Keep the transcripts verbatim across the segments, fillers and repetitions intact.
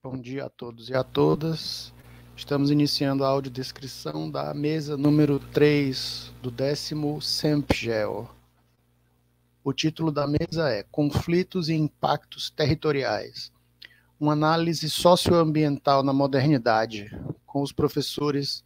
Bom dia a todos e a todas. Estamos iniciando a audiodescrição da mesa número três do décimo SEMPGEL. O título da mesa é Conflitos e Impactos Territoriais, uma análise socioambiental na modernidade, com os professores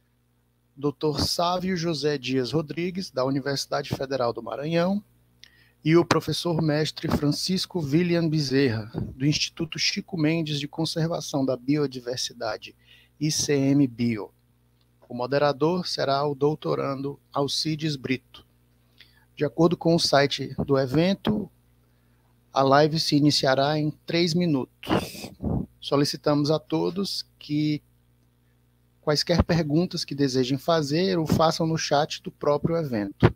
doutor Sávio José Dias Rodrigues, da Universidade Federal do Maranhão, e o professor mestre Francisco William Bezerra, do Instituto Chico Mendes de Conservação da Biodiversidade, I C M Bio. O moderador será o doutorando Alcides Brito. De acordo com o site do evento, a live se iniciará em três minutos. Solicitamos a todos que quaisquer perguntas que desejem fazer o façam no chat do próprio evento.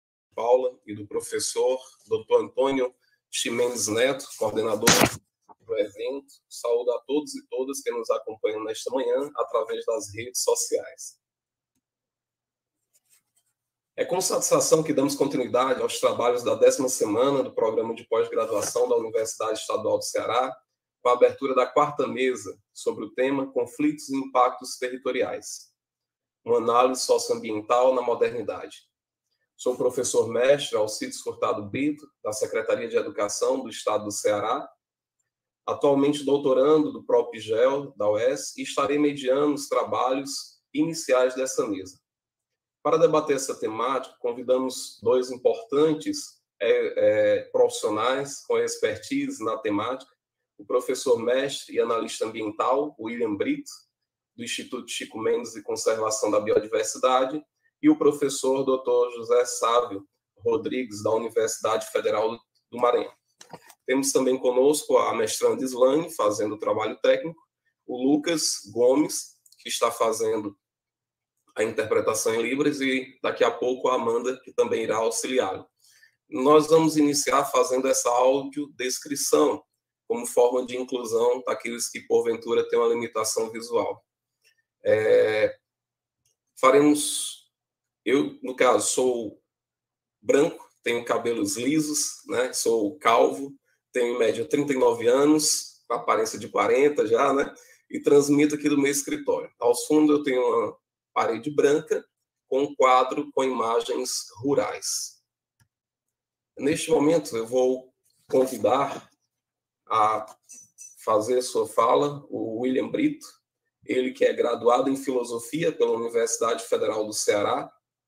Paula e do professor doutor Antônio Ximenes Neto, coordenador para o evento. Saúdo a todos e todas que nos acompanham nesta manhã através das redes sociais. É com satisfação que damos continuidade aos trabalhos da décima semana do Programa de Pós-Graduação da Universidade Estadual do Ceará, com a abertura da quarta mesa sobre o tema Conflitos e Impactos Territoriais, uma análise socioambiental na modernidade. Sou professor mestre Alcides Furtado Brito, da Secretaria de Educação do Estado do Ceará, atualmente doutorando do ProPGEL, da U E S, e estarei mediando os trabalhos iniciais dessa mesa. Para debater essa temática, convidamos dois importantes é, é, profissionais com expertise na temática, o professor mestre e analista ambiental, William Brito, do Instituto Chico Mendes de Conservação da Biodiversidade, e o professor doutor José Sávio Rodrigues, da Universidade Federal do Maranhão. Temos também conosco a mestranda Islane, fazendo o trabalho técnico, o Lucas Gomes, que está fazendo a interpretação em Libras, e daqui a pouco a Amanda, que também irá auxiliá-lo. Nós vamos iniciar fazendo essa audiodescrição, como forma de inclusão daqueles que, porventura, têm uma limitação visual. É, faremos, eu, no caso, sou branco, tenho cabelos lisos, né, sou calvo, tenho em média trinta e nove anos, com aparência de quarenta já, né, e transmito aqui do meu escritório. Aos fundos eu tenho uma parede branca com um quadro com imagens rurais. Neste momento eu vou convidar a fazer sua fala o William Brito, ele que é graduado em Filosofia pela Universidade Federal do Ceará,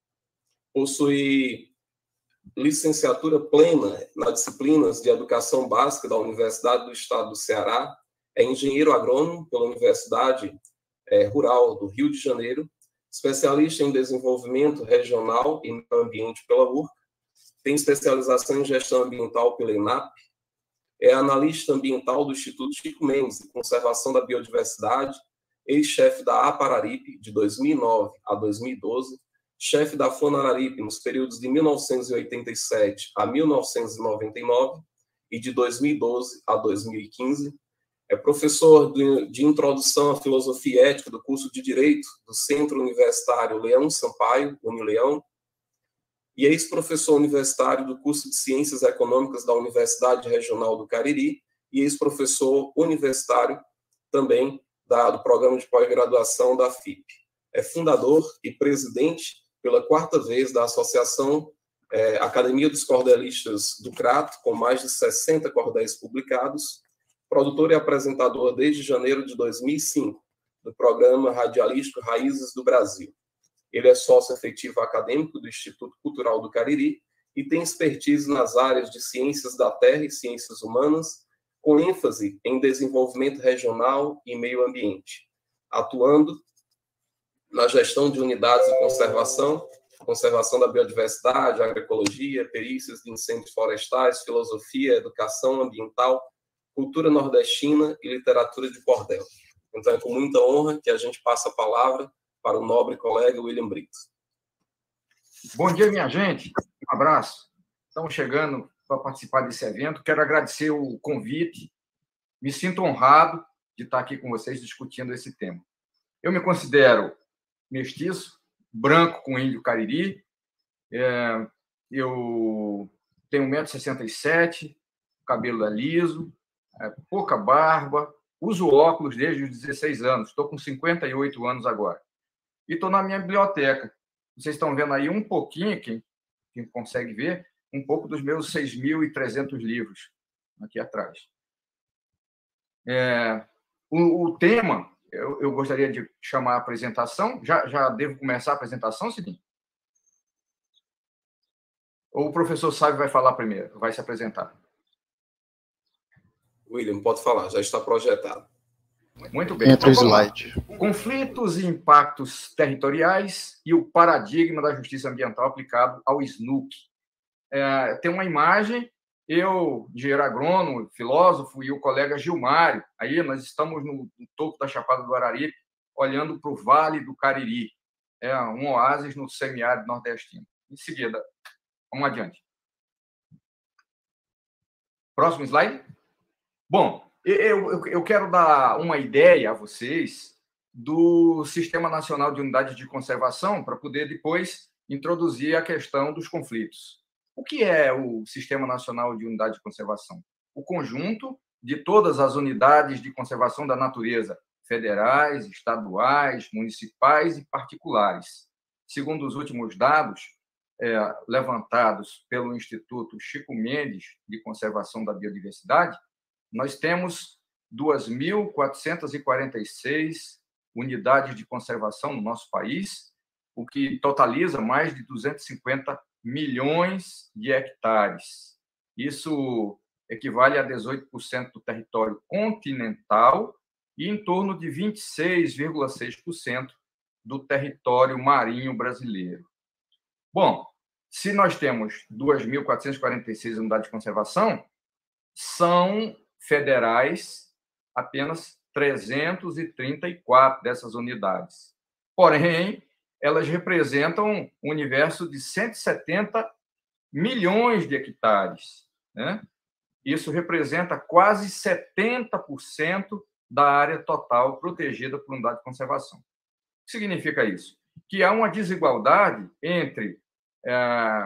possui licenciatura plena nas disciplinas de Educação Básica da Universidade do Estado do Ceará, é engenheiro agrônomo pela Universidade é, Rural do Rio de Janeiro, especialista em Desenvolvimento Regional e Meio Ambiente pela U R C, tem especialização em Gestão Ambiental pela ENAP, é analista ambiental do Instituto Chico Mendes de Conservação da Biodiversidade, ex-chefe da Apararipe de dois mil e nove a dois mil e doze, chefe da Fonararipe nos períodos de mil novecentos e oitenta e sete a mil novecentos e noventa e nove e de dois mil e doze a dois mil e quinze, é professor de, de Introdução à Filosofia e Ética do curso de Direito do Centro Universitário Leão Sampaio, Unileão, e ex-professor universitário do curso de Ciências Econômicas da Universidade Regional do Cariri e ex-professor universitário também da, do Programa de Pós-Graduação da F I P. É fundador e presidente pela quarta vez da Associação é, Academia dos Cordelistas do Crato, com mais de sessenta cordéis publicados, produtor e apresentador desde janeiro de dois mil e cinco do programa radialístico Raízes do Brasil. Ele é sócio efetivo acadêmico do Instituto Cultural do Cariri e tem expertise nas áreas de ciências da terra e ciências humanas, com ênfase em desenvolvimento regional e meio ambiente, atuando na gestão de unidades de conservação, conservação da biodiversidade, agroecologia, perícias de incêndios florestais, filosofia, educação ambiental, cultura nordestina e literatura de cordel. Então, é com muita honra que a gente passa a palavra para o nobre colega William Brito. Bom dia, minha gente. Um abraço. Estamos chegando para participar desse evento. Quero agradecer o convite. Me sinto honrado de estar aqui com vocês discutindo esse tema. Eu me considero mestiço, branco com índio cariri. É, eu tenho um metro e sessenta e sete, o cabelo é liso, é, pouca barba, uso óculos desde os dezesseis anos. Estou com cinquenta e oito anos agora. E estou na minha biblioteca. Vocês estão vendo aí um pouquinho, quem, quem consegue ver, um pouco dos meus seis mil e trezentos livros aqui atrás. É, o, o tema, eu, eu gostaria de chamar a apresentação. Já, já devo começar a apresentação, Cidinho? Ou o professor Sávio vai falar primeiro, vai se apresentar? William, pode falar, já está projetado. Muito bem. Entra o slide. Conflitos e impactos territoriais e o paradigma da justiça ambiental aplicado ao S N U C. É, tem uma imagem, eu, engenheiro agrônomo, filósofo, e o colega Gilmário. Aí nós estamos no, no topo da Chapada do Araripe, olhando para o Vale do Cariri. É um oásis no semiárido nordestino. Em seguida, vamos adiante. Próximo slide. Bom, Eu, eu, eu quero dar uma ideia a vocês do Sistema Nacional de Unidades de Conservação para poder depois introduzir a questão dos conflitos. O que é o Sistema Nacional de Unidade de Conservação? O conjunto de todas as unidades de conservação da natureza, federais, estaduais, municipais e particulares. Segundo os últimos dados é, levantados pelo Instituto Chico Mendes de Conservação da Biodiversidade, nós temos duas mil quatrocentas e quarenta e seis unidades de conservação no nosso país, o que totaliza mais de duzentos e cinquenta milhões de hectares. Isso equivale a dezoito por cento do território continental e em torno de vinte e seis vírgula seis por cento do território marinho brasileiro. Bom, se nós temos duas mil quatrocentas e quarenta e seis unidades de conservação, são federais apenas trezentas e trinta e quatro dessas unidades. Porém, elas representam um universo de cento e setenta milhões de hectares, né? Isso representa quase setenta por cento da área total protegida por unidade de conservação. O que significa isso? Que há uma desigualdade entre é,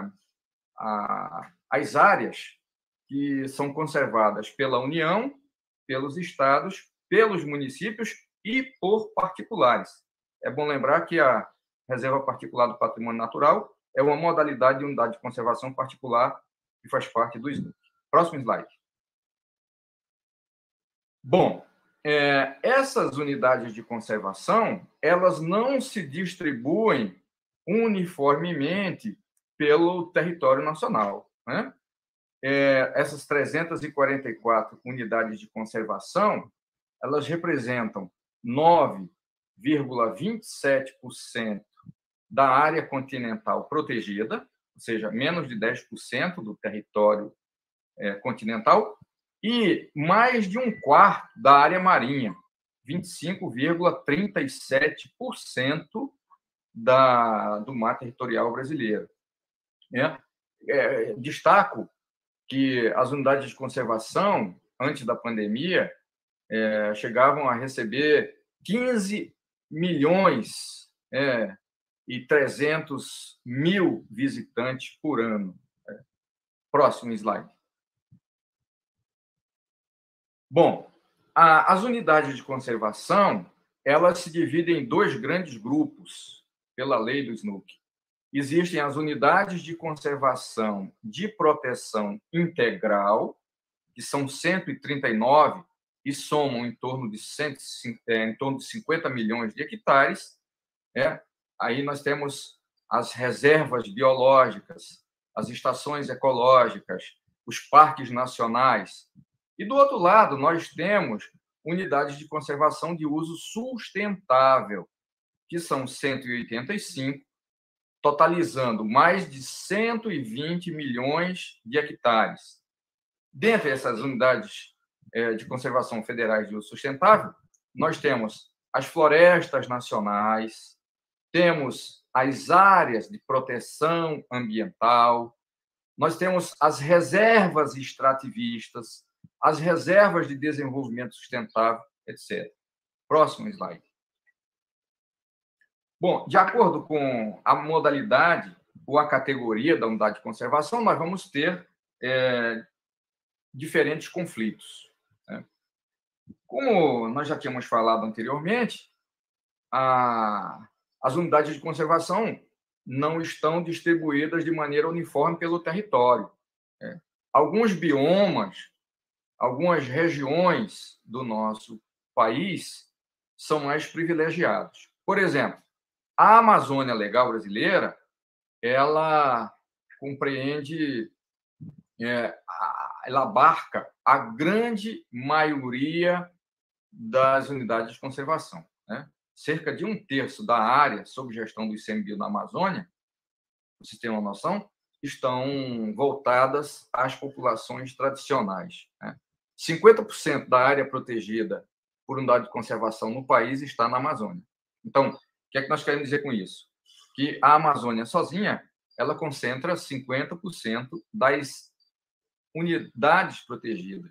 a, as áreas que são conservadas pela União, pelos estados, pelos municípios e por particulares. É bom lembrar que a Reserva Particular do Patrimônio Natural é uma modalidade de unidade de conservação particular que faz parte do S N U C. Próximo slide. Bom, é, essas unidades de conservação, elas não se distribuem uniformemente pelo território nacional, né? É, essas trezentas e quarenta e quatro unidades de conservação, elas representam nove vírgula vinte e sete por cento da área continental protegida, ou seja, menos de dez por cento do território é, continental, e mais de um quarto da área marinha, vinte e cinco vírgula trinta e sete por cento da, do mar territorial brasileiro. É, é, destaco que as unidades de conservação, antes da pandemia, é, chegavam a receber quinze milhões é, e trezentos mil visitantes por ano. É. Próximo slide. Bom, a, as unidades de conservação, elas se dividem em dois grandes grupos, pela lei do S N U C. Existem as unidades de conservação de proteção integral, que são cento e trinta e nove e somam em torno de, cento, é, em torno de cinquenta milhões de hectares. É. Aí nós temos as reservas biológicas, as estações ecológicas, os parques nacionais. E, do outro lado, nós temos unidades de conservação de uso sustentável, que são cento e oitenta e cinco, totalizando mais de cento e vinte milhões de hectares. Dentre essas unidades de conservação federais de uso sustentável, nós temos as florestas nacionais, temos as áreas de proteção ambiental, nós temos as reservas extrativistas, as reservas de desenvolvimento sustentável, etcétera. Próximo slide. Bom, de acordo com a modalidade ou a categoria da unidade de conservação, nós vamos ter é, diferentes conflitos, né? Como nós já tínhamos falado anteriormente, a, as unidades de conservação não estão distribuídas de maneira uniforme pelo território, né? Alguns biomas, algumas regiões do nosso país são mais privilegiados. Por exemplo, a Amazônia Legal brasileira, ela compreende, é, ela abarca a grande maioria das unidades de conservação, né? Cerca de um terço da área sob gestão do I C M B I O na Amazônia, vocês têm uma noção, estão voltadas às populações tradicionais, né? cinquenta por cento da área protegida por unidade de conservação no país está na Amazônia. Então, o que é que nós queremos dizer com isso? Que a Amazônia sozinha, ela concentra cinquenta por cento das unidades protegidas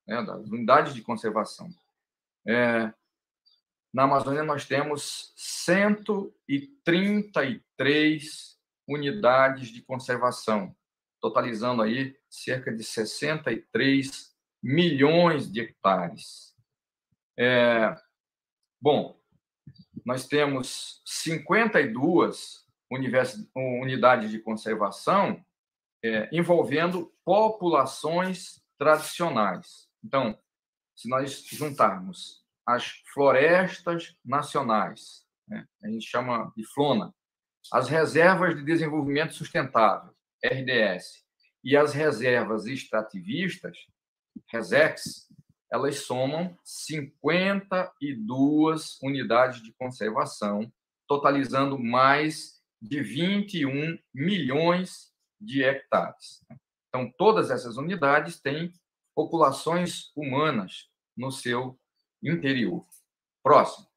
né, das unidades de conservação. É, na Amazônia, nós temos cento e trinta e três unidades de conservação, totalizando aí cerca de sessenta e três milhões de hectares. É, bom, nós temos cinquenta e duas unidades de conservação é, envolvendo populações tradicionais. Então, se nós juntarmos as florestas nacionais, né, a gente chama de FLONA, as reservas de desenvolvimento sustentável, R D S, e as reservas extrativistas, RESEX, elas somam cinquenta e duas unidades de conservação, totalizando mais de vinte e um milhões de hectares. Então, todas essas unidades têm populações humanas no seu interior. Próximo.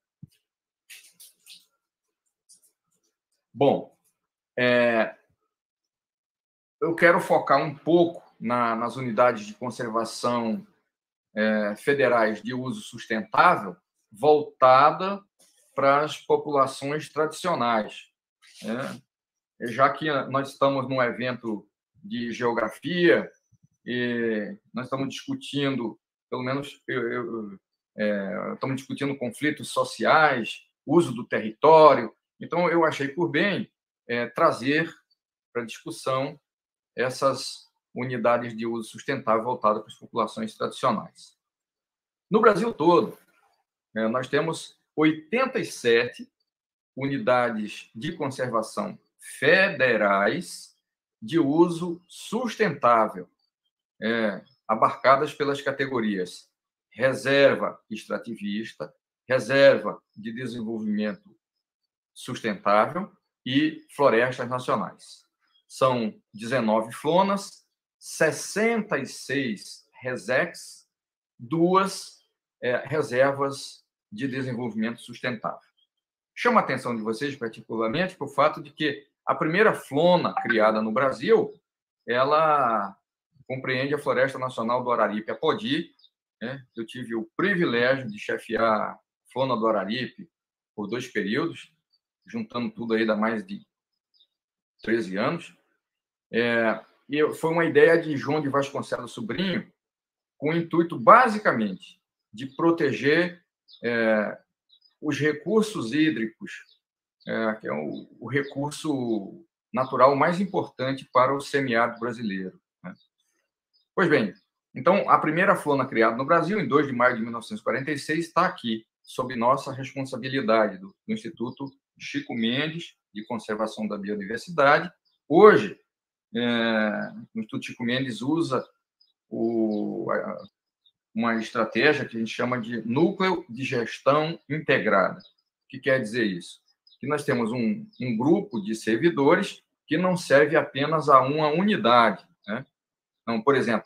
Bom, é, eu quero focar um pouco na, nas unidades de conservação é, federais de uso sustentável, voltada para as populações tradicionais. Né? Já que nós estamos num evento de geografia, e nós estamos discutindo, pelo menos eu, eu, é, estamos discutindo conflitos sociais, uso do território. Então, eu achei por bem é, trazer para discussão essas unidades de uso sustentável voltadas para as populações tradicionais. No Brasil todo, é, nós temos oitenta e sete unidades de conservação federais de uso sustentável, é, abarcadas pelas categorias reserva extrativista, reserva de desenvolvimento sustentável e florestas nacionais. São dezenove flonas, sessenta e seis resex, duas é, reservas de desenvolvimento sustentável. Chama a atenção de vocês, particularmente, para o fato de que a primeira flona criada no Brasil, ela compreende a Floresta Nacional do Araripe-Apodi. Né? Eu tive o privilégio de chefiar a flona do Araripe por dois períodos, juntando tudo aí dá mais de treze anos. É, e foi uma ideia de João de Vasconcelos Sobrinho, com o intuito, basicamente, de proteger é, os recursos hídricos, é, que é o, o recurso natural mais importante para o semiárido brasileiro. Né? Pois bem, então, a primeira flona criada no Brasil, em dois de maio de mil novecentos e quarenta e seis, está aqui, sob nossa responsabilidade, do, do Instituto Chico Mendes, de Conservação da Biodiversidade. Hoje, é, o Instituto Chico Mendes usa o, a, uma estratégia que a gente chama de núcleo de gestão integrada. O que quer dizer isso? Que nós temos um, um grupo de servidores que não serve apenas a uma unidade. Né? Então, por exemplo,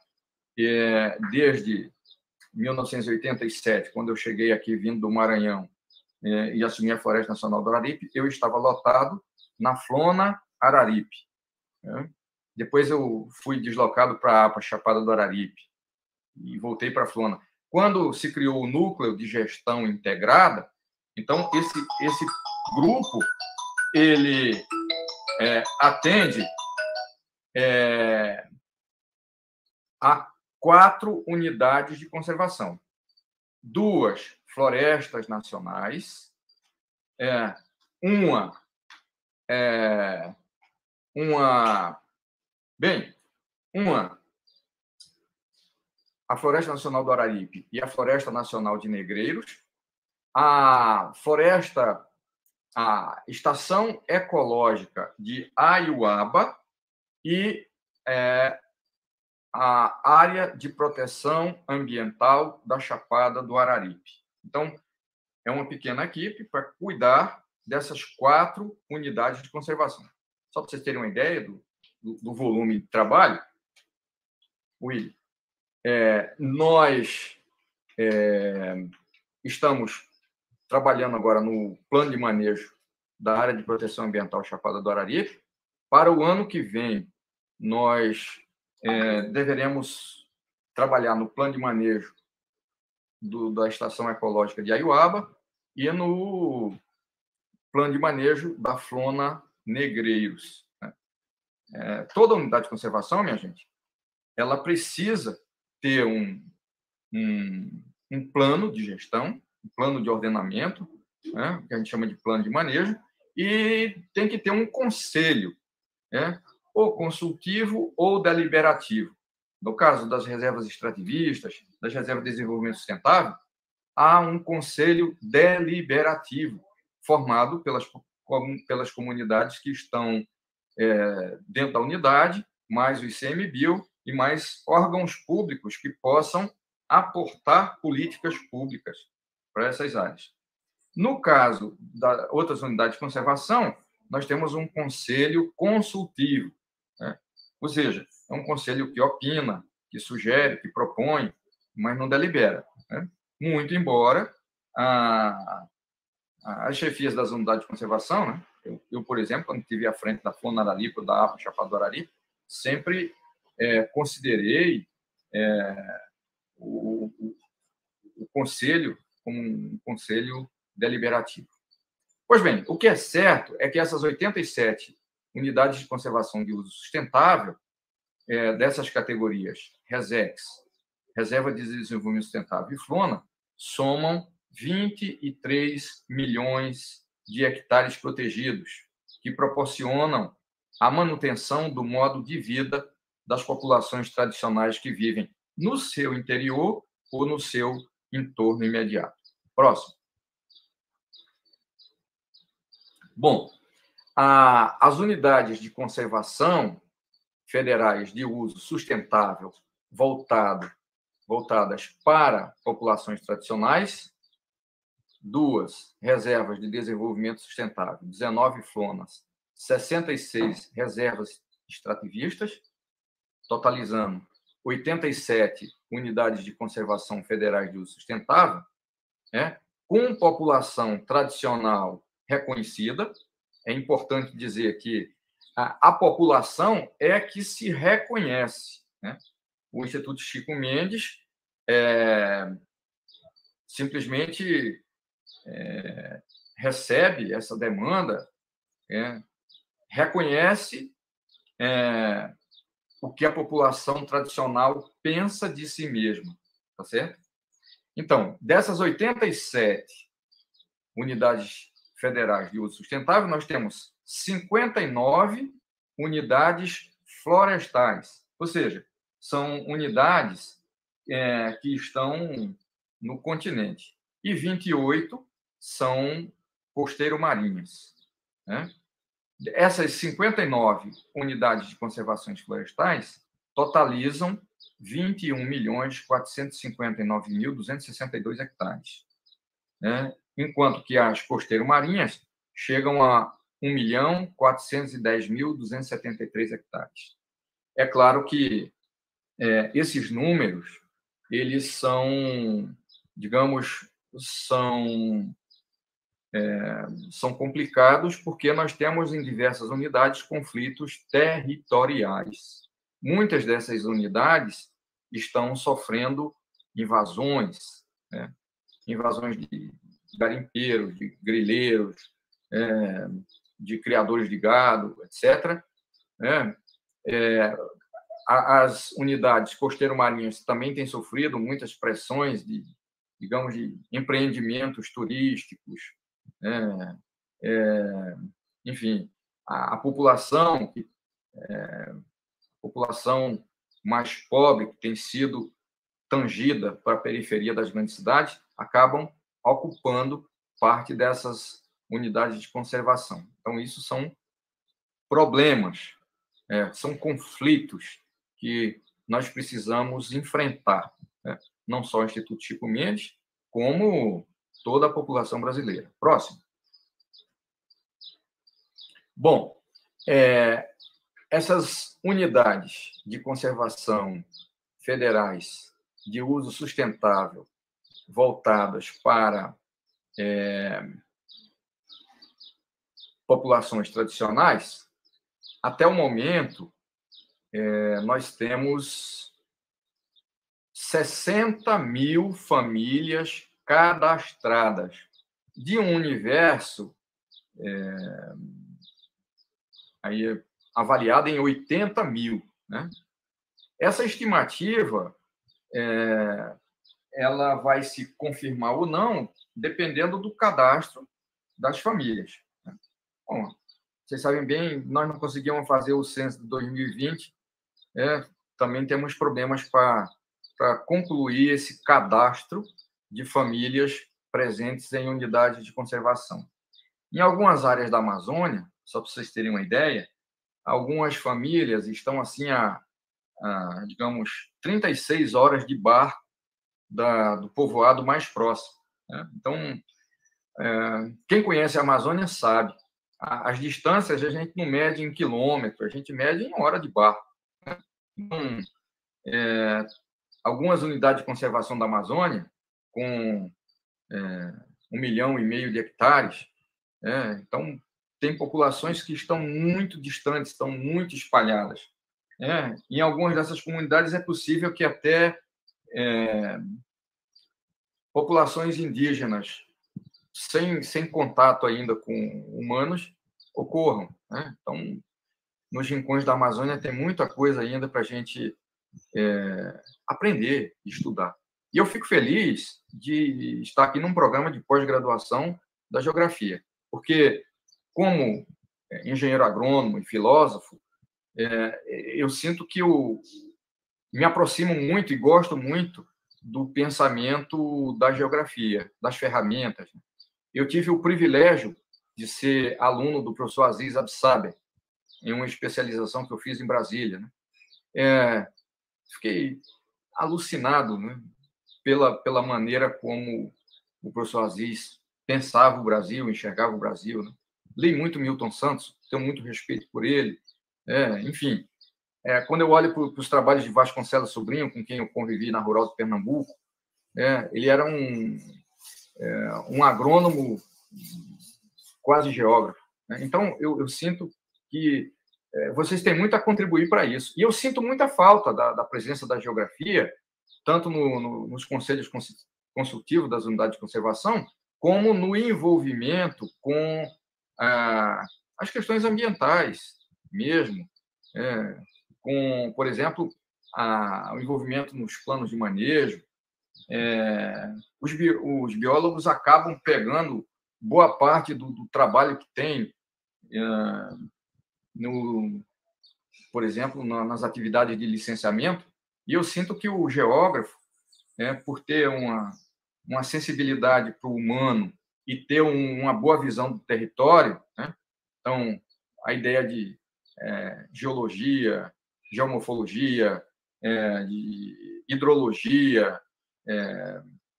é, desde mil novecentos e oitenta e sete, quando eu cheguei aqui vindo do Maranhão é, e assumi a Floresta Nacional do Araripe, eu estava lotado na Flona Araripe. Né? Depois eu fui deslocado para a APA Chapada do Araripe e voltei para a Flona. Quando se criou o núcleo de gestão integrada, então esse, esse grupo ele é, atende é, a quatro unidades de conservação. Duas florestas nacionais, é, uma, é, uma, bem, uma, a Floresta Nacional do Araripe e a Floresta Nacional de Negreiros, a floresta, a Estação Ecológica de Aiuaba e é, a Área de Proteção Ambiental da Chapada do Araripe. Então, é uma pequena equipe para cuidar dessas quatro unidades de conservação. Só para vocês terem uma ideia do, do, do volume de trabalho, Willy, é, nós é, estamos trabalhando agora no plano de manejo da Área de Proteção Ambiental Chapada do Araripe. Para o ano que vem, nós é, deveremos trabalhar no plano de manejo do, da Estação Ecológica de Aiuaba e no plano de manejo da Flona Negreiros. É, toda unidade de conservação, minha gente, ela precisa ter um, um, um plano de gestão, um plano de ordenamento, né, que a gente chama de plano de manejo, e tem que ter um conselho, né, ou consultivo ou deliberativo. No caso das reservas extrativistas, das reservas de desenvolvimento sustentável, há um conselho deliberativo formado pelas, pelas comunidades que estão é, dentro da unidade, mais o I C M B I O e mais órgãos públicos que possam aportar políticas públicas para essas áreas. No caso das outras unidades de conservação, nós temos um conselho consultivo, né? Ou seja, é um conselho que opina, que sugere, que propõe, mas não delibera, né? Muito embora a, a, as chefias das unidades de conservação, né? eu, eu, por exemplo, quando estive à frente da Flona Araripe ou da APA Chapada do Araripe, sempre é, considerei é, o, o, o conselho como um conselho deliberativo. Pois bem, o que é certo é que essas oitenta e sete unidades de conservação de uso sustentável, é, dessas categorias RESEX, Reserva de Desenvolvimento Sustentável e Flona, somam vinte e três milhões de hectares protegidos, que proporcionam a manutenção do modo de vida das populações tradicionais que vivem no seu interior ou no seu entorno imediato. Próximo. Bom, a, as unidades de conservação federais de uso sustentável voltado, voltadas para populações tradicionais, duas reservas de desenvolvimento sustentável, dezenove flonas, sessenta e seis reservas extrativistas, totalizando oitenta e sete unidades de conservação federais de uso sustentável, né, com população tradicional reconhecida. É importante dizer que a, a população é que se reconhece, né? O Instituto Chico Mendes é, simplesmente é, recebe essa demanda, é, reconhece é, o que a população tradicional pensa de si mesma, tá certo? Então, dessas oitenta e sete unidades federais de uso sustentável, nós temos cinquenta e nove unidades florestais, ou seja, são unidades é, que estão no continente, e vinte e oito são costeiro-marinhas, né? Essas cinquenta e nove unidades de conservações florestais totalizam vinte e um milhões quatrocentos e cinquenta e nove mil duzentos e sessenta e dois hectares, né? Enquanto que as costeiro-marinhas chegam a um milhão quatrocentos e dez mil duzentos e setenta e três hectares. É claro que é, esses números, eles são, digamos, são, é, são complicados porque nós temos em diversas unidades conflitos territoriais. Muitas dessas unidades estão sofrendo invasões, né? Invasões de garimpeiros, de grileiros, é, de criadores de gado, etcétera. É, é, as unidades costeiro-marinhas também têm sofrido muitas pressões de, digamos, de empreendimentos turísticos. É, é, enfim, a, a população, é, a população mais pobre, que tem sido tangida para a periferia das grandes cidades, acabam ocupando parte dessas unidades de conservação. Então, isso são problemas, é, são conflitos que nós precisamos enfrentar, né? Não só o Instituto Chico Mendes, como toda a população brasileira. Próximo. Bom, é, essas unidades de conservação federais de uso sustentável voltadas para é, populações tradicionais, até o momento, é, nós temos sessenta mil famílias cadastradas, de um universo é, aí, avaliado em oitenta mil. Né? Essa estimativa é, ela vai se confirmar ou não, dependendo do cadastro das famílias. Bom, vocês sabem bem, nós não conseguimos fazer o censo de dois mil e vinte, é, também temos problemas para para concluir esse cadastro de famílias presentes em unidades de conservação. Em algumas áreas da Amazônia, só para vocês terem uma ideia, algumas famílias estão assim a, a digamos, trinta e seis horas de barco da, do povoado mais próximo. Né? Então, é, quem conhece a Amazônia sabe, a, as distâncias a gente não mede em quilômetro, a gente mede em hora de barco. Né? Então, é, algumas unidades de conservação da Amazônia, com é, um milhão e meio de hectares, é, então, tem populações que estão muito distantes, estão muito espalhadas. É, em algumas dessas comunidades é possível que até é, populações indígenas, sem, sem contato ainda com humanos, ocorram. Né? Então, nos rincões da Amazônia tem muita coisa ainda para a gente é, aprender, estudar. E eu fico feliz de estar aqui num programa de pós-graduação da geografia, porque, como engenheiro agrônomo e filósofo, é, eu sinto que eu me aproximo muito e gosto muito do pensamento da geografia, das ferramentas. Eu tive o privilégio de ser aluno do professor Aziz Absaber, em uma especialização que eu fiz em Brasília. Né? É, fiquei alucinado, né, pela, pela maneira como o professor Aziz pensava o Brasil, enxergava o Brasil. Né? Li muito Milton Santos, tenho muito respeito por ele. É, enfim, é, quando eu olho para os trabalhos de Vasconcelos Sobrinho, com quem eu convivi na Rural de Pernambuco, é, ele era um, é, um agrônomo quase geógrafo. Né? Então, eu, eu sinto que é, vocês têm muito a contribuir para isso. E eu sinto muita falta da, da presença da geografia, tanto no, no, nos conselhos consultivos das unidades de conservação, como no envolvimento com ah, as questões ambientais mesmo, é, com, por exemplo, a, o envolvimento nos planos de manejo. É, os, bi, os biólogos acabam pegando boa parte do, do trabalho que tem, é, no, por exemplo, na, nas atividades de licenciamento, e eu sinto que o geógrafo, é, por ter uma, uma sensibilidade para o humano e ter um, uma boa visão do território, né? Então, a ideia de é, geologia, geomorfologia, é, de hidrologia, é,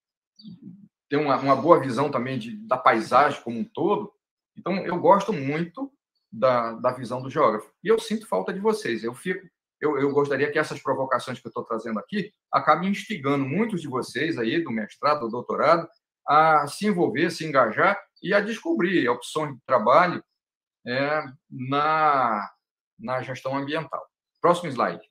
ter uma, uma boa visão também de, da paisagem como um todo. Então, eu gosto muito da, da visão do geógrafo. E eu sinto falta de vocês. Eu, fico, eu, eu gostaria que essas provocações que eu estou trazendo aqui acabem instigando muitos de vocês aí, do mestrado, do doutorado, a se envolver, se engajar e a descobrir opções de trabalho é, na, na gestão ambiental. Próximo slide.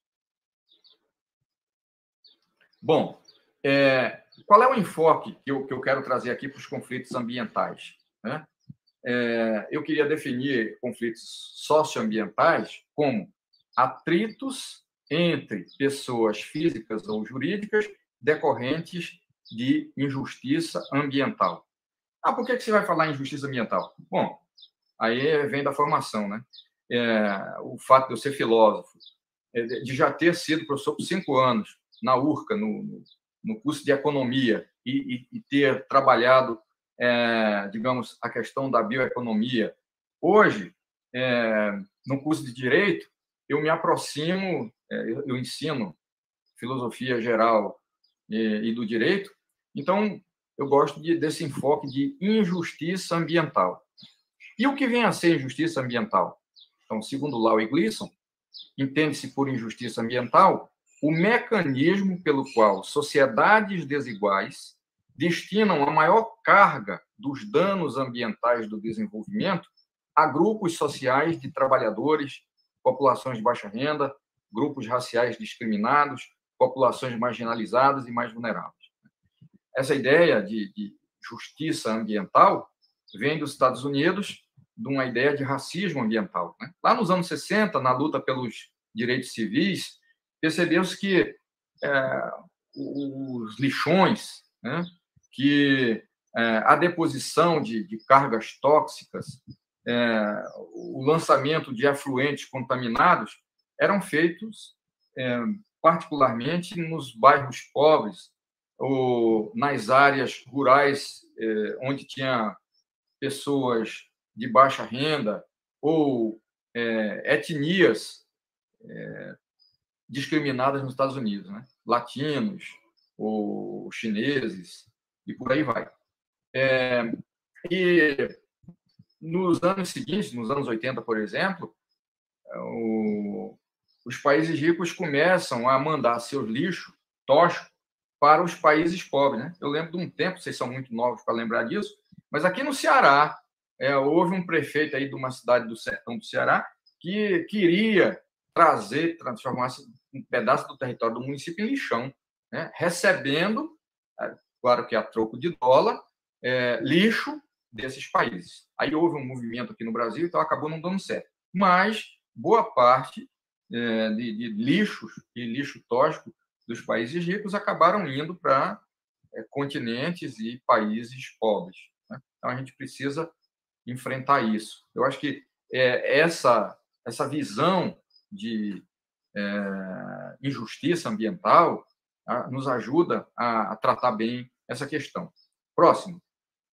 Bom, é, qual é o enfoque que eu, que eu quero trazer aqui para os conflitos ambientais? Né? É, eu queria definir conflitos socioambientais como atritos entre pessoas físicas ou jurídicas decorrentes de injustiça ambiental. Ah, por que você vai falar em injustiça ambiental? Bom, aí vem da formação, né? É, o fato de eu ser filósofo, de já ter sido professor por cinco anos na U R C A, no, no curso de economia, e, e, e ter trabalhado, é, digamos, a questão da bioeconomia. Hoje, é, no curso de direito, eu me aproximo, é, eu, eu ensino filosofia geral e, e do direito, então eu gosto de, desse enfoque de injustiça ambiental. E o que vem a ser injustiça ambiental? Então, segundo Lau e Gleason, entende-se por injustiça ambiental o mecanismo pelo qual sociedades desiguais destinam a maior carga dos danos ambientais do desenvolvimento a grupos sociais de trabalhadores, populações de baixa renda, grupos raciais discriminados, populações marginalizadas e mais vulneráveis. Essa ideia de, de justiça ambiental vem dos Estados Unidos, de uma ideia de racismo ambiental, né? Lá nos anos sessenta, na luta pelos direitos civis, percebeu-se que é, os lixões, né, que é, a deposição de, de cargas tóxicas, é, o lançamento de efluentes contaminados eram feitos é, particularmente nos bairros pobres ou nas áreas rurais é, onde tinha pessoas de baixa renda ou é, etnias é, discriminadas nos Estados Unidos, né? Latinos ou chineses e por aí vai. É, e nos anos seguintes, nos anos oitenta, por exemplo, o, os países ricos começam a mandar seus lixos tóxicos para os países pobres, né? Eu lembro de um tempo, vocês são muito novos para lembrar disso, mas aqui no Ceará, é, houve um prefeito aí de uma cidade do sertão do Ceará que queria trazer, transformar um pedaço do território do município em lixão, né? Recebendo, claro que a troco de dólar, é, lixo desses países. Aí houve um movimento aqui no Brasil, então acabou não dando certo. Mas boa parte é, de, de lixos e lixo tóxico dos países ricos acabaram indo para é, continentes e países pobres, né? Então a gente precisa enfrentar isso. Eu acho que é, essa essa visão de é, injustiça ambiental a, nos ajuda a, a tratar bem essa questão. Próximo.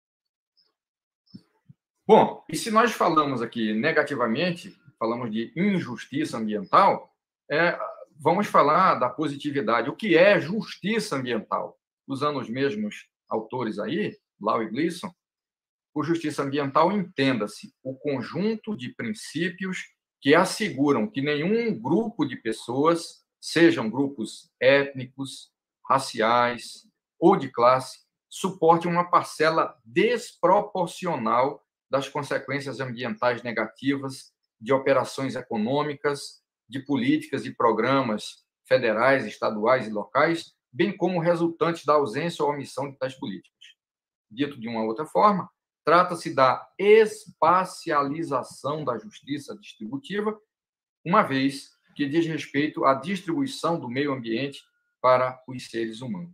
Bom, e se nós falamos aqui negativamente, falamos de injustiça ambiental, é, vamos falar da positividade. O que é justiça ambiental? Usando os mesmos autores aí, Lau e Gleason, por justiça ambiental, entenda-se o conjunto de princípios que asseguram que nenhum grupo de pessoas, sejam grupos étnicos, raciais ou de classe, suporte uma parcela desproporcional das consequências ambientais negativas de operações econômicas, de políticas e programas federais, estaduais e locais, bem como resultantes da ausência ou omissão de tais políticas. Dito de uma outra forma, trata-se da espacialização da justiça distributiva, uma vez que diz respeito à distribuição do meio ambiente para os seres humanos.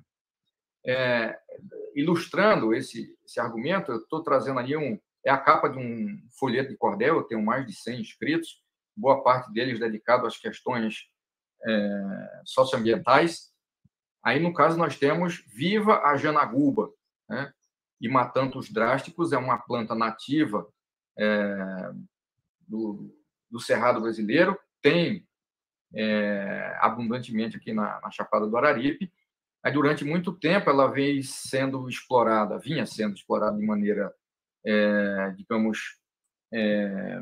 É, ilustrando esse, esse argumento, eu estou trazendo ali um, é a capa de um folheto de cordel, eu tenho mais de cem inscritos, boa parte deles dedicado às questões é, socioambientais. Aí, no caso, nós temos Viva a Janaguba, né? E Matantos Drásticos é uma planta nativa é, do, do Cerrado brasileiro, tem é, abundantemente aqui na, na Chapada do Araripe. Aí, durante muito tempo, ela veio sendo explorada, vinha sendo explorada de maneira, é, digamos, é,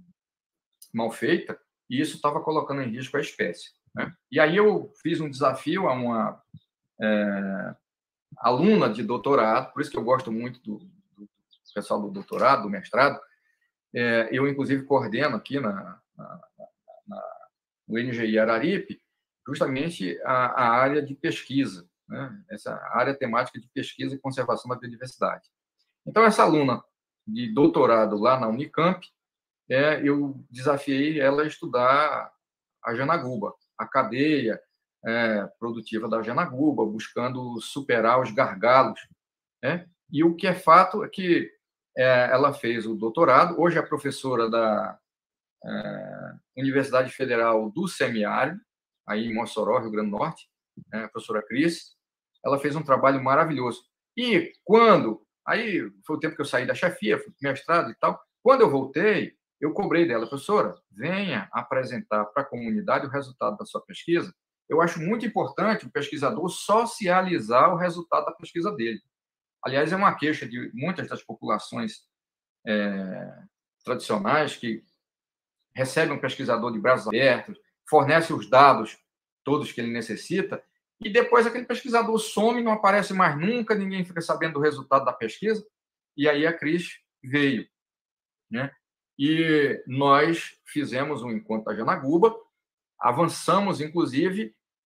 mal feita, e isso estava colocando em risco a espécie, né? E aí eu fiz um desafio a uma é, aluna de doutorado, por isso que eu gosto muito do, do pessoal do doutorado, do mestrado. É, eu, inclusive, coordeno aqui na, na, na, no N G I Araripe justamente a, a área de pesquisa, né? Essa área temática de pesquisa e conservação da biodiversidade. Então, essa aluna de doutorado lá na Unicamp, é, eu desafiei ela a estudar a Janaguba, a cadeia é, produtiva da Janaguba, buscando superar os gargalos, né? E o que é fato é que é, ela fez o doutorado, hoje é professora da é, Universidade Federal do Semiárido, aí em Mossoró, Rio Grande do Norte, é, a professora Cris. Ela fez um trabalho maravilhoso. E quando... Aí foi o tempo que eu saí da chefia, fui para o mestrado e tal. Quando eu voltei, eu cobrei dela, professora, venha apresentar para a comunidade o resultado da sua pesquisa. Eu acho muito importante o pesquisador socializar o resultado da pesquisa dele. Aliás, é uma queixa de muitas das populações é, tradicionais que recebem um pesquisador de braços abertos, fornece os dados todos que ele necessita, e depois aquele pesquisador some, não aparece mais nunca, ninguém fica sabendo do resultado da pesquisa, e aí a Cris veio, né? E nós fizemos um encontro da Janaguba, avançamos, inclusive,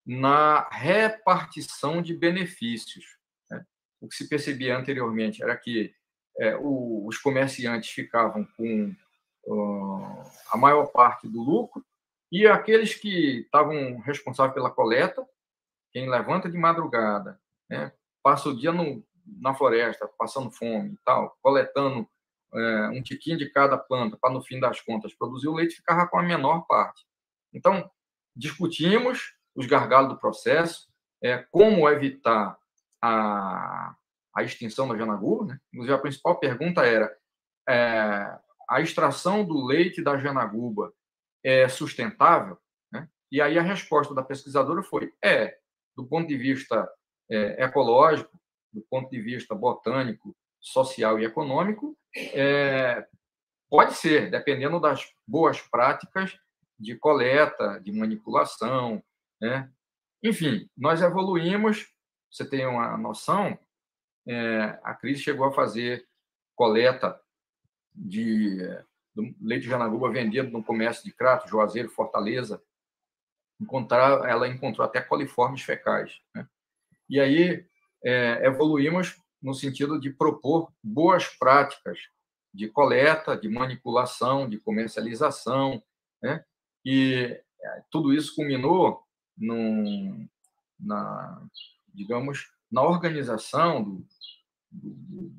na repartição de benefícios, né? O que se percebia anteriormente era que é, o, os comerciantes ficavam com uh, a maior parte do lucro e aqueles que estavam responsáveis pela coleta, quem levanta de madrugada, né, passa o dia no, na floresta, passando fome e tal, coletando é, um tiquinho de cada planta para, no fim das contas, produzir o leite, ficava com a menor parte. Então, discutimos os gargalos do processo, é, como evitar a, a extinção da Janaguba, né? Inclusive, a principal pergunta era é, a extração do leite da Janaguba é sustentável? Né? E aí a resposta da pesquisadora foi, é, do ponto de vista é, ecológico, do ponto de vista botânico, social e econômico, é, pode ser, dependendo das boas práticas de coleta, de manipulação, né? Enfim, nós evoluímos, você tem uma noção, é, a Cris chegou a fazer coleta de do leite de Janaguba vendido no comércio de Crato, Juazeiro, Fortaleza. Encontrar, ela encontrou até coliformes fecais, né? E aí é, evoluímos no sentido de propor boas práticas de coleta, de manipulação, de comercialização, né? E tudo isso culminou num, na, digamos, na organização do, do,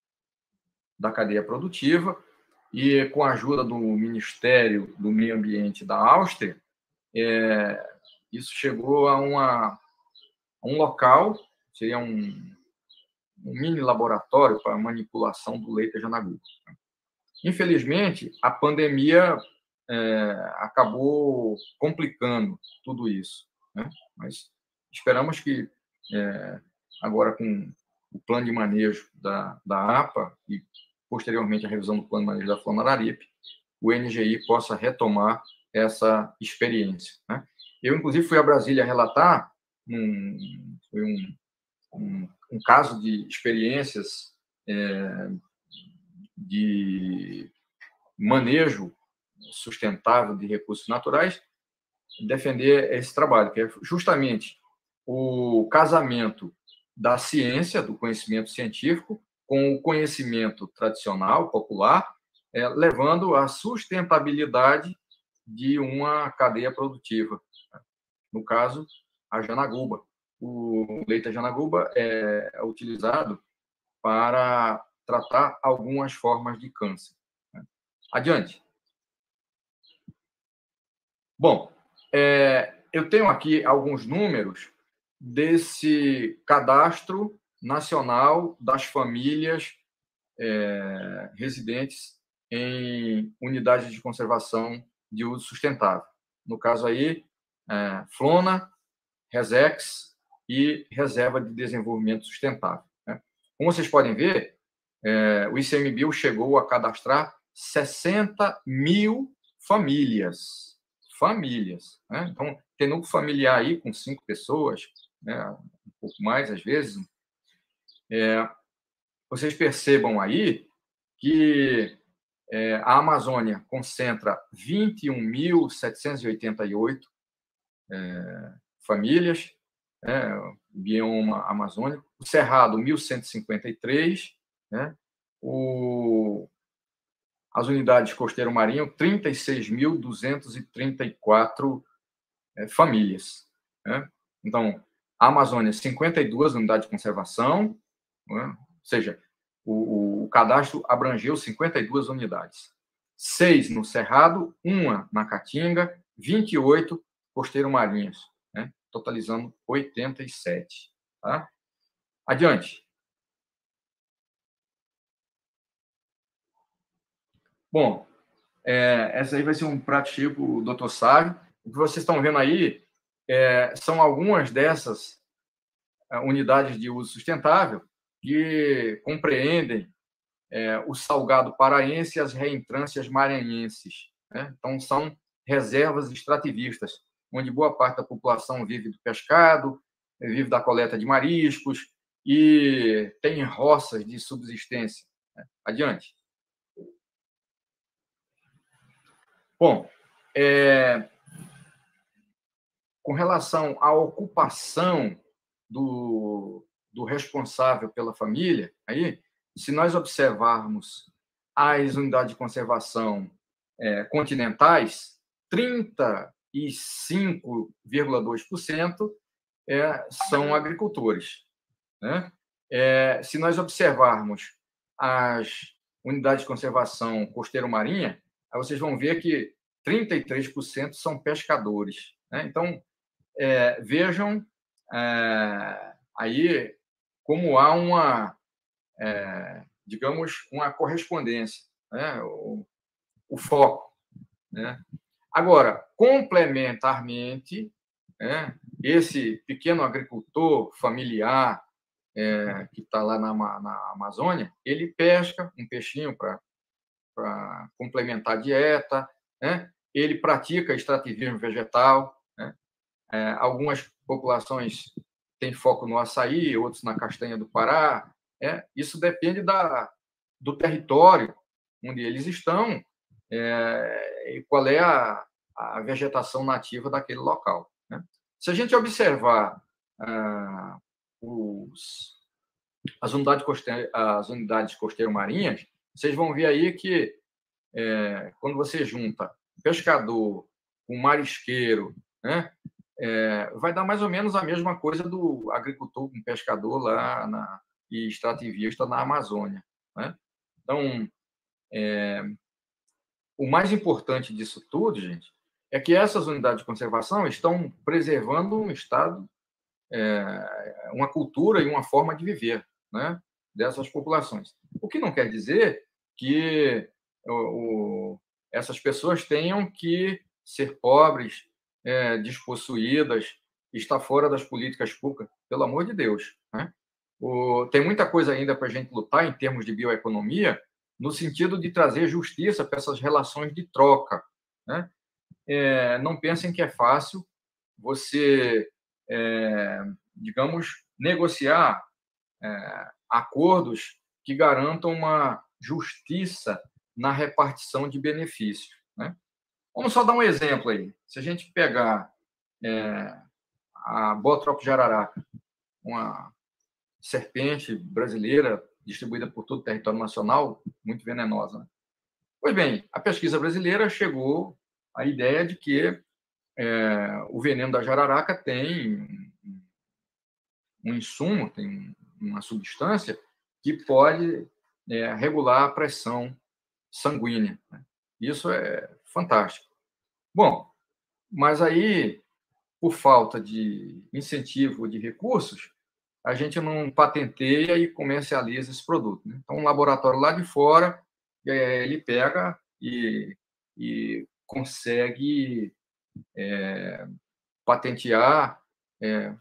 da cadeia produtiva e com a ajuda do Ministério do Meio Ambiente da Áustria, é, isso chegou a, uma, a um local, seria um, um mini laboratório para manipulação do leite de Janaguba. Infelizmente, a pandemia é, acabou complicando tudo isso, né? Mas esperamos que, é, agora com o plano de manejo da, da A P A e, posteriormente, a revisão do plano de manejo da Flonararipe, o N G I possa retomar essa experiência, né? Eu, inclusive, fui a Brasília relatar um, foi um, um, um caso de experiências é, de manejo sustentável de recursos naturais, defender esse trabalho, que é justamente o casamento da ciência, do conhecimento científico, com o conhecimento tradicional, popular, é, levando à sustentabilidade de uma cadeia produtiva. No caso, a Janaguba. O leite da Janaguba é utilizado para tratar algumas formas de câncer. Adiante. Bom, é, eu tenho aqui alguns números desse cadastro nacional das famílias é, residentes em unidades de conservação de uso sustentável. No caso aí, é, Flona, Resex e Reserva de Desenvolvimento Sustentável, né? Como vocês podem ver, é, o ICMBio chegou a cadastrar sessenta mil famílias. Famílias, né? Então, tem núcleo familiar aí com cinco pessoas, né? Um pouco mais, às vezes. É, vocês percebam aí que é, a Amazônia concentra vinte e um mil setecentos e oitenta e oito é, famílias, né? O bioma amazônico. O Cerrado, mil cento e cinquenta e três, né? O as unidades costeiro marinho, trinta e seis mil duzentos e trinta e quatro é, famílias, né? Então, a Amazônia, cinquenta e duas unidades de conservação, né? Ou seja, o, o cadastro abrangeu cinquenta e duas unidades. Seis no Cerrado, uma na Caatinga, vinte e oito costeiro marinhas, né? Totalizando oitenta e sete. Tá? Adiante. Bom, é, essa aí vai ser um prato cheio, doutor Sávio. O que vocês estão vendo aí é, são algumas dessas unidades de uso sustentável que compreendem é, o salgado paraense e as reentrâncias maranhenses, né? Então, são reservas extrativistas, onde boa parte da população vive do pescado, vive da coleta de mariscos e tem roças de subsistência, né? Adiante. Bom, é, com relação à ocupação do, do responsável pela família, aí, se nós observarmos as unidades de conservação é, continentais, trinta e cinco vírgula dois por cento é, são agricultores, né? É, se nós observarmos as unidades de conservação costeiro-marinha, aí vocês vão ver que trinta e três por cento são pescadores, né? Então, é, vejam é, aí como há uma, é, digamos, uma correspondência, né? o, o foco, né? Agora, complementarmente, né, esse pequeno agricultor familiar é, que está lá na, na Amazônia, ele pesca um peixinho para complementar a dieta, né? Ele pratica extrativismo vegetal, né? É, algumas populações têm foco no açaí, outros na castanha do Pará. É, isso depende da, do território onde eles estão é, e qual é a, a vegetação nativa daquele local, né? Se a gente observar ah, os, as unidades costeiro, as unidades costeiro-marinhas, vocês vão ver aí que é, quando você junta pescador com marisqueiro, né, é, vai dar mais ou menos a mesma coisa do agricultor com pescador lá na, e extrativista na Amazônia, né? Então, é, o mais importante disso tudo, gente, é que essas unidades de conservação estão preservando um estado, é, uma cultura e uma forma de viver, né, dessas populações. O que não quer dizer que o, o, essas pessoas tenham que ser pobres, é, despossuídas, estar fora das políticas públicas, pelo amor de Deus, né? O, tem muita coisa ainda para a gente lutar em termos de bioeconomia, no sentido de trazer justiça para essas relações de troca, né? É, não pensem que é fácil você, é, digamos, negociar é, acordos que garantam uma justiça na repartição de benefícios, né? Vamos só dar um exemplo aí. Se a gente pegar é, a Boa jararaca, uma serpente brasileira distribuída por todo o território nacional, muito venenosa, né? Pois bem, a pesquisa brasileira chegou à ideia de que é, o veneno da jararaca tem um insumo, tem uma substância que pode é, regular a pressão sanguínea, né? Isso é fantástico. Bom, mas aí, por falta de incentivo de recursos, a gente não patenteia e comercializa esse produto, né? Então, um laboratório lá de fora, ele pega e, e consegue é, patentear, é,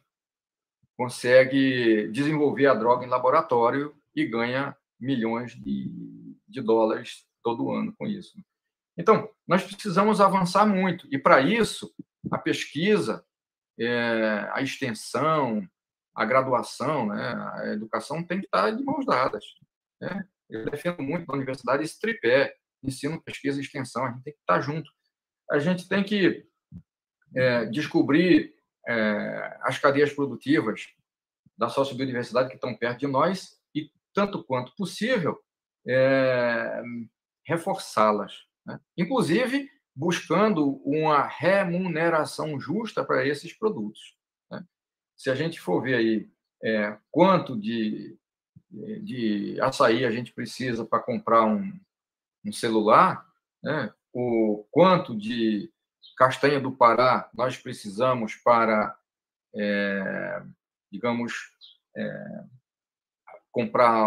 consegue desenvolver a droga em laboratório e ganha milhões de, de dólares todo ano com isso. Então, nós precisamos avançar muito. E, para isso, a pesquisa, é, a extensão, a graduação, né, a educação tem que estar de mãos dadas, né? Eu defendo muito na universidade esse tripé, ensino, pesquisa e extensão. A gente tem que estar junto. A gente tem que é, descobrir é, as cadeias produtivas da sociobiodiversidade que estão perto de nós e, tanto quanto possível, é, reforçá-las, né? Inclusive buscando uma remuneração justa para esses produtos, né? Se a gente for ver aí é, quanto de, de açaí a gente precisa para comprar um, um celular, né? O quanto de castanha do Pará nós precisamos para, é, digamos, é, comprar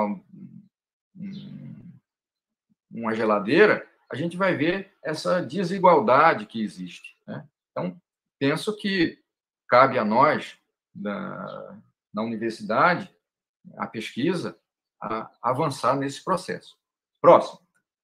um, uma geladeira, a gente vai ver essa desigualdade que existe, né? Então, penso que cabe a nós, da, da universidade, a pesquisa, a avançar nesse processo. Próximo.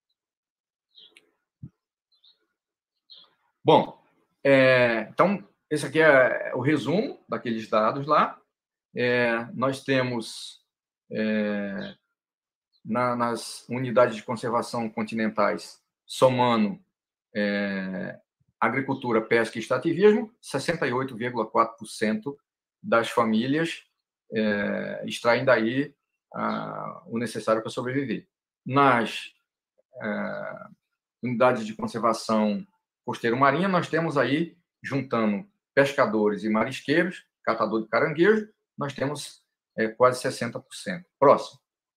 Bom, é, então, esse aqui é o resumo daqueles dados lá. É, nós temos, é, na, nas unidades de conservação continentais, somando é, agricultura, pesca e extrativismo, sessenta e oito vírgula quatro por cento das famílias é, extraem daí ah, o necessário para sobreviver. Nas é, unidades de conservação costeiro-marinha, nós temos aí, juntando pescadores e marisqueiros, catador de caranguejo, nós temos é, quase sessenta por cento. Próximo.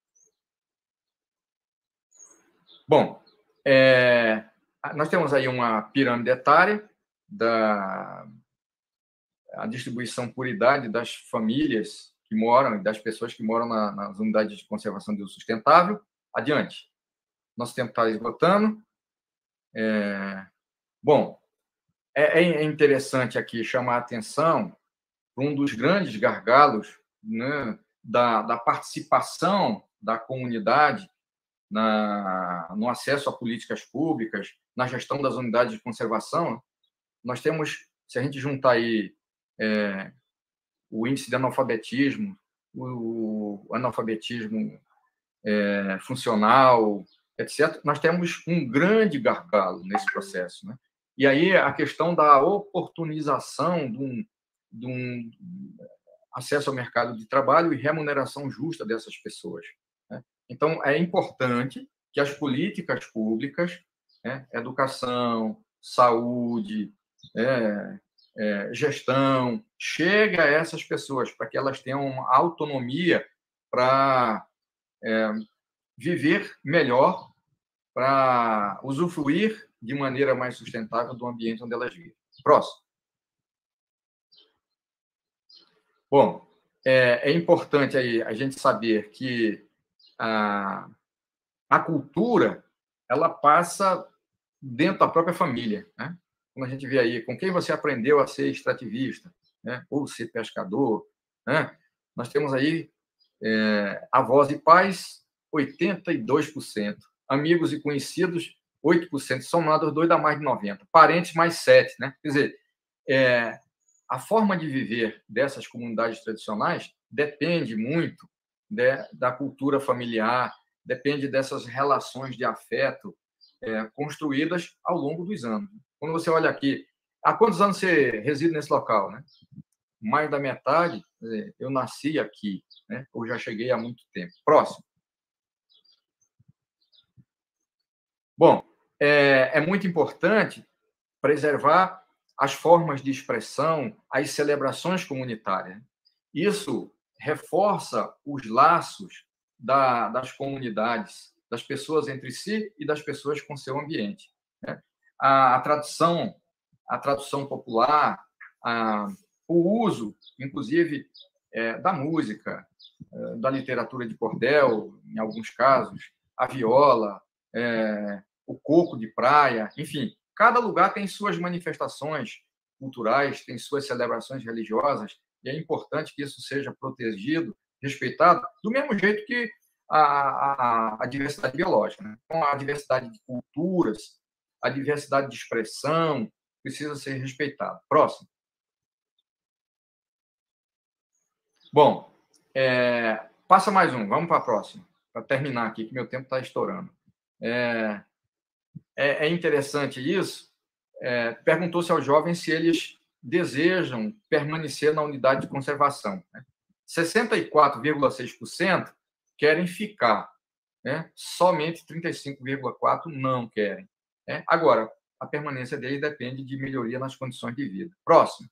Bom, é, nós temos aí uma pirâmide etária da a distribuição por idade das famílias que moram e das pessoas que moram na, nas unidades de conservação de uso sustentável. Adiante. Nosso tempo está esgotando. É, bom, é, é interessante aqui chamar a atenção para um dos grandes gargalos, né, da, da participação da comunidade na, no acesso a políticas públicas, na gestão das unidades de conservação. Nós temos, se a gente juntar aí é, o índice de analfabetismo, o, o analfabetismo é, funcional, etcétera, nós temos um grande gargalo nesse processo, né? E aí a questão da oportunização de um, de um acesso ao mercado de trabalho e remuneração justa dessas pessoas, né? Então, é importante que as políticas públicas, né, educação, saúde, é, é, gestão, chegue a essas pessoas para que elas tenham uma autonomia para é, viver melhor, para usufruir de maneira mais sustentável do ambiente onde elas vivem. Próximo. Bom, é, é importante aí a gente saber que a, a cultura ela passa dentro da própria família, né? Como a gente vê aí, com quem você aprendeu a ser extrativista, né? Ou ser pescador, né? Nós temos aí é, avós e pais, oitenta e dois por cento. Amigos e conhecidos, oito por cento. Somados dois dá mais de noventa por cento. Parentes, mais sete por cento, né? Quer dizer, é, a forma de viver dessas comunidades tradicionais depende muito de, da cultura familiar, depende dessas relações de afeto é, construídas ao longo dos anos. Quando você olha aqui, há quantos anos você reside nesse local, né? Mais da metade, eu nasci aqui, né? Ou já cheguei há muito tempo. Próximo. Bom, é, é muito importante preservar as formas de expressão, as celebrações comunitárias. Isso reforça os laços da, das comunidades, das pessoas entre si e das pessoas com seu ambiente, né? A, a tradução, a tradução popular, a, o uso, inclusive, é, da música, é, da literatura de cordel, em alguns casos, a viola, é, o coco de praia, enfim, cada lugar tem suas manifestações culturais, tem suas celebrações religiosas, e é importante que isso seja protegido, respeitado, do mesmo jeito que a, a, a diversidade biológica, né? Então, a diversidade de culturas, a diversidade de expressão precisa ser respeitada. Próximo. Bom, é, passa mais um, vamos para a próxima, para terminar aqui, que meu tempo está estourando. É, é, é interessante isso. É, perguntou-se aos jovens se eles desejam permanecer na unidade de conservação, né? sessenta e quatro vírgula seis por cento querem ficar, né? Somente trinta e cinco vírgula quatro por cento não querem, né? Agora, a permanência deles depende de melhoria nas condições de vida. Próximo.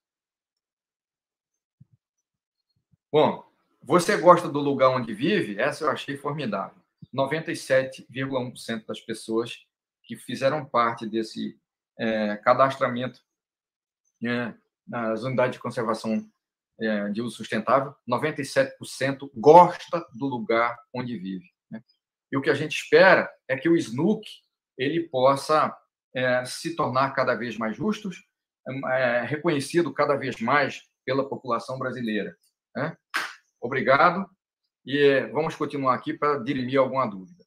Bom, você gosta do lugar onde vive? Essa eu achei formidável. noventa e sete vírgula um por cento das pessoas que fizeram parte desse é, cadastramento é, nas unidades de conservação é, de uso sustentável, noventa e sete por cento gosta do lugar onde vive, né? E o que a gente espera é que o S N U C ele possa é, se tornar cada vez mais justo, é, reconhecido cada vez mais pela população brasileira, né? Obrigado, e vamos continuar aqui para dirimir alguma dúvida.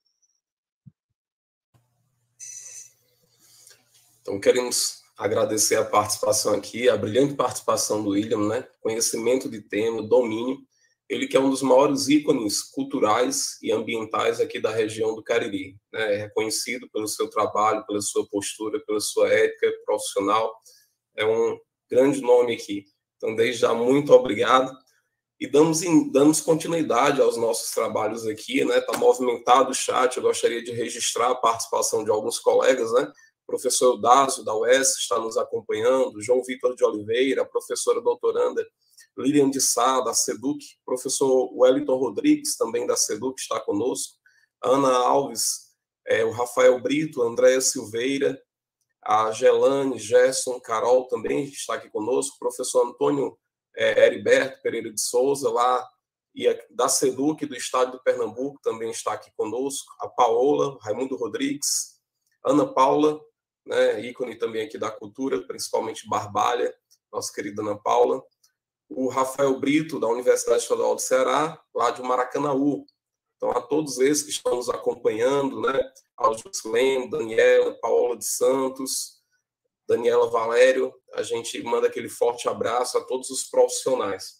Então, queremos agradecer a participação aqui, a brilhante participação do William, né? Conhecimento de tema, domínio. ele que é um dos maiores ícones culturais e ambientais aqui da região do Cariri, né? É reconhecido pelo seu trabalho, pela sua postura, pela sua ética profissional, é um grande nome aqui. Então, desde já, muito obrigado. E damos, damos continuidade aos nossos trabalhos aqui, né? Está movimentado o chat, eu gostaria de registrar a participação de alguns colegas, né? O professor Eudásio, da U E S, está nos acompanhando, João Vitor de Oliveira, a professora doutoranda Lilian de Sá, da SEDUC, professor Wellington Rodrigues, também da SEDUC, está conosco, Ana Alves, é, o Rafael Brito, Andréa Silveira, a Gelane, Gerson, Carol também está aqui conosco, o professor Antônio é, Heriberto Pereira de Souza, lá, e a, da SEDUC, do estado de Pernambuco, também está aqui conosco, a Paola, Raimundo Rodrigues, Ana Paula, né, ícone também aqui da cultura, principalmente Barbalha, nossa querida Ana Paula, o Rafael Brito, da Universidade Estadual do Ceará, lá de Maracanaú. Então, a todos esses que estão nos acompanhando, né? Ao Jusilene, Daniela, Paola de Santos, Daniela Valério, a gente manda aquele forte abraço a todos os profissionais.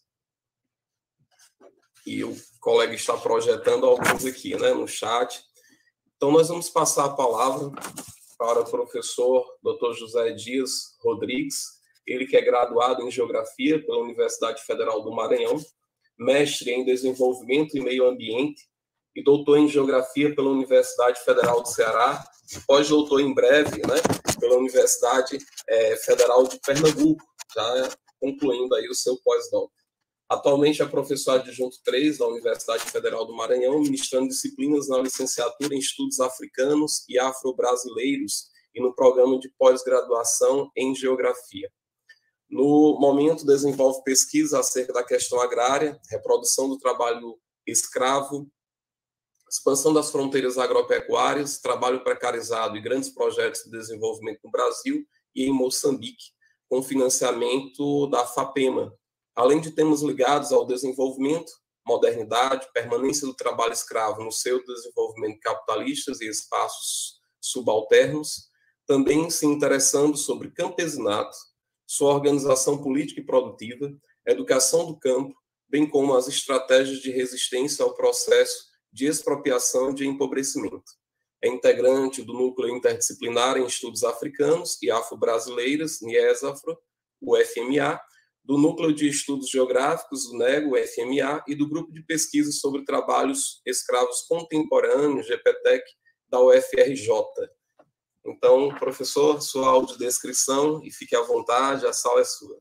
E o colega está projetando alguns aqui, né, no chat. Então, nós vamos passar a palavra para o professor doutor José Dias Rodrigues, ele que é graduado em Geografia pela Universidade Federal do Maranhão, mestre em Desenvolvimento e Meio Ambiente e doutor em Geografia pela Universidade Federal do Ceará, pós-doutor em breve, né, pela Universidade é, Federal de Pernambuco, já concluindo aí o seu pós-doutor. Atualmente é professor adjunto três da Universidade Federal do Maranhão, ministrando disciplinas na licenciatura em Estudos Africanos e Afro-Brasileiros e no programa de pós-graduação em Geografia. No momento, desenvolve pesquisa acerca da questão agrária, reprodução do trabalho escravo, expansão das fronteiras agropecuárias, trabalho precarizado e grandes projetos de desenvolvimento no Brasil e em Moçambique, com financiamento da FAPEMA, além de temas ligados ao desenvolvimento, modernidade, permanência do trabalho escravo no seu desenvolvimento capitalistas e espaços subalternos, também se interessando sobre campesinato, sua organização política e produtiva, educação do campo, bem como as estratégias de resistência ao processo de expropriação e de empobrecimento. É integrante do Núcleo Interdisciplinar em Estudos Africanos e Afro-Brasileiras, NIESAFRO, o F M A, do Núcleo de Estudos Geográficos, o NEGO, o F M A, e do Grupo de Pesquisa sobre Trabalhos Escravos Contemporâneos, G P T E C, da U F R J. Então, professor, sua audiodescrição, e fique à vontade, a sala é sua.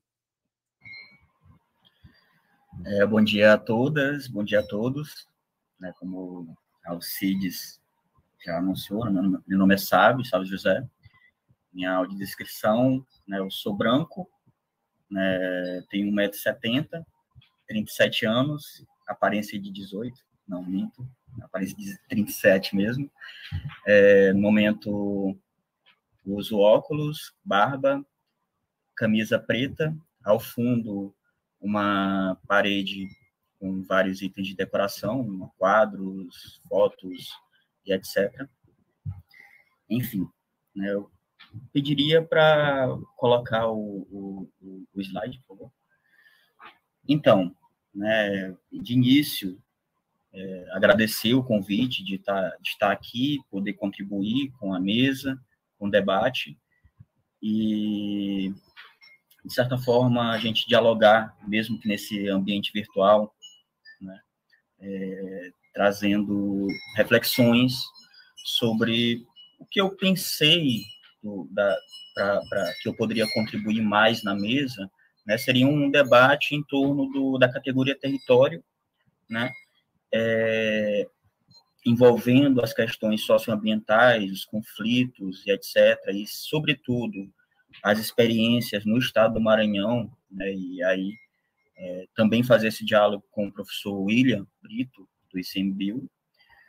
É, bom dia a todas, bom dia a todos. Né, como Alcides já anunciou, meu, meu nome é Sábio, Sábio José. Minha audiodescrição, né, eu sou branco, né, tenho um metro e setenta, trinta e sete anos, aparência de dezoito, não minto, aparência de trinta e sete mesmo. É, no momento, uso óculos, barba, camisa preta, ao fundo, uma parede com vários itens de decoração, quadros, fotos e etcétera. Enfim, né, eu pediria para colocar o, o, o slide, por favor. Então, né, de início, é, agradecer o convite de estar, de estar aqui, poder contribuir com a mesa, com o debate, e, de certa forma, a gente dialogar, mesmo que nesse ambiente virtual, né, é, trazendo reflexões sobre o que eu pensei para que eu poderia contribuir mais na mesa, né, seria um debate em torno do, da categoria território, né, é, envolvendo as questões socioambientais, os conflitos e etcétera, e, sobretudo, as experiências no estado do Maranhão, né, e aí é, também fazer esse diálogo com o professor William Brito, do I C M B U,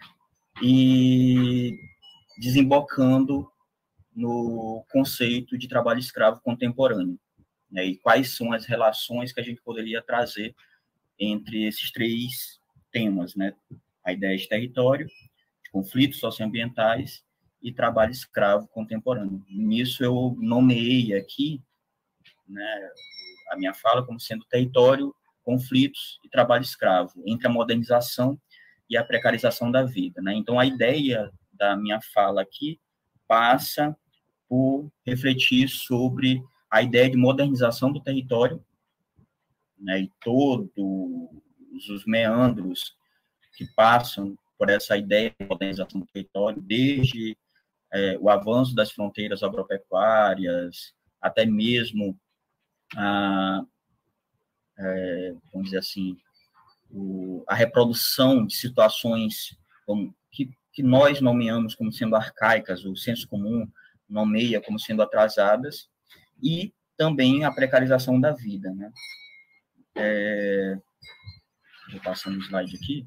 e desembocando no conceito de trabalho escravo contemporâneo, né, e quais são as relações que a gente poderia trazer entre esses três temas, né, a ideia de território, de conflitos socioambientais e trabalho escravo contemporâneo. Nisso eu nomeei aqui, né, a minha fala como sendo território conflitos e trabalho escravo, entre a modernização e a precarização da vida, né? Então, a ideia da minha fala aqui passa por refletir sobre a ideia de modernização do território, né, e todos os meandros que passam por essa ideia de modernização do território, desde é, o avanço das fronteiras agropecuárias, até mesmo a, é, vamos dizer assim, o, a reprodução de situações como, que, que nós nomeamos como sendo arcaicas, o senso comum nomeia como sendo atrasadas, e também a precarização da vida, né? É, vou passar um slide aqui.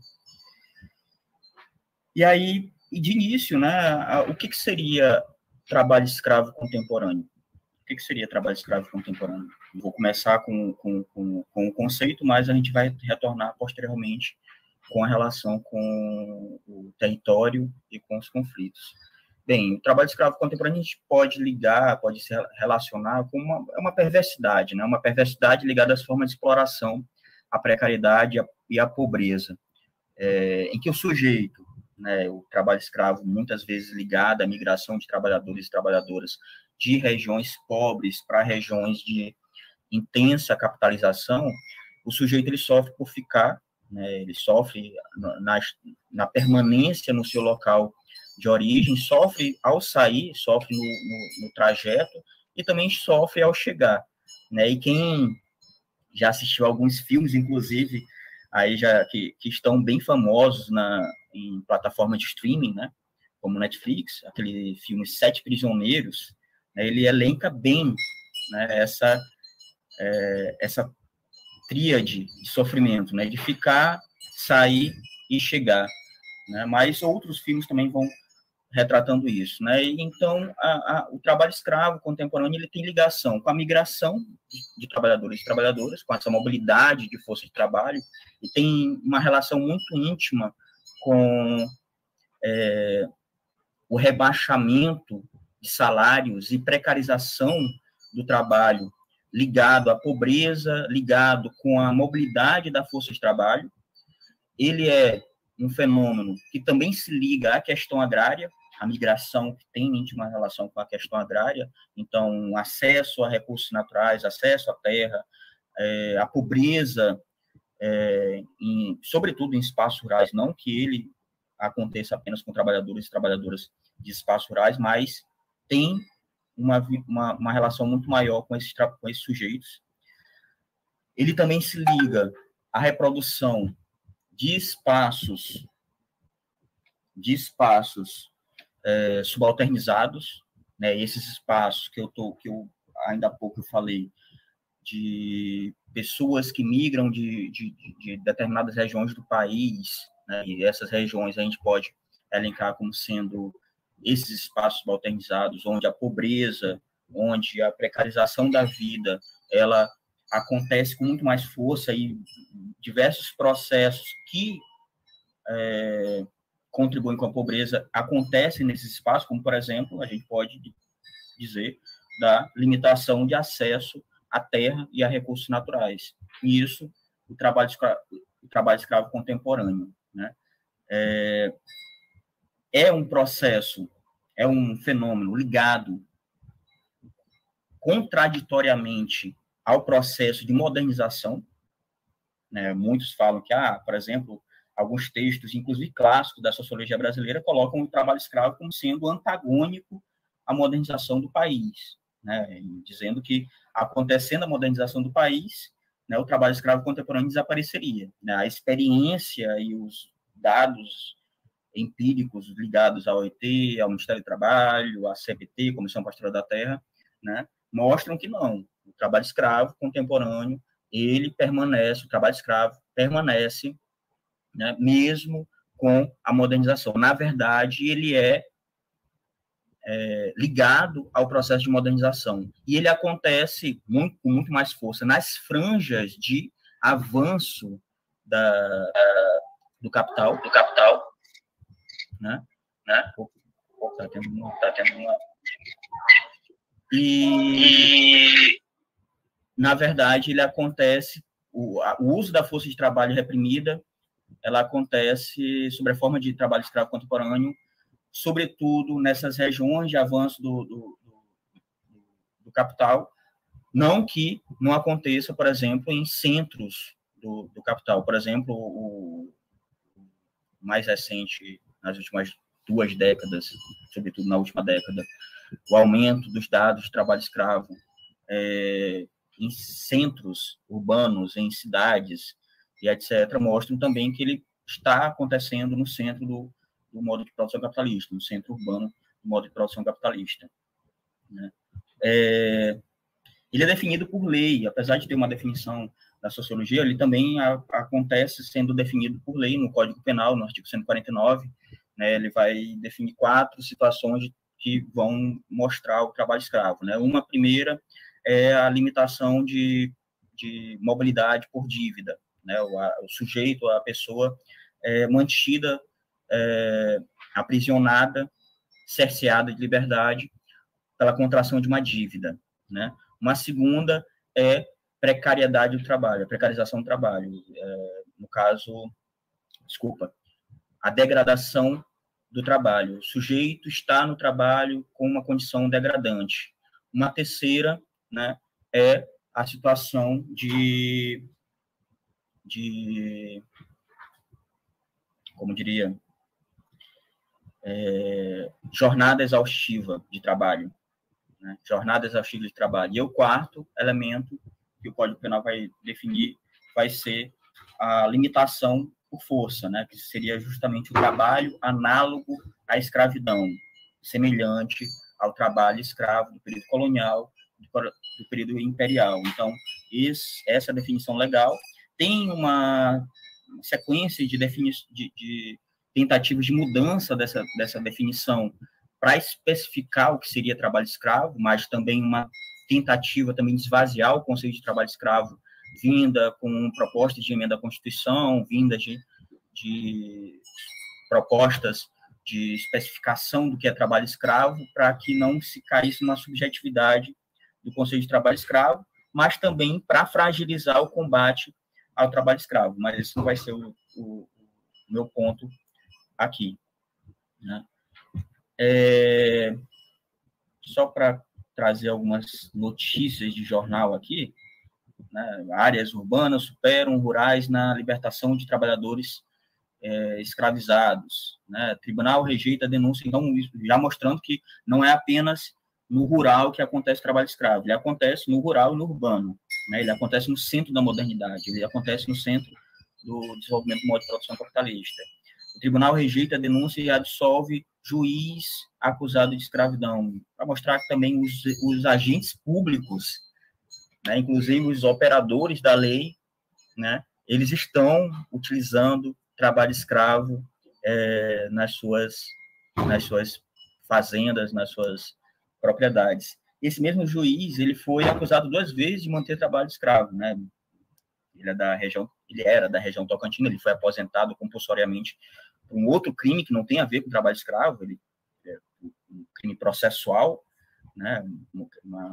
E aí, de início, né, o que, que seria trabalho escravo contemporâneo? O que, que seria trabalho escravo contemporâneo? Vou começar com, com, com, com o conceito, mas a gente vai retornar posteriormente com a relação com o território e com os conflitos. Bem, o trabalho escravo contemporâneo a gente pode ligar, pode se relacionar com uma, uma perversidade, né? Uma perversidade ligada às formas de exploração, à precariedade e à pobreza, é, em que o sujeito, né, o trabalho escravo, muitas vezes ligado à migração de trabalhadores e trabalhadoras de regiões pobres para regiões de intensa capitalização, o sujeito ele sofre por ficar, né, ele sofre na, na permanência no seu local de origem, sofre ao sair, sofre no, no, no trajeto e também sofre ao chegar, né? E quem já assistiu alguns filmes, inclusive, aí já que, que estão bem famosos na, em plataformas de streaming, né? Como Netflix, aquele filme Sete Prisioneiros, né, ele elenca bem, né, essa, é, essa tríade de sofrimento, né? De ficar, sair e chegar, né? Mas outros filmes também vão retratando isso, né? E, então, a, a, o trabalho escravo contemporâneo ele tem ligação com a migração de, de trabalhadores e trabalhadoras, com essa mobilidade de força de trabalho, e tem uma relação muito íntima com é, o rebaixamento de salários e precarização do trabalho ligado à pobreza, ligado com a mobilidade da força de trabalho. Ele é um fenômeno que também se liga à questão agrária, a migração que tem íntima relação com a questão agrária, então, acesso a recursos naturais, acesso à terra, é, a pobreza, é, em, sobretudo em espaços rurais, não que ele aconteça apenas com trabalhadores e trabalhadoras de espaços rurais, mas tem uma, uma, uma relação muito maior com esses, com esses sujeitos. Ele também se liga à reprodução de espaços, de espaços é, subalternizados, né? Esses espaços que eu tô, que eu ainda há pouco eu falei de pessoas que migram de, de, de determinadas regiões do país, né? E essas regiões a gente pode elencar como sendo esses espaços subalternizados, onde a pobreza, onde a precarização da vida, ela acontece com muito mais força e diversos processos que é, contribuem com a pobreza acontecem nesses espaços, como, por exemplo, a gente pode dizer da limitação de acesso à terra e a recursos naturais. E isso, o trabalho escravo, o trabalho escravo contemporâneo, né? É, é um processo, é um fenômeno ligado contraditoriamente ao processo de modernização, né? Muitos falam que, ah, por exemplo, alguns textos, inclusive clássicos da sociologia brasileira, colocam o trabalho escravo como sendo antagônico à modernização do país, né? Dizendo que, acontecendo a modernização do país, né, o trabalho escravo contemporâneo desapareceria, né? A experiência e os dados empíricos ligados ao O I T, ao Ministério do Trabalho, à C B T, Comissão Pastoral da Terra, né, mostram que não. O trabalho escravo contemporâneo, ele permanece, o trabalho escravo permanece, né, mesmo com a modernização. Na verdade, ele é, é ligado ao processo de modernização. E ele acontece muito, com muito mais força nas franjas de avanço da, do capital, do capital, né? né? Tá tendo uma, tá tendo uma... E, e, na verdade, ele acontece o, a, o uso da força de trabalho reprimida, ela acontece sob a forma de trabalho escravo contemporâneo, sobretudo nessas regiões de avanço do, do, do, do capital, não que não aconteça, por exemplo, em centros do, do capital. Por exemplo, o, o mais recente, nas últimas duas décadas, sobretudo na última década, o aumento dos dados de trabalho escravo é, em centros urbanos, em cidades, e etcétera, mostram também que ele está acontecendo no centro do, do modo de produção capitalista, no centro urbano do modo de produção capitalista. Né? É, ele é definido por lei, apesar de ter uma definição da sociologia, ele também a, acontece sendo definido por lei no Código Penal, no artigo cento e quarenta e nove, né, ele vai definir quatro situações que vão mostrar o trabalho escravo. Né? Uma primeira é a limitação de, de mobilidade por dívida, né? o, a, o sujeito, a pessoa é mantida, é, aprisionada, cerceada de liberdade pela contração de uma dívida. Né? Uma segunda é precariedade do trabalho, a precarização do trabalho. É, no caso, desculpa, a degradação do trabalho. O sujeito está no trabalho com uma condição degradante. Uma terceira, né, é a situação de, de como diria, é, jornada exaustiva de trabalho. Né, jornada exaustiva de trabalho. E o quarto elemento que o Código Penal vai definir vai ser a limitação por força, né, que seria justamente o trabalho análogo à escravidão, semelhante ao trabalho escravo do período colonial, do período imperial. Então, esse, essa definição legal tem uma sequência de, defini de, de tentativas de mudança dessa, dessa definição para especificar o que seria trabalho escravo, mas também uma tentativa também de esvaziar o conceito de trabalho escravo, vinda com propostas de emenda à Constituição, vinda de, de propostas de especificação do que é trabalho escravo, para que não se caísse numa subjetividade do conceito de trabalho escravo, mas também para fragilizar o combate ao trabalho escravo. Mas esse não vai ser o, o, o meu ponto aqui. Né? É, só para trazer algumas notícias de jornal aqui, né, áreas urbanas superam rurais na libertação de trabalhadores é, escravizados. Né, tribunal rejeita a denúncia, então, já mostrando que não é apenas no rural que acontece trabalho escravo, ele acontece no rural e no urbano, né, ele acontece no centro da modernidade, ele acontece no centro do desenvolvimento do modo de produção capitalista. O tribunal rejeita a denúncia e absolve juiz acusado de escravidão, para mostrar que também os, os agentes públicos, né, inclusive os operadores da lei, né, eles estão utilizando trabalho escravo é, nas, suas, nas suas fazendas, nas suas propriedades. Esse mesmo juiz, ele foi acusado duas vezes de manter trabalho escravo, né? Ele, é da região, ele era da região Tocantina, ele foi aposentado compulsoriamente por um outro crime que não tem a ver com trabalho escravo, ele é um crime processual, né? Uma,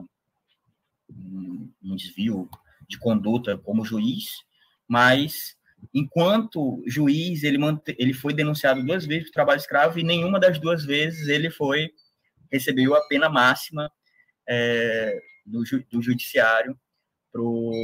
um, um desvio de conduta como juiz, mas enquanto juiz, ele, mante, ele foi denunciado duas vezes por trabalho escravo e nenhuma das duas vezes ele foi, recebeu a pena máxima é, do, ju, do judiciário para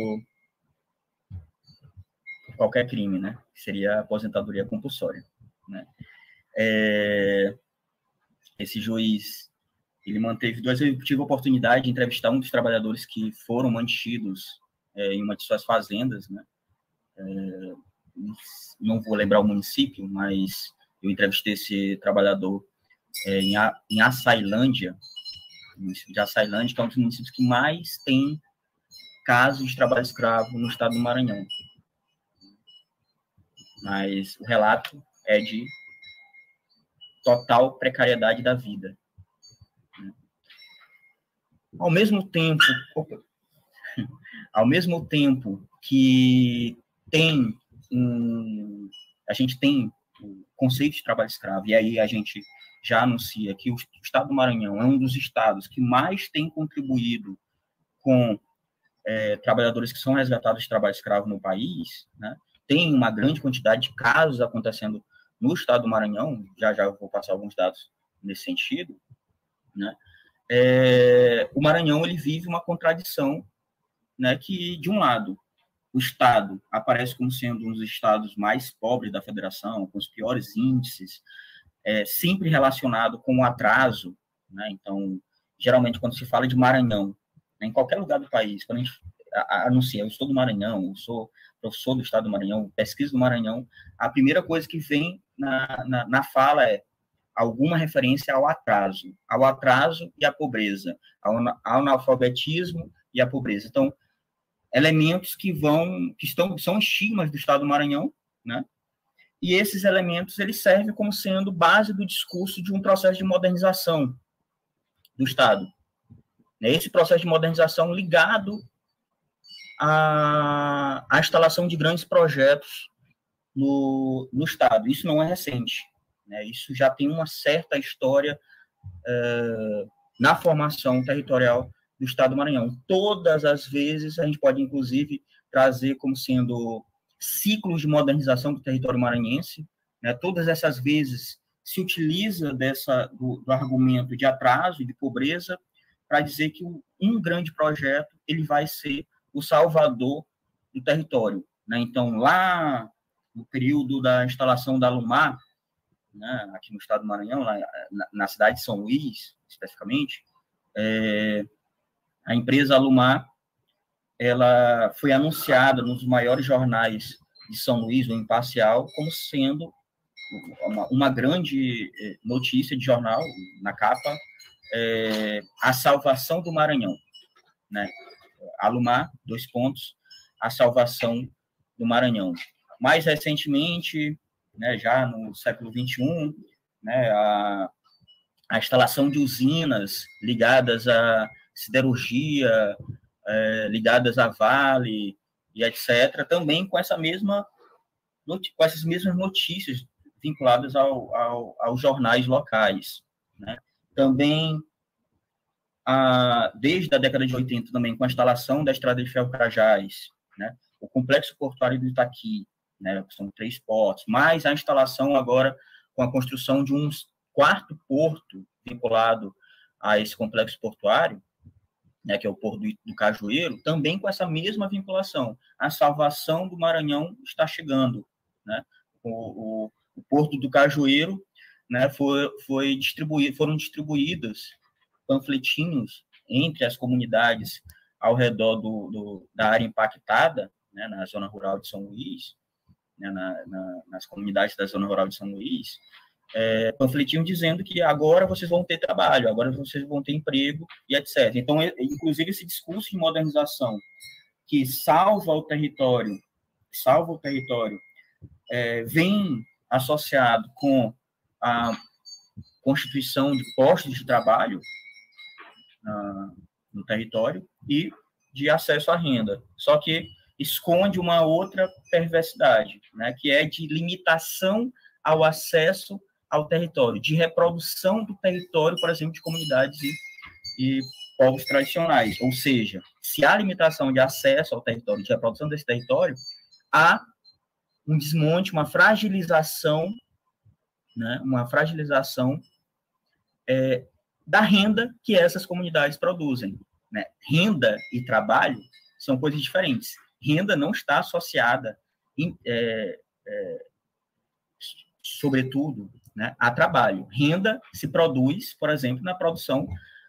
qualquer crime, né? Que seria a aposentadoria compulsória, né? É, esse juiz, ele manteve duas vezes, eu tive a oportunidade de entrevistar um dos trabalhadores que foram mantidos é, em uma de suas fazendas, né? É, não vou lembrar o município, mas eu entrevistei esse trabalhador é, em, a, em Açailândia, no município de Açailândia, que é um dos municípios que mais tem casos de trabalho escravo no estado do Maranhão. Mas o relato é de total precariedade da vida. Ao mesmo tempo, opa, ao mesmo tempo que tem um, a gente tem o conceito de trabalho escravo, e aí a gente já anuncia que o estado do Maranhão é um dos estados que mais tem contribuído com é, trabalhadores que são resgatados de trabalho escravo no país, né? Tem uma grande quantidade de casos acontecendo no estado do Maranhão, já já eu vou passar alguns dados nesse sentido, né? É, o Maranhão ele vive uma contradição, né, que, de um lado, o Estado aparece como sendo um dos estados mais pobres da federação, com os piores índices, é, sempre relacionado com o atraso, né? Então, geralmente, quando se fala de Maranhão, né, em qualquer lugar do país, quando a gente anuncia, eu sou do Maranhão, eu sou professor do estado do Maranhão, pesquiso do Maranhão, a primeira coisa que vem na, na, na fala é alguma referência ao atraso, ao atraso e à pobreza, ao analfabetismo e à pobreza. Então, elementos que vão, que estão, são estigmas do estado do Maranhão, né? E esses elementos, eles servem como sendo base do discurso de um processo de modernização do estado. Esse processo de modernização ligado à, à instalação de grandes projetos no, no estado. Isso não é recente, né? Isso já tem uma certa história é, na formação territorial do estado do Maranhão. Todas as vezes, a gente pode, inclusive, trazer como sendo ciclos de modernização do território maranhense, né? Todas essas vezes se utiliza dessa, do, do argumento de atraso e de pobreza para dizer que um grande projeto ele vai ser o salvador do território, né? Então, lá no período da instalação da Alumar, né, aqui no estado do Maranhão, lá, na, na cidade de São Luís, especificamente, é, a empresa Alumar, ela foi anunciada nos maiores jornais de São Luís, o Imparcial, como sendo uma, uma grande notícia de jornal, na capa, é, a salvação do Maranhão, né? Alumar, dois pontos, a salvação do Maranhão. Mais recentemente, né, já no século vinte e um, né, a, a instalação de usinas ligadas à siderurgia, é, ligadas à Vale e etcétera, também com essa mesma com essas mesmas notícias vinculadas ao, ao, aos jornais locais, né? Também a, desde a década de oitenta também com a instalação da estrada de ferro Carajás, né? O complexo portuário do Itaqui, né? São três portos, mais a instalação agora com a construção de um quarto porto vinculado a esse complexo portuário, né, que é o Porto do, do Cajueiro, também com essa mesma vinculação. A salvação do Maranhão está chegando, né? O, o, o Porto do Cajueiro, né, foi, foi distribuído, foram distribuídos panfletinhos entre as comunidades ao redor do, do, da área impactada, né, na zona rural de São Luís, né, na, na, nas comunidades da zona rural de São Luís, É, panfletinho dizendo que agora vocês vão ter trabalho, agora vocês vão ter emprego e etcétera. Então, inclusive, esse discurso de modernização que salva o território, salva o território, é, vem associado com a constituição de postos de trabalho na, no território e de acesso à renda. Só que esconde uma outra perversidade, né, que é de limitação ao acesso ao território, de reprodução do território, por exemplo, de comunidades e, e povos tradicionais. Ou seja, se há limitação de acesso ao território, de reprodução desse território, há um desmonte, uma fragilização, né, uma fragilização é, da renda que essas comunidades produzem, né? Renda e trabalho são coisas diferentes. Renda não está associada, em, é, é, sobretudo, né, a trabalho. Renda se produz, por exemplo, na produção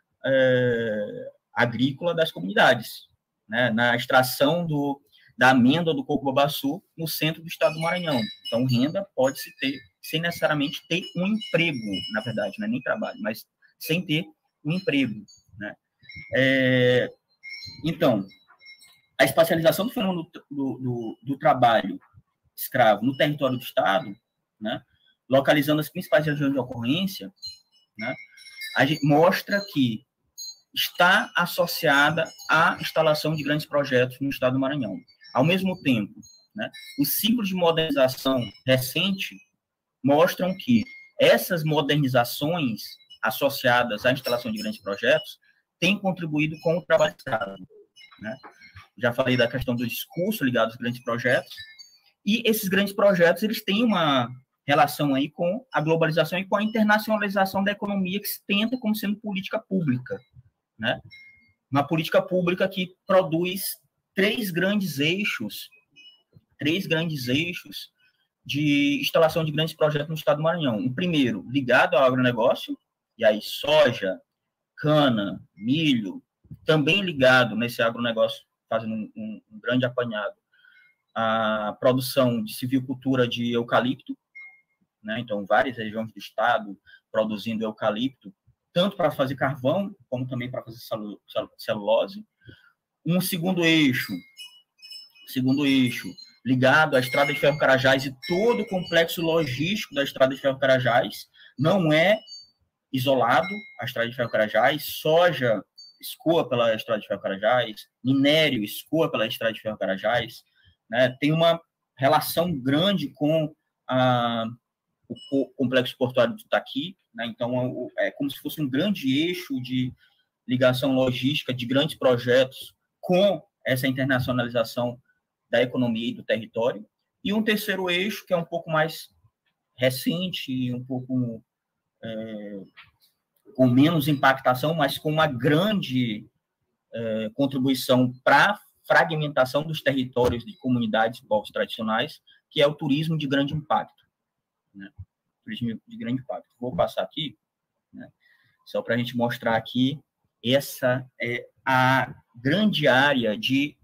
é, agrícola das comunidades, né, na extração do, da amêndoa do coco-babaçu no centro do estado do Maranhão. Então, renda pode-se ter, sem necessariamente ter um emprego, na verdade, não é nem trabalho, mas sem ter um emprego, né? É, então, a espacialização do fenômeno do, do, do trabalho escravo no território do estado, né, localizando as principais regiões de ocorrência, né, a gente mostra que está associada à instalação de grandes projetos no estado do Maranhão. Ao mesmo tempo, né, os ciclos de modernização recente mostram que essas modernizações associadas à instalação de grandes projetos têm contribuído com o trabalho escravo, né? já falei da questão do discurso ligado aos grandes projetos, e esses grandes projetos, eles têm uma relação aí com a globalização e com a internacionalização da economia que se tenta como sendo política pública, né? Uma política pública que produz três grandes eixos, três grandes eixos de instalação de grandes projetos no estado do Maranhão. O primeiro, ligado ao agronegócio, e aí soja, cana, milho, também ligado nesse agronegócio, fazendo um, um, um grande apanhado, a produção de silvicultura de eucalipto, né? Então, várias regiões do estado produzindo eucalipto, tanto para fazer carvão, como também para fazer celulose. Um segundo eixo, segundo eixo, ligado à Estrada de Ferro Carajás e todo o complexo logístico da Estrada de Ferro Carajás, não é isolado a Estrada de Ferro Carajás, soja escoa pela Estrada de Ferro Carajás, minério escoa pela Estrada de Ferro Carajás, né? Tem uma relação grande com a, o complexo portuário do Itaqui, né? Então é como se fosse um grande eixo de ligação logística de grandes projetos com essa internacionalização da economia e do território. E um terceiro eixo, que é um pouco mais recente, um pouco é, com menos impactação, mas com uma grande é, contribuição para a fragmentação dos territórios de comunidades e povos tradicionais, que é o turismo de grande impacto, né? Turismo de grande impacto. Vou passar aqui, né, só para a gente mostrar aqui, essa é a grande área de,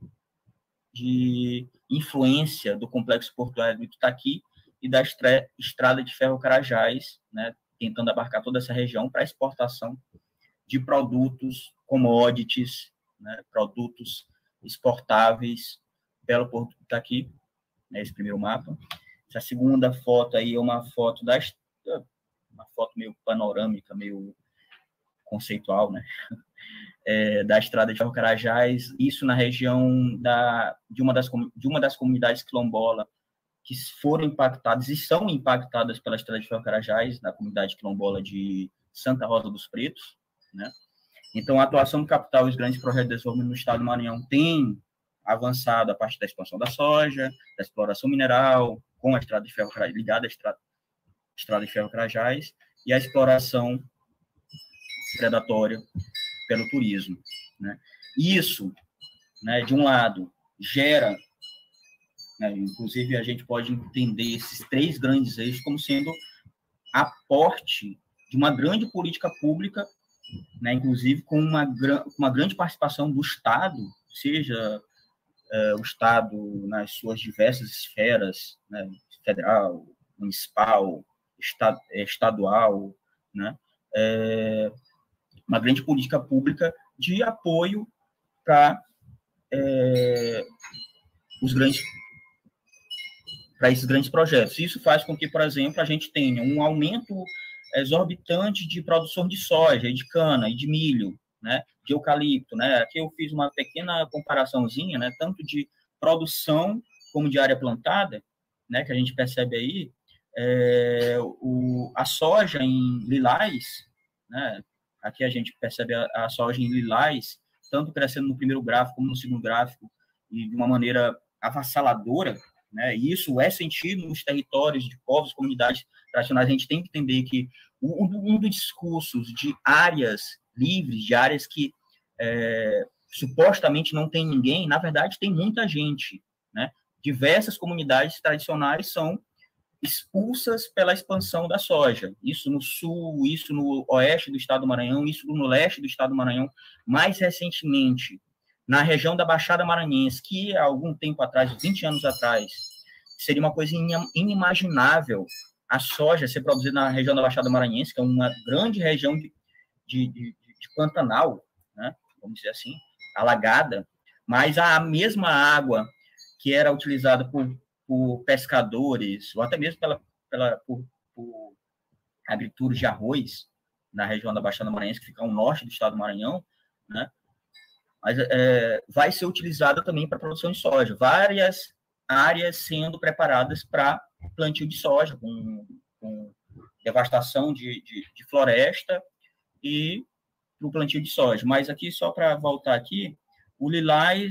de influência do complexo portuário do Itaqui e da Estrada de Ferro Carajás, né, tentando abarcar toda essa região para exportação de produtos, commodities, né, produtos exportáveis pelo Porto do Itaqui, né, esse primeiro mapa. Essa segunda foto aí é uma foto da uma foto meio panorâmica, meio conceitual, né, é, da Estrada de Ferro Carajás, isso na região da, de, uma das, de uma das comunidades quilombola que foram impactadas e são impactadas pela Estrada de Ferro Carajás, na comunidade quilombola de Santa Rosa dos Pretos, né? Então, a atuação do capital e os grandes projetos de desenvolvimento no estado do Maranhão tem avançado a partir da expansão da soja, da exploração mineral, com a Estrada de Ferro Carajás, ligada à Estrada, Estrada de Ferro Carajás, e a exploração predatória pelo turismo, né? Isso, né, de um lado, gera, né, inclusive a gente pode entender esses três grandes eixos como sendo aporte de uma grande política pública, né, inclusive com uma, uma grande participação do Estado, seja é, o Estado nas suas diversas esferas, né, federal, municipal, esta, estadual, né, é, uma grande política pública de apoio para é, os grandes para esses grandes projetos. Isso faz com que, por exemplo, a gente tenha um aumento exorbitante de produção de soja, de cana e de milho, né, de eucalipto, né? Aqui eu fiz uma pequena comparaçãozinha, né, tanto de produção como de área plantada, né, que a gente percebe aí, é, o, a soja em lilás, né, aqui a gente percebe a, a soja em lilás, tanto crescendo no primeiro gráfico como no segundo gráfico, e de uma maneira avassaladora, né? E isso é sentido nos territórios de povos, comunidades tradicionais. A gente tem que entender que um, um dos discursos de áreas livres, de áreas que é, supostamente não tem ninguém, na verdade tem muita gente, né? Diversas comunidades tradicionais são expulsas pela expansão da soja, isso no sul, isso no oeste do estado do Maranhão, isso no leste do estado do Maranhão, mais recentemente na região da Baixada Maranhense, que há algum tempo atrás, vinte anos atrás, seria uma coisa inimaginável a soja ser produzida na região da Baixada Maranhense, que é uma grande região de, de, de, de Pantanal, né, vamos dizer assim, alagada, mas a mesma água que era utilizada por, por pescadores, ou até mesmo pela, pela, por, por agricultores de arroz, na região da Baixada Maranhense, que fica ao norte do estado do Maranhão, né, mas é, vai ser utilizada também para a produção de soja. Várias áreas sendo preparadas para plantio de soja, com, com devastação de, de, de floresta e para o plantio de soja. Mas aqui, só para voltar aqui, o lilás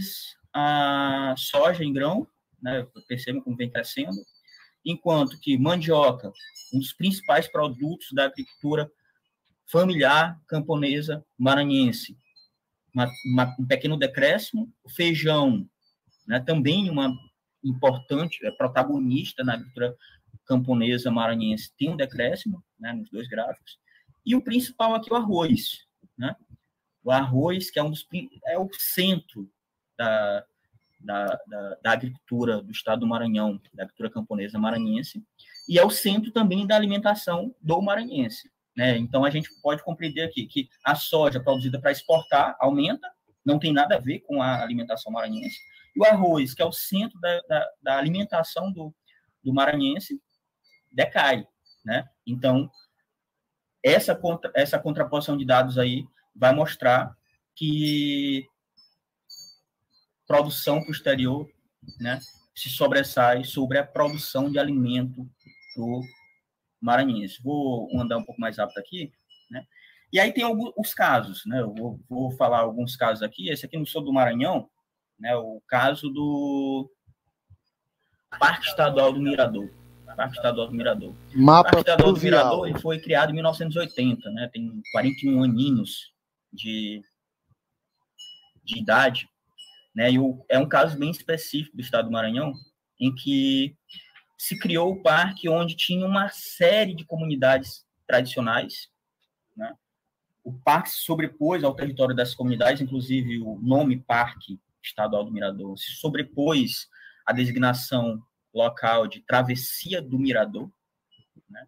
a soja em grão, né, percebam como vem crescendo, enquanto que mandioca, um dos principais produtos da agricultura familiar camponesa maranhense, uma, uma, um pequeno decréscimo, o feijão, né, também uma importante, é, protagonista na agricultura camponesa maranhense, tem um decréscimo, né, nos dois gráficos, e o principal aqui é o arroz, né, o arroz, que é um dos é o centro da, da, da, da agricultura do estado do Maranhão, da agricultura camponesa maranhense, e é o centro também da alimentação do maranhense, né? Então, a gente pode compreender aqui que a soja produzida para exportar aumenta, não tem nada a ver com a alimentação maranhense, e o arroz, que é o centro da, da, da alimentação do, do maranhense, decai, né? Então, essa, contra, essa contraposição de dados aí vai mostrar que produção para o exterior, né, se sobressai sobre a produção de alimento do maranhense. Vou andar um pouco mais rápido aqui, né? E aí tem alguns, os casos, né? Eu vou, vou falar alguns casos aqui. Esse aqui no sul do Maranhão, né? O caso do Parque Estadual do Mirador. Parque Estadual do Mirador. Mapa o Parque Estadual do fluvial. Mirador ele foi criado em mil novecentos e oitenta, né? Tem quarenta e um aninhos de, de idade, né? E o, é um caso bem específico do estado do Maranhão, em que se criou o parque onde tinha uma série de comunidades tradicionais, né? O parque se sobrepôs ao território dessas comunidades, inclusive o nome Parque Estadual do Mirador se sobrepôs à designação local de Travessia do Mirador, né?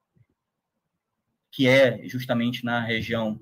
Que é justamente na região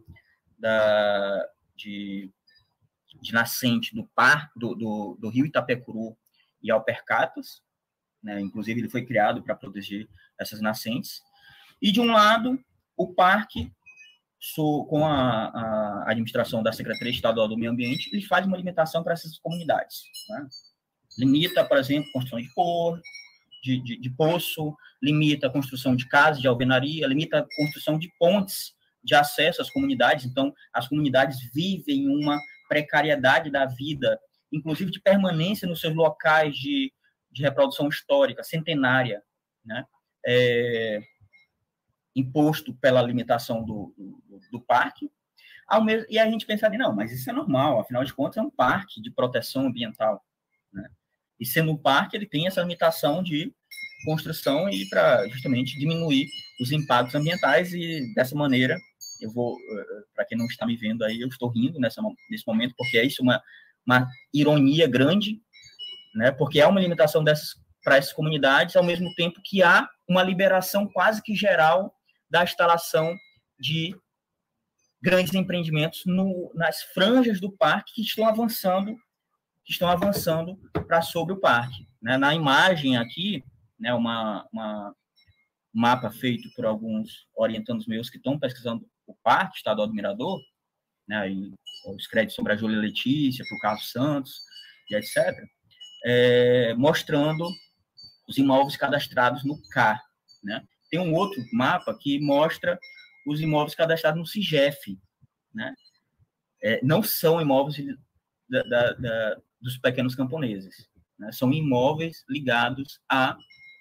da, de, de nascente do, par, do, do, do rio Itapecuru e Alpercatas, né? Inclusive ele foi criado para proteger essas nascentes, e de um lado o parque, so, com a, a administração da Secretaria Estadual do Meio Ambiente, ele faz uma limitação para essas comunidades, né? Limita, por exemplo, a construção de, por, de, de, de poço, limita a construção de casas de alvenaria, limita a construção de pontes de acesso às comunidades. Então, as comunidades vivem uma precariedade da vida, inclusive de permanência nos seus locais de, de reprodução histórica, centenária, né? É, imposto pela limitação do, do, do parque. Ao mesmo, e a gente pensa, não, mas isso é normal, afinal de contas é um parque de proteção ambiental, né? E sendo um parque, ele tem essa limitação de construção e para justamente diminuir os impactos ambientais, e dessa maneira, eu vou, para quem não está me vendo aí, eu estou rindo nessa, nesse momento, porque é isso uma, uma ironia grande, né? Porque há uma limitação dessas, para essas comunidades, ao mesmo tempo que há uma liberação quase que geral da instalação de grandes empreendimentos no, nas franjas do parque que estão avançando que estão avançando para sobre o parque, né? Na imagem aqui, né, uma, uma mapa feito por alguns orientandos meus que estão pesquisando o Parque Estadual do Mirador, né, e os créditos sobre a Júlia Letícia, para o Carlos Santos, e etcétera, é, mostrando os imóveis cadastrados no C A R, né? Tem um outro mapa que mostra os imóveis cadastrados no CIGEF, né? É, não são imóveis da, da, da, dos pequenos camponeses, né? São imóveis ligados a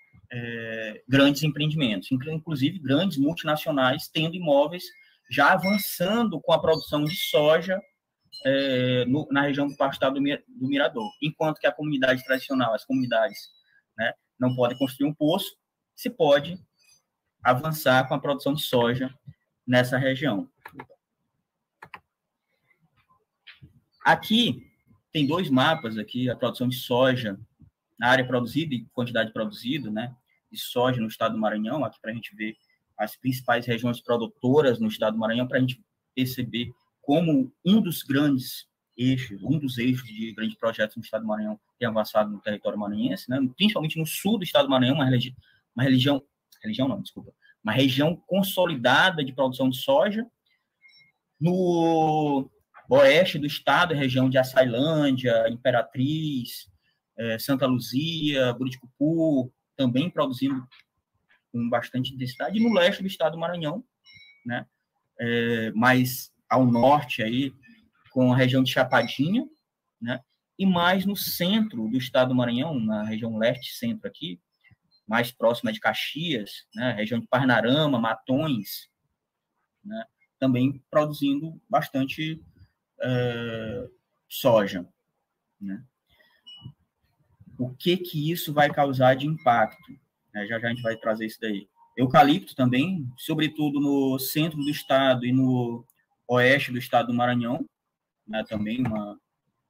é, grandes empreendimentos, inclusive grandes multinacionais tendo imóveis já avançando com a produção de soja é, no, na região do Parque Estadual do Mirador, enquanto que a comunidade tradicional, as comunidades, né, não podem construir um poço, se pode avançar com a produção de soja nessa região. Aqui tem dois mapas aqui, a produção de soja, a área produzida e quantidade produzida, né, de soja no estado do Maranhão, aqui para a gente ver as principais regiões produtoras no estado do Maranhão, para a gente perceber como um dos grandes eixos, um dos eixos de grandes projetos no estado do Maranhão tem avançado no território maranhense, né, principalmente no sul do estado do Maranhão, uma, religi uma religião, religião não, desculpa, uma região consolidada de produção de soja. No oeste do estado, a região de Açailândia, Imperatriz, eh, Santa Luzia, Buriticupu, também produzindo com bastante intensidade, e no leste do estado do Maranhão, né, é, mais ao norte aí, com a região de Chapadinha, né, e mais no centro do estado do Maranhão, na região leste-centro aqui, mais próxima de Caxias, né, região de Parnarama, Matões, né, também produzindo bastante é, soja. Né? O que que isso vai causar de impacto? É, já já a gente vai trazer isso daí. Eucalipto também, sobretudo no centro do estado e no oeste do estado do Maranhão, né, também uma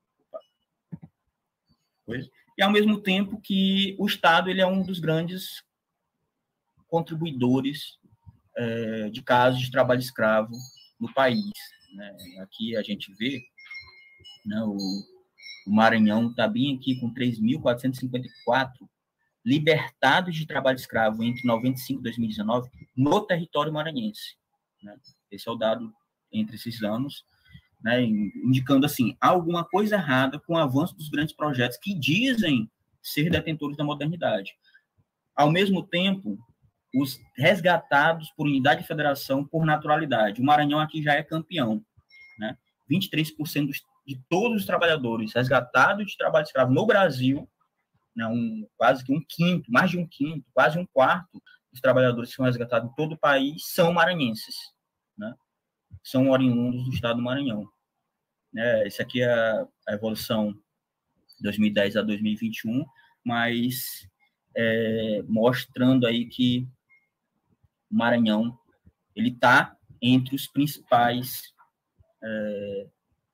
coisa. E, ao mesmo tempo, que o estado ele é um dos grandes contribuidores é, de casos de trabalho escravo no país. Né? Aqui a gente vê, né, o, o Maranhão está bem aqui com três mil quatrocentos e cinquenta e quatro libertados de trabalho escravo entre noventa e cinco e dois mil e dezenove no território maranhense. Né? Esse é o dado entre esses anos, né, indicando assim, há alguma coisa errada com o avanço dos grandes projetos que dizem ser detentores da modernidade. Ao mesmo tempo, os resgatados por unidade de federação por naturalidade. O Maranhão aqui já é campeão. Né? vinte e três por cento de todos os trabalhadores resgatados de trabalho escravo no Brasil, né, um, quase que um quinto, mais de um quinto, quase um quarto dos trabalhadores que são resgatados em todo o país são maranhenses. Né? São oriundos do estado do Maranhão. Né? Essa aqui é a, a evolução de dois mil e dez a dois mil e vinte e um, mas é, mostrando aí que o Maranhão ele está entre os principais é,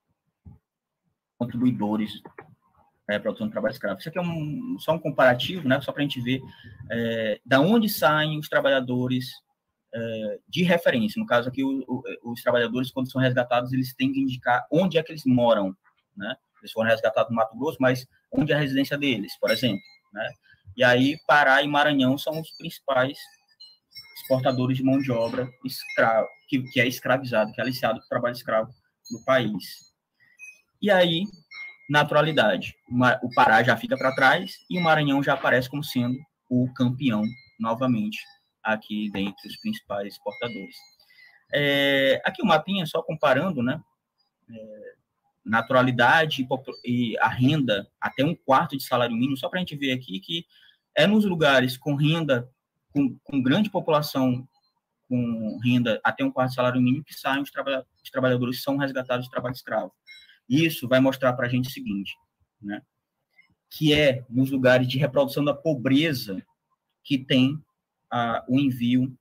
contribuidores para a produção de trabalho escravo. Isso aqui é um, só um comparativo, né? Só para a gente ver é, da onde saem os trabalhadores é, de referência. No caso aqui, o, o, os trabalhadores, quando são resgatados, eles têm que indicar onde é que eles moram. Né? Eles foram resgatados no Mato Grosso, mas onde é a residência deles, por exemplo. Né? E aí, Pará e Maranhão são os principais exportadores de mão de obra escravo, que, que é escravizado, que é aliciado para o trabalho escravo no país. E aí, naturalidade. O Pará já fica para trás e o Maranhão já aparece como sendo o campeão, novamente, aqui dentre os principais exportadores. É, aqui o mapinha, só comparando, né? É, naturalidade e, e a renda até um quarto de salário mínimo, só para a gente ver aqui que é nos lugares com renda, com, com grande população com renda até um quarto de salário mínimo que saem os, traba os trabalhadores que são resgatados de trabalho escravo. Isso vai mostrar para a gente o seguinte, né, que é nos lugares de reprodução da pobreza que tem a, o envio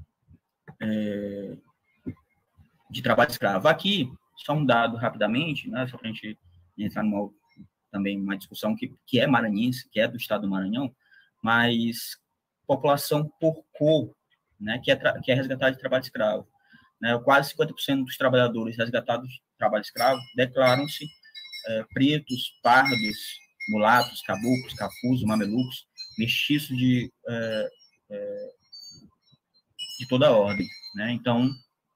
é, de trabalho escravo. Aqui, só um dado rapidamente, né, só para a gente entrar numa também uma discussão que, que é maranhense, que é do estado do Maranhão, mas população por cor, né, que, é que é resgatada de trabalho escravo. Né, quase cinquenta por cento dos trabalhadores resgatados de trabalho escravo declaram-se é, pretos, pardos, mulatos, caboclos, cafuzos, mamelucos, mestiços de, é, é, de toda a ordem. Né? Então,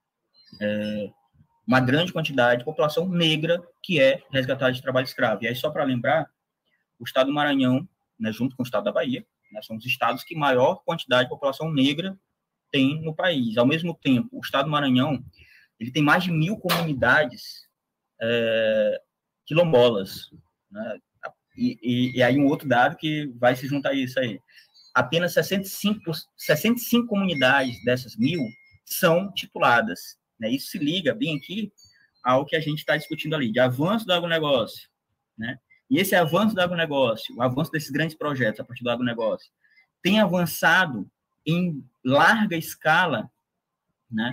é, uma grande quantidade de população negra que é resgatada de trabalho escravo. E aí, só para lembrar, o estado do Maranhão, né, junto com o estado da Bahia, né, são os estados que maior quantidade de população negra tem no país. Ao mesmo tempo, o estado do Maranhão ele tem mais de mil comunidades é, quilombolas. Né? E, e, e aí um outro dado que vai se juntar a isso aí. Apenas sessenta e cinco, sessenta e cinco comunidades dessas mil são tituladas. Né? Isso se liga bem aqui ao que a gente está discutindo ali, de avanço do agronegócio. Né? E esse avanço do agronegócio, o avanço desses grandes projetos a partir do agronegócio, tem avançado em larga escala, né,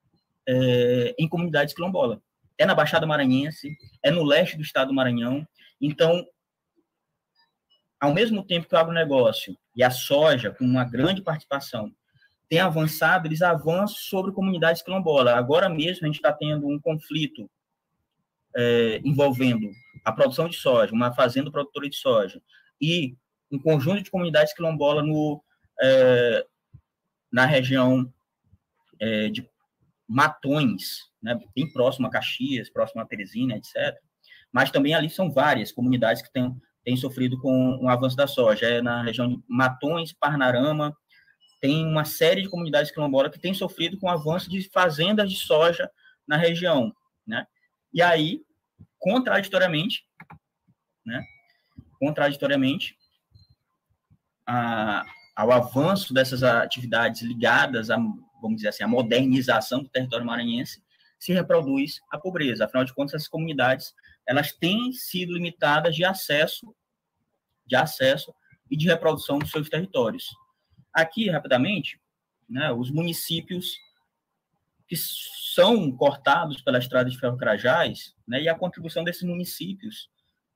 é, em comunidades quilombolas. É na Baixada Maranhense, é no leste do estado do Maranhão. Então, ao mesmo tempo que o agronegócio e a soja, com uma grande participação, tem avançado, eles avançam sobre comunidades quilombolas. Agora mesmo, a gente está tendo um conflito é, envolvendo a produção de soja, uma fazenda produtora de soja, e um conjunto de comunidades quilombolas no... É, na região é, de Matões, né, bem próximo a Caxias, próximo a Teresina, etcétera. Mas também ali são várias comunidades que têm, têm sofrido com o avanço da soja. É na região de Matões, Parnarama, tem uma série de comunidades quilombolas que têm sofrido com o avanço de fazendas de soja na região. Né? E aí, contraditoriamente, né, contraditoriamente, a, ao avanço dessas atividades ligadas a, vamos dizer assim, a modernização do território maranhense, se reproduz a pobreza. Afinal de contas, essas comunidades, elas têm sido limitadas de acesso, de acesso e de reprodução dos seus territórios. Aqui, rapidamente, né, os municípios que são cortados pela estrada de ferro Carajás, né, e a contribuição desses municípios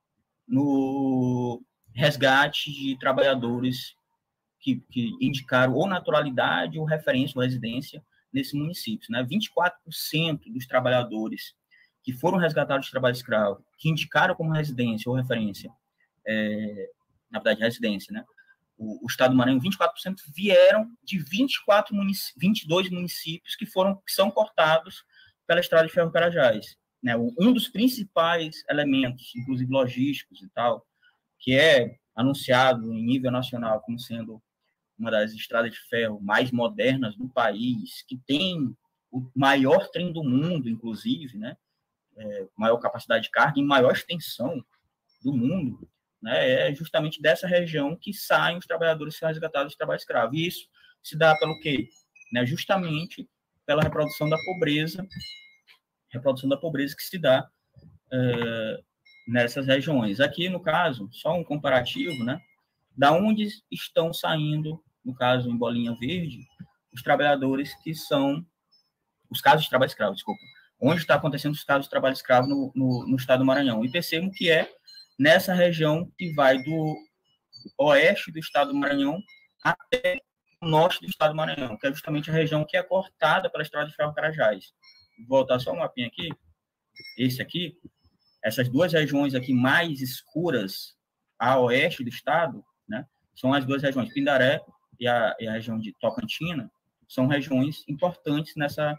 no resgate de trabalhadores que, que indicaram ou naturalidade ou referência ou residência nesses municípios. Né? vinte e quatro por cento dos trabalhadores que foram resgatados de trabalho escravo, que indicaram como residência ou referência, é, na verdade, residência, né? O, o Estado do Maranhão, vinte e quatro por cento vieram de vinte e quatro municípios, vinte e dois municípios que, foram, que são cortados pela estrada de ferro Carajás. Né? Um dos principais elementos, inclusive logísticos e tal, que é anunciado em nível nacional como sendo uma das estradas de ferro mais modernas do país, que tem o maior trem do mundo, inclusive, né? É, maior capacidade de carga e maior extensão do mundo, né? É justamente dessa região que saem os trabalhadores resgatados de trabalho escravo. E isso se dá pelo quê? Né? Justamente pela reprodução da pobreza, reprodução da pobreza que se dá é, nessas regiões. Aqui, no caso, só um comparativo, né? Da onde estão saindo, no caso, em bolinha verde, os trabalhadores que são, os casos de trabalho escravo, desculpa, onde está acontecendo os casos de trabalho escravo no, no, no estado do Maranhão. E percebam que é nessa região que vai do oeste do estado do Maranhão até o norte do estado do Maranhão, que é justamente a região que é cortada pela estrada de ferro Carajás. Vou voltar só um mapinha aqui, esse aqui, essas duas regiões aqui mais escuras a oeste do estado, né, são as duas regiões, Pindaré e a, e a região de Tocantina, são regiões importantes nessa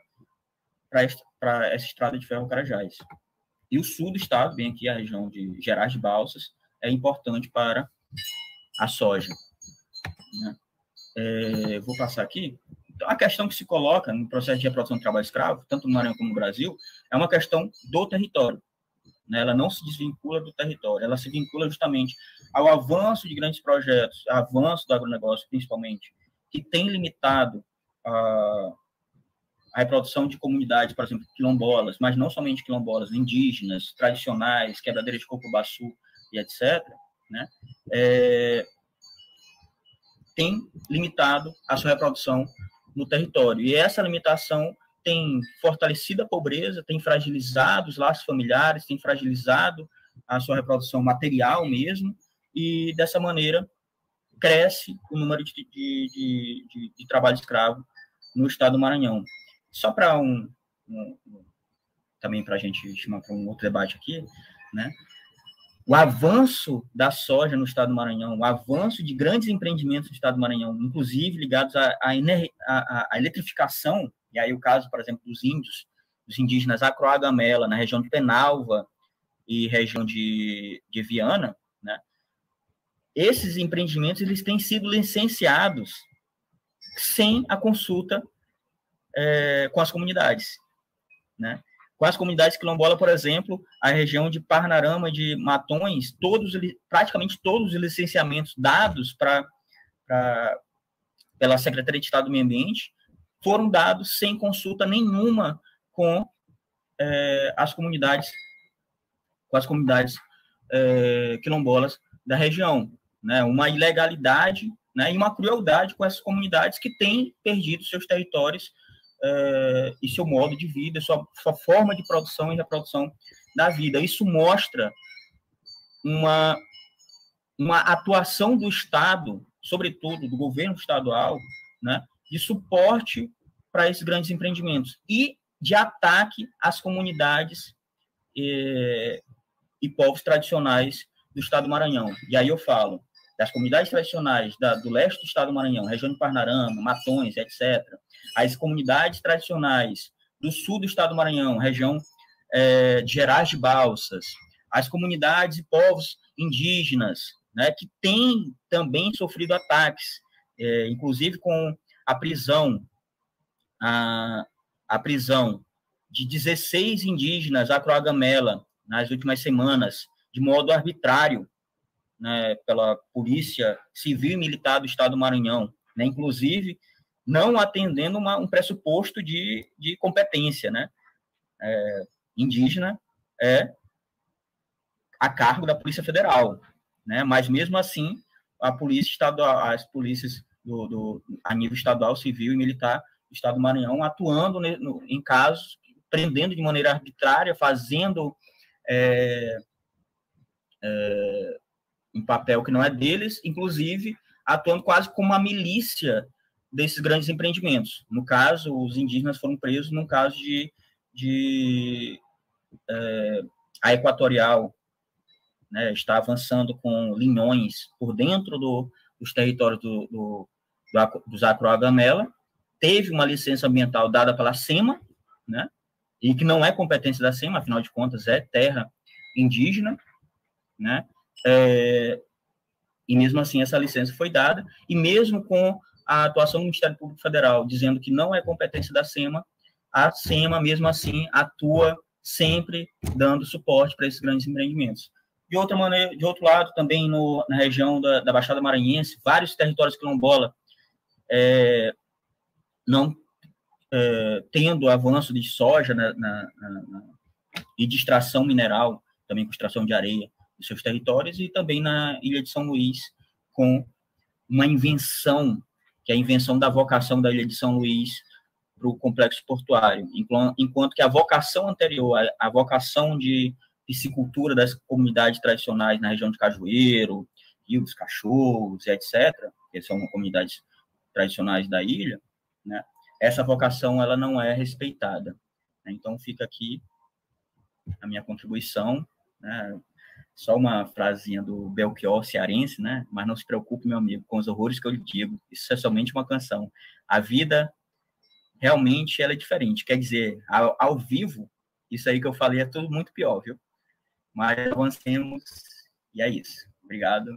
para essa estrada de ferro Carajás. E o sul do estado, bem aqui a região de Gerais de Balsas, é importante para a soja. Né? É, vou passar aqui. Então, a questão que se coloca no processo de reprodução de trabalho escravo, tanto no Maranhão como no Brasil, é uma questão do território. Né? Ela não se desvincula do território, ela se vincula justamente ao avanço de grandes projetos, avanço do agronegócio, principalmente, que tem limitado a a reprodução de comunidades, por exemplo, quilombolas, mas não somente quilombolas, indígenas, tradicionais, quebradeiras de coco-baçu e etcétera, né, é, tem limitado a sua reprodução no território. E essa limitação tem fortalecido a pobreza, tem fragilizado os laços familiares, tem fragilizado a sua reprodução material mesmo, e dessa maneira cresce o número de, de, de, de, de trabalho escravo no estado do Maranhão. Só para um, um, um, também para a gente chamar para um outro debate aqui, né? O avanço da soja no estado do Maranhão, o avanço de grandes empreendimentos no estado do Maranhão, inclusive ligados à, à, à, à eletrificação, e aí o caso, por exemplo, dos índios, dos indígenas Acroagamela, na região de Penalva e região de, de Viana, né? Esses empreendimentos eles têm sido licenciados sem a consulta É, com as comunidades, né? Com as comunidades quilombolas, por exemplo, a região de Parnarama, de Matões, todos, praticamente todos os licenciamentos dados pra, pra, pela Secretaria de Estado do Meio Ambiente foram dados sem consulta nenhuma com é, as comunidades, com as comunidades é, quilombolas da região, né? Uma ilegalidade, né, e uma crueldade com essas comunidades que têm perdido seus territórios Uh, e seu modo de vida, sua, sua forma de produção e reprodução da vida. Isso mostra uma, uma atuação do Estado, sobretudo do governo estadual, né, de suporte para esses grandes empreendimentos e de ataque às comunidades eh, e povos tradicionais do estado do Maranhão. E aí eu falo das comunidades tradicionais da, do leste do estado do Maranhão, região de Parnarama, Matões, etcétera, as comunidades tradicionais do sul do estado do Maranhão, região é, de Gerais de Balsas, as comunidades e povos indígenas, né, que têm também sofrido ataques, é, inclusive com a prisão, a, a prisão de dezesseis indígenas Acroagamela nas últimas semanas, de modo arbitrário, né, pela Polícia Civil e Militar do Estado do Maranhão, né, inclusive não atendendo uma, um pressuposto de, de competência, né, é, indígena é a cargo da Polícia Federal, né, mas mesmo assim a polícia estadual, as polícias do, do, a nível estadual, civil e militar do Estado do Maranhão atuando ne, no, em casos, prendendo de maneira arbitrária, fazendo é, é, um papel que não é deles, inclusive atuando quase como uma milícia desses grandes empreendimentos. No caso, os indígenas foram presos num caso de, de é, a Equatorial, né, está avançando com linhões por dentro do, dos territórios do, do, do, dos Acroagamela, teve uma licença ambiental dada pela SEMA, né, e que não é competência da SEMA, afinal de contas é terra indígena, né, é, e mesmo assim essa licença foi dada, e mesmo com a atuação do Ministério Público Federal dizendo que não é competência da SEMA, a SEMA mesmo assim atua sempre dando suporte para esses grandes empreendimentos. De outra maneira, de outro lado, também no, na região da, da Baixada Maranhense, vários territórios quilombola é, não é, tendo avanço de soja na, na, na, na, e de extração mineral, também com extração de areia dos seus territórios, e também na Ilha de São Luís, com uma invenção, que é a invenção da vocação da Ilha de São Luís para o complexo portuário, enquanto que a vocação anterior, a, a vocação de piscicultura das comunidades tradicionais na região de Cajueiro, Rio dos Cachorros, etcétera, que são comunidades tradicionais da ilha, né, essa vocação ela não é respeitada. Então, fica aqui a minha contribuição, né, só uma frasinha do Belchior cearense, né, mas não se preocupe, meu amigo, com os horrores que eu lhe digo, isso é somente uma canção. A vida, realmente, ela é diferente, quer dizer, ao, ao vivo, isso aí que eu falei é tudo muito pior, viu? Mas avancemos, e é isso. Obrigado.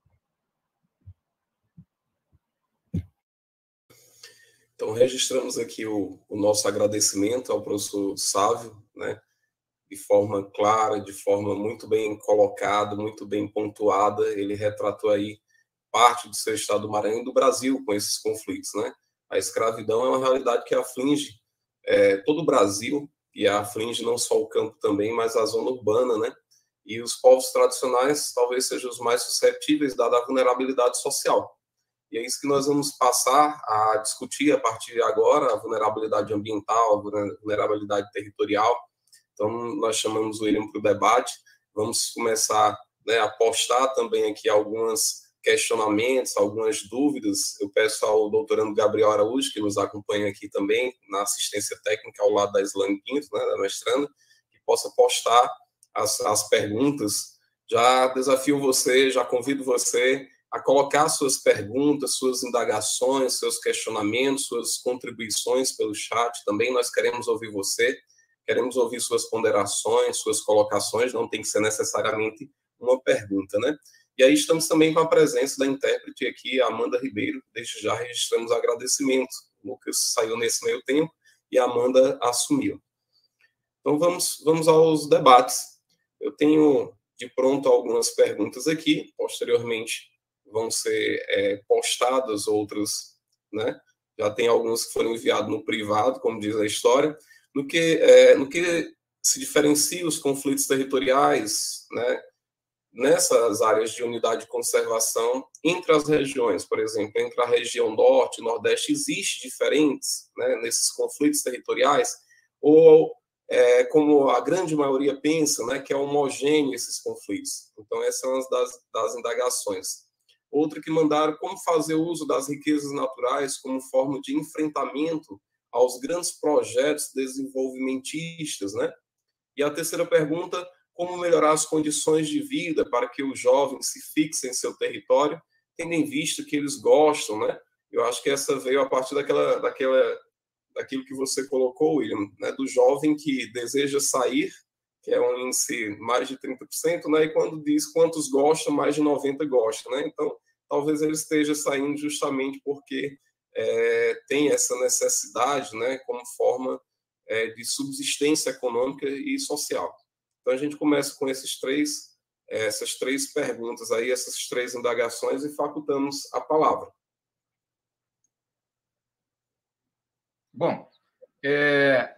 Então, registramos aqui o, o nosso agradecimento ao professor Sávio, né, de forma clara, de forma muito bem colocada, muito bem pontuada. Ele retratou aí parte do seu estado do Maranhão e do Brasil com esses conflitos, né? A escravidão é uma realidade que aflige é, todo o Brasil, e aflige não só o campo também, mas a zona urbana, né? E os povos tradicionais talvez sejam os mais suscetíveis, dada a vulnerabilidade social. E é isso que nós vamos passar a discutir a partir de agora, a vulnerabilidade ambiental, a vulnerabilidade territorial. Então, nós chamamos o William para o debate, vamos começar, né, a postar também aqui alguns questionamentos, algumas dúvidas. Eu peço ao doutorando Gabriel Araújo, que nos acompanha aqui também, na assistência técnica, ao lado da Islane Pinto, né, da mestranda, que possa postar as, as perguntas. Já desafio você, já convido você a colocar suas perguntas, suas indagações, seus questionamentos, suas contribuições pelo chat. Também nós queremos ouvir você, queremos ouvir suas ponderações, suas colocações, não tem que ser necessariamente uma pergunta, né? E aí estamos também com a presença da intérprete aqui, a Amanda Ribeiro. Desde já registramos agradecimento. O Lucas saiu nesse meio tempo e a Amanda assumiu. Então vamos, vamos aos debates. Eu tenho de pronto algumas perguntas aqui, posteriormente vão ser é, postadas outras, né? Já tem algumas que foram enviadas no privado, como diz a história. No que, é, no que se diferencia os conflitos territoriais, né, nessas áreas de unidade de conservação entre as regiões, por exemplo, entre a região norte e nordeste, existe diferentes, né, nesses conflitos territoriais, ou é, como a grande maioria pensa, né, que é homogêneo esses conflitos. Então, essa é uma das, das indagações. Outra que mandaram como fazer uso das riquezas naturais como forma de enfrentamento aos grandes projetos desenvolvimentistas, né? E a terceira pergunta, como melhorar as condições de vida para que os jovens se fixem em seu território, tendo em vista que eles gostam, né? Eu acho que essa veio a partir daquela, daquela, daquilo que você colocou, William, né? Do jovem que deseja sair, que é um índice mais de trinta por cento, né? E quando diz quantos gostam, mais de noventa por cento gostam, né? Então, talvez ele esteja saindo justamente porque é, tem essa necessidade, né? Como forma é, de subsistência econômica e social. Então, a gente começa com esses três essas três perguntas aí, essas três indagações, e facultamos a palavra. Bom, é...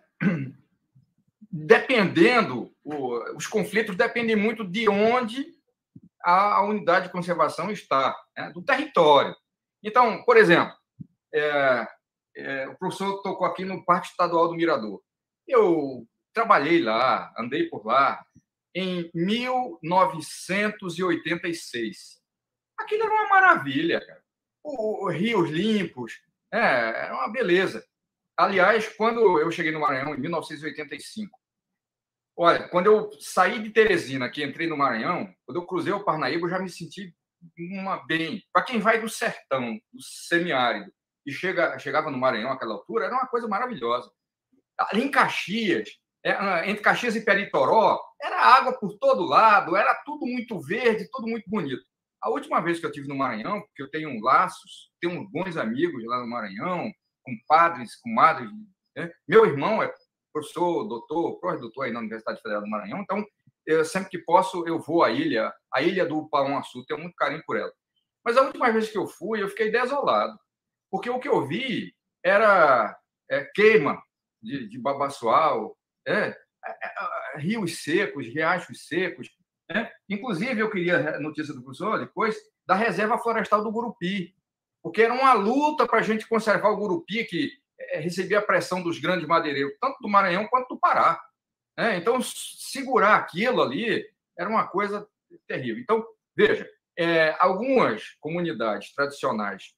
dependendo, o... os conflitos dependem muito de onde a unidade de conservação está, né? Do território. Então, por exemplo, é... É... o professor tocou aqui no Parque Estadual do Mirador. Eu trabalhei lá, andei por lá, em mil novecentos e oitenta e seis. Aquilo era uma maravilha, cara. O, o, rios limpos, é, era uma beleza. Aliás, quando eu cheguei no Maranhão, em mil novecentos e oitenta e cinco, olha, quando eu saí de Teresina, que entrei no Maranhão, quando eu cruzei o Parnaíba, eu já me senti uma bem... Para quem vai do sertão, do semiárido, e chega, chegava no Maranhão àquela altura, era uma coisa maravilhosa. Ali em Caxias, entre Caxias e Peritoró, era água por todo lado, era tudo muito verde, tudo muito bonito. A última vez que eu estive no Maranhão, porque eu tenho laços, tenho uns bons amigos lá no Maranhão, com padres, com madres, né? Meu irmão é professor, doutor, pós-doutor aí na Universidade Federal do Maranhão, então, eu, sempre que posso, eu vou à ilha, a ilha do Pão-Açu, tenho muito carinho por ela. Mas a última vez que eu fui, eu fiquei desolado, porque o que eu vi era é, queima de, de babaçoal, é, é, rios secos, riachos secos. Né? Inclusive, eu queria a notícia do professor depois da Reserva Florestal do Gurupi, porque era uma luta para a gente conservar o Gurupi, que é, recebia a pressão dos grandes madeireiros, tanto do Maranhão quanto do Pará. Né? Então, segurar aquilo ali era uma coisa terrível. Então, veja, é, algumas comunidades tradicionais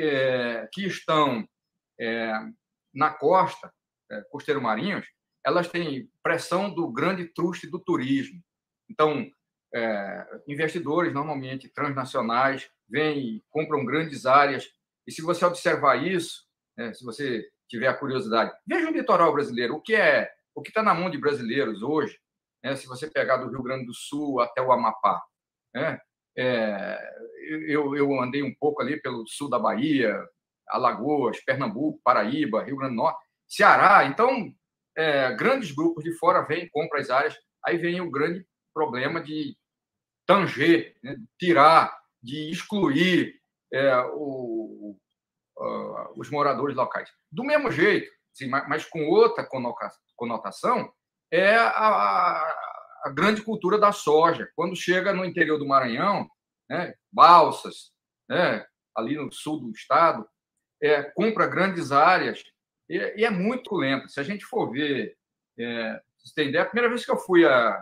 é, que estão é, na costa, é, costeiro-marinhos, elas têm pressão do grande truste do turismo. Então, é, investidores, normalmente transnacionais, vêm e compram grandes áreas. E se você observar isso, né, se você tiver a curiosidade, veja o litoral brasileiro, o que é, o que está na mão de brasileiros hoje, né, se você pegar do Rio Grande do Sul até o Amapá. Né, é, eu, eu andei um pouco ali pelo sul da Bahia, Alagoas, Pernambuco, Paraíba, Rio Grande do Norte, Ceará. Então, é, grandes grupos de fora vêm, compram as áreas, aí vem o grande problema de tanger, né, tirar, de excluir é, o, uh, os moradores locais. Do mesmo jeito, assim, mas com outra conotação, é a, a grande cultura da soja. Quando chega no interior do Maranhão, né, Balsas, né, ali no sul do estado, é, compra grandes áreas e, e é muito lento. Se a gente for ver, é, você tem ideia, a primeira vez que eu fui a,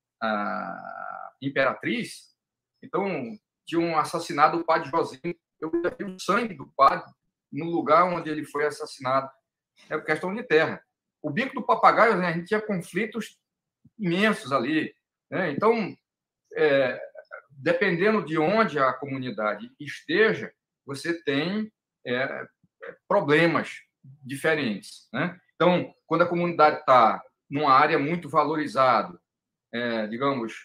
a Imperatriz, então tinham assassinado o padre Josinho. Eu vi o sangue do padre no lugar onde ele foi assassinado. É questão de terra. O Bico do Papagaio, né, a gente tinha conflitos imensos ali. Né? Então, é, dependendo de onde a comunidade esteja, você tem é, problemas diferentes. Né? Então, quando a comunidade está numa área muito valorizada, é, digamos,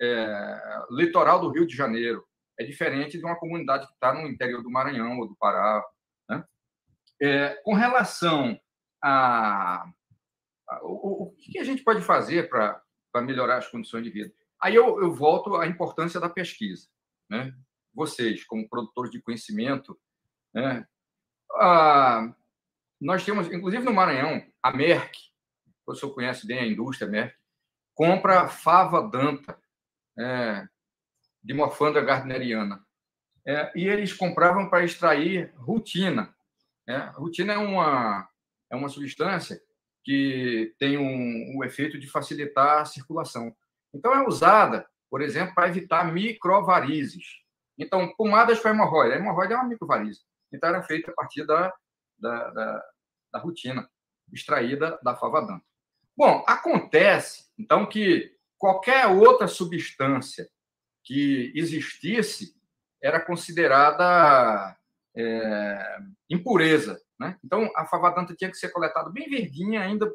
é, litoral do Rio de Janeiro, é diferente de uma comunidade que está no interior do Maranhão ou do Pará. Né? É, com relação a, a o, o que a gente pode fazer para melhorar as condições de vida? Aí eu, eu volto à importância da pesquisa. Né? Vocês, como produtores de conhecimento, né? ah, nós temos, inclusive no Maranhão, a Merck, o professor conhece bem a indústria Merck, compra fava danta, é, de Morfandra gardneriana. É, e eles compravam para extrair rutina. É, a rutina é uma, é uma substância que tem um, um efeito de facilitar a circulação. Então, é usada, por exemplo, para evitar microvarizes. Então, pomadas para hemorroida. A hemorroida é uma microvarize. Então, era feita a partir da, da, da, da rutina, extraída da fava danta. Bom, acontece, então, que qualquer outra substância que existisse era considerada é, impureza. Né? Então, a fava danta tinha que ser coletada bem verdinha, ainda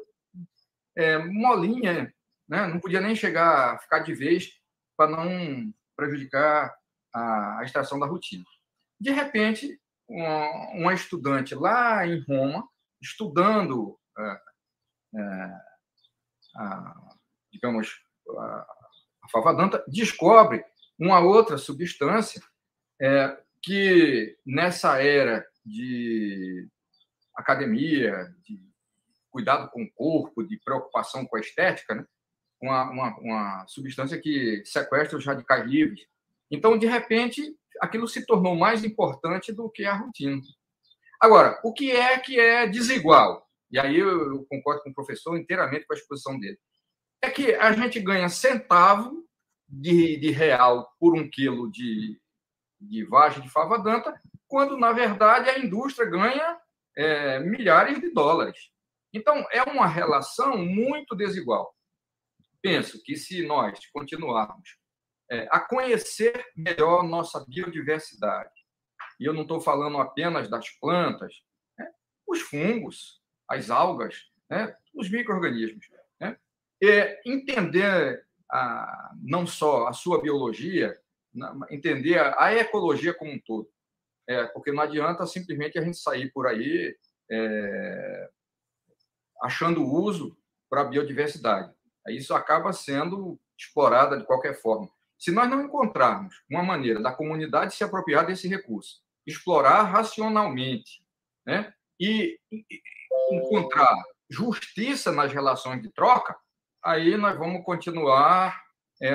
é, molinha, né? Não podia nem chegar a ficar de vez para não prejudicar a, a extração da rutina. De repente, uma, uma estudante lá em Roma, estudando, é, é, a, digamos, a a fava danta, descobre uma outra substância é, que, nessa era de academia, de cuidado com o corpo, de preocupação com a estética, né? uma, uma, uma substância que sequestra os radicais livres. Então, de repente, aquilo se tornou mais importante do que a rotina. Agora, o que é que é desigual? E aí eu concordo com o professor inteiramente com a exposição dele. É que a gente ganha centavo de, de real por um quilo de, de vagem de fava danta, quando, na verdade, a indústria ganha é, milhares de dólares. Então, é uma relação muito desigual. Penso que, se nós continuarmos é, a conhecer melhor nossa biodiversidade, e eu não estou falando apenas das plantas, né, os fungos, as algas, né, os micro-organismos, né, e entender a, não só a sua biologia, entender a, a ecologia como um todo. É, porque não adianta simplesmente a gente sair por aí é, achando uso para a biodiversidade. Isso acaba sendo explorada de qualquer forma. Se nós não encontrarmos uma maneira da comunidade se apropriar desse recurso, explorar racionalmente, né, e encontrar justiça nas relações de troca, aí nós vamos continuar é,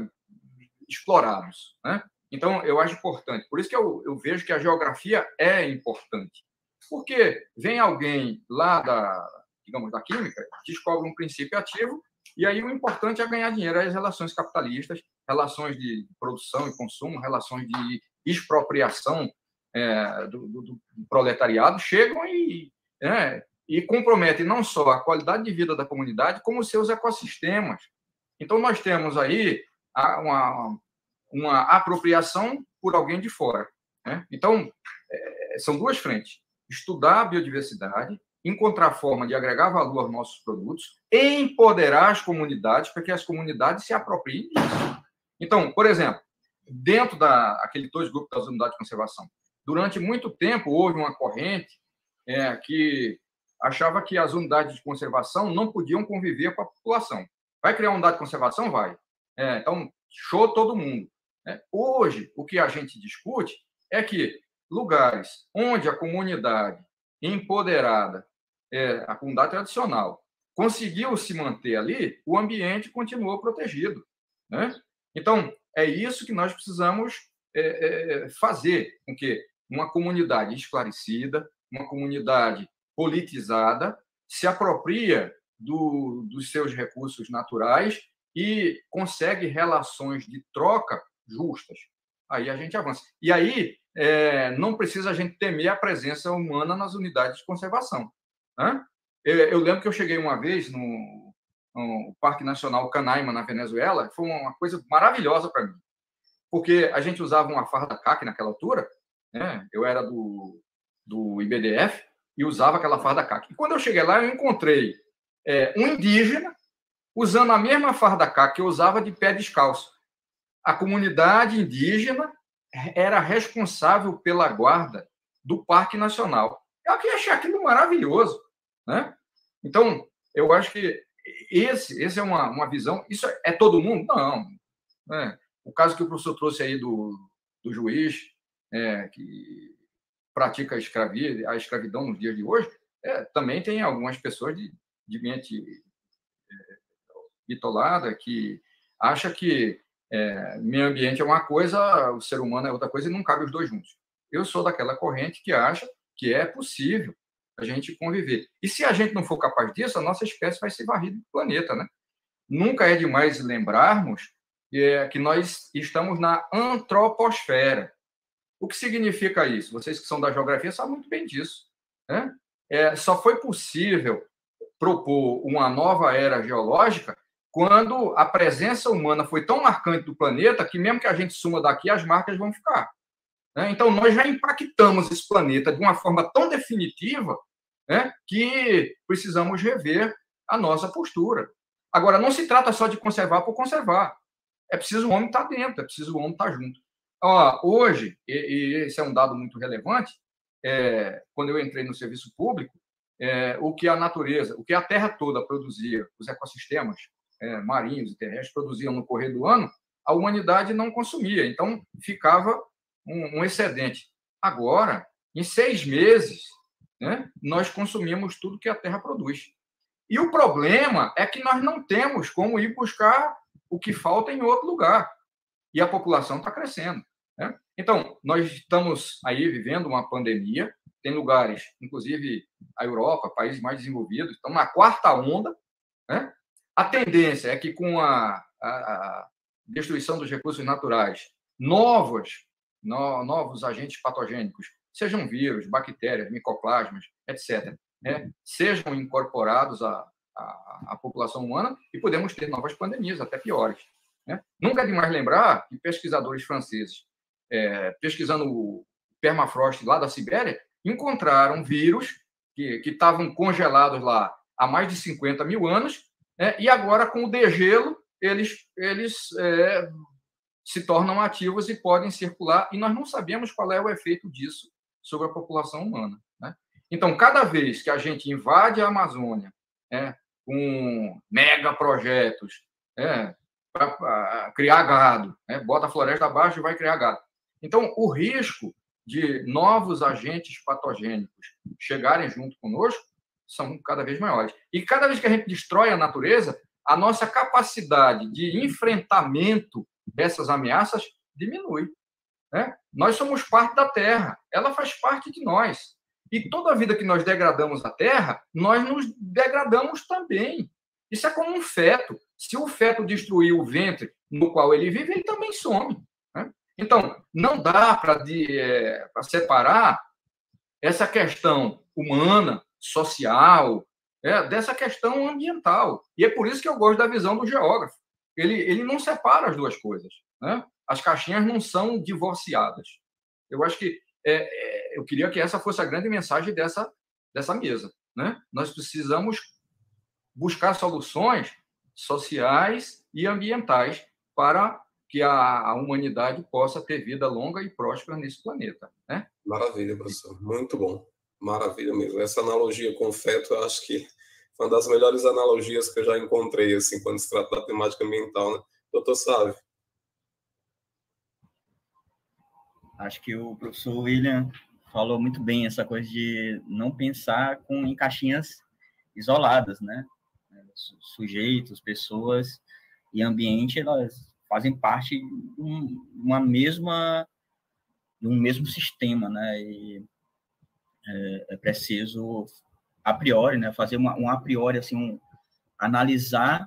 explorados, né? Então, eu acho importante. Por isso que eu, eu vejo que a geografia é importante. Porque vem alguém lá da, digamos, da química, descobre um princípio ativo, e aí o importante é ganhar dinheiro. As relações capitalistas, relações de produção e consumo, relações de expropriação é, do, do, do proletariado chegam e, é, e comprometem não só a qualidade de vida da comunidade, como os seus ecossistemas. Então, nós temos aí uma, uma apropriação por alguém de fora, né? Então, é, são duas frentes. Estudar a biodiversidade, encontrar forma de agregar valor aos nossos produtos, empoderar as comunidades para que as comunidades se apropriem disso. Então, por exemplo, dentro daquele dois grupos das unidades de conservação, durante muito tempo houve uma corrente é, que achava que as unidades de conservação não podiam conviver com a população. Vai criar uma unidade de conservação? Vai. É, então, show todo mundo. É, hoje, o que a gente discute é que lugares onde a comunidade empoderada, é, a comunidade tradicional, conseguiu se manter ali, o ambiente continuou protegido, né? Então, é isso que nós precisamos é, é, fazer, com que uma comunidade esclarecida, uma comunidade politizada, se apropria do, dos seus recursos naturais e consegue relações de troca justas. Aí a gente avança. E aí é, não precisa a gente temer a presença humana nas unidades de conservação, né? Eu, eu lembro que eu cheguei uma vez no, no Parque Nacional Canaima, na Venezuela, foi uma coisa maravilhosa para mim, porque a gente usava uma farda C A C naquela altura, né? Eu era do, do I B D F e usava aquela farda C A C. E quando eu cheguei lá, eu encontrei é, um indígena usando a mesma farda C A C que eu usava de pé descalço. A comunidade indígena era responsável pela guarda do Parque Nacional. Eu achei aquilo maravilhoso, né? Então, eu acho que esse, esse é uma, uma visão. Isso é todo mundo? Não. Né? O caso que o professor trouxe aí do, do juiz é, que pratica a, escravi, a escravidão nos dias de hoje, é, também tem algumas pessoas de, de mente é, bitolada que acha que é, meio ambiente é uma coisa, o ser humano é outra coisa e não cabe os dois juntos. Eu sou daquela corrente que acha que é possível a gente conviver. E se a gente não for capaz disso, a nossa espécie vai ser varrida do planeta, né? Nunca é demais lembrarmos é, que nós estamos na antroposfera. O que significa isso? Vocês que são da geografia sabem muito bem disso, né? É, só foi possível propor uma nova era geológica quando a presença humana foi tão marcante do planeta que, mesmo que a gente suma daqui, as marcas vão ficar. Então, nós já impactamos esse planeta de uma forma tão definitiva, né, que precisamos rever a nossa postura. Agora, não se trata só de conservar por conservar. É preciso o homem estar dentro, é preciso o homem estar junto. Ó, hoje, e esse é um dado muito relevante, é, quando eu entrei no serviço público, é, o que a natureza, o que a Terra toda produzia, os ecossistemas, é, marinhos e terrestres produziam no correr do ano, a humanidade não consumia. Então, ficava um, um excedente. Agora, em seis meses, né, nós consumimos tudo que a Terra produz. E o problema é que nós não temos como ir buscar o que falta em outro lugar. E a população está crescendo, né? Então, nós estamos aí vivendo uma pandemia, tem lugares, inclusive a Europa, países mais desenvolvidos, estão na quarta onda, né? A tendência é que com a, a, a destruição dos recursos naturais, novos, no, novos agentes patogênicos, sejam vírus, bactérias, micoplasmas, etcétera, né, sejam incorporados à, à, à população humana e podemos ter novas pandemias, até piores, né? Nunca é demais lembrar que pesquisadores franceses, é, pesquisando o permafrost lá da Sibéria, encontraram vírus que que estavam congelados lá há mais de cinquenta mil anos, né, e agora, com o degelo, eles, eles é, se tornam ativos e podem circular, e nós não sabemos qual é o efeito disso sobre a população humana, né? Então, cada vez que a gente invade a Amazônia, né, com megaprojetos, né, para criar gado, né, bota a floresta abaixo e vai criar gado. Então, o risco de novos agentes patogênicos chegarem junto conosco são cada vez maiores. E cada vez que a gente destrói a natureza, a nossa capacidade de enfrentamento dessas ameaças diminui, né? Nós somos parte da Terra, ela faz parte de nós. E toda a vida que nós degradamos a Terra, nós nos degradamos também. Isso é como um feto. Se o feto destruir o ventre no qual ele vive, ele também some, né? Então, não dá para é, separar essa questão humana, social, é, dessa questão ambiental. E é por isso que eu gosto da visão do geógrafo. Ele, ele não separa as duas coisas, né? As caixinhas não são divorciadas. Eu acho que é, é, eu queria que essa fosse a grande mensagem dessa, dessa mesa, né? Nós precisamos buscar soluções sociais e ambientais para que a, a humanidade possa ter vida longa e próspera nesse planeta, né? Maravilha, professor. Muito bom. Maravilha mesmo. Essa analogia com o feto, eu acho que foi uma das melhores analogias que eu já encontrei, assim, quando se trata da temática ambiental, né? Doutor Sávio. Acho que o professor William falou muito bem essa coisa de não pensar com, em caixinhas isoladas, né? Sujeitos, pessoas e ambiente, elas fazem parte de um, uma mesma, de um mesmo sistema, né? E é, é preciso, a priori, né, fazer uma, um a priori, assim, um, analisar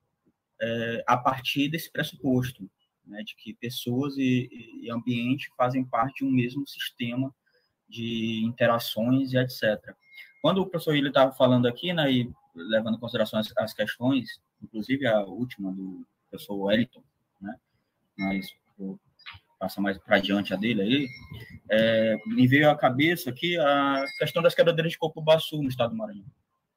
é, a partir desse pressuposto, né, de que pessoas e, e ambiente fazem parte de um mesmo sistema de interações e etcétera. Quando o professor William estava falando aqui, né, e levando em consideração as, as questões, inclusive a última do professor Wellington, né, mas vou passar mais para adiante a dele aí, é, me veio à cabeça aqui a questão das quebradeiras de coco-baçu no estado do Maranhão,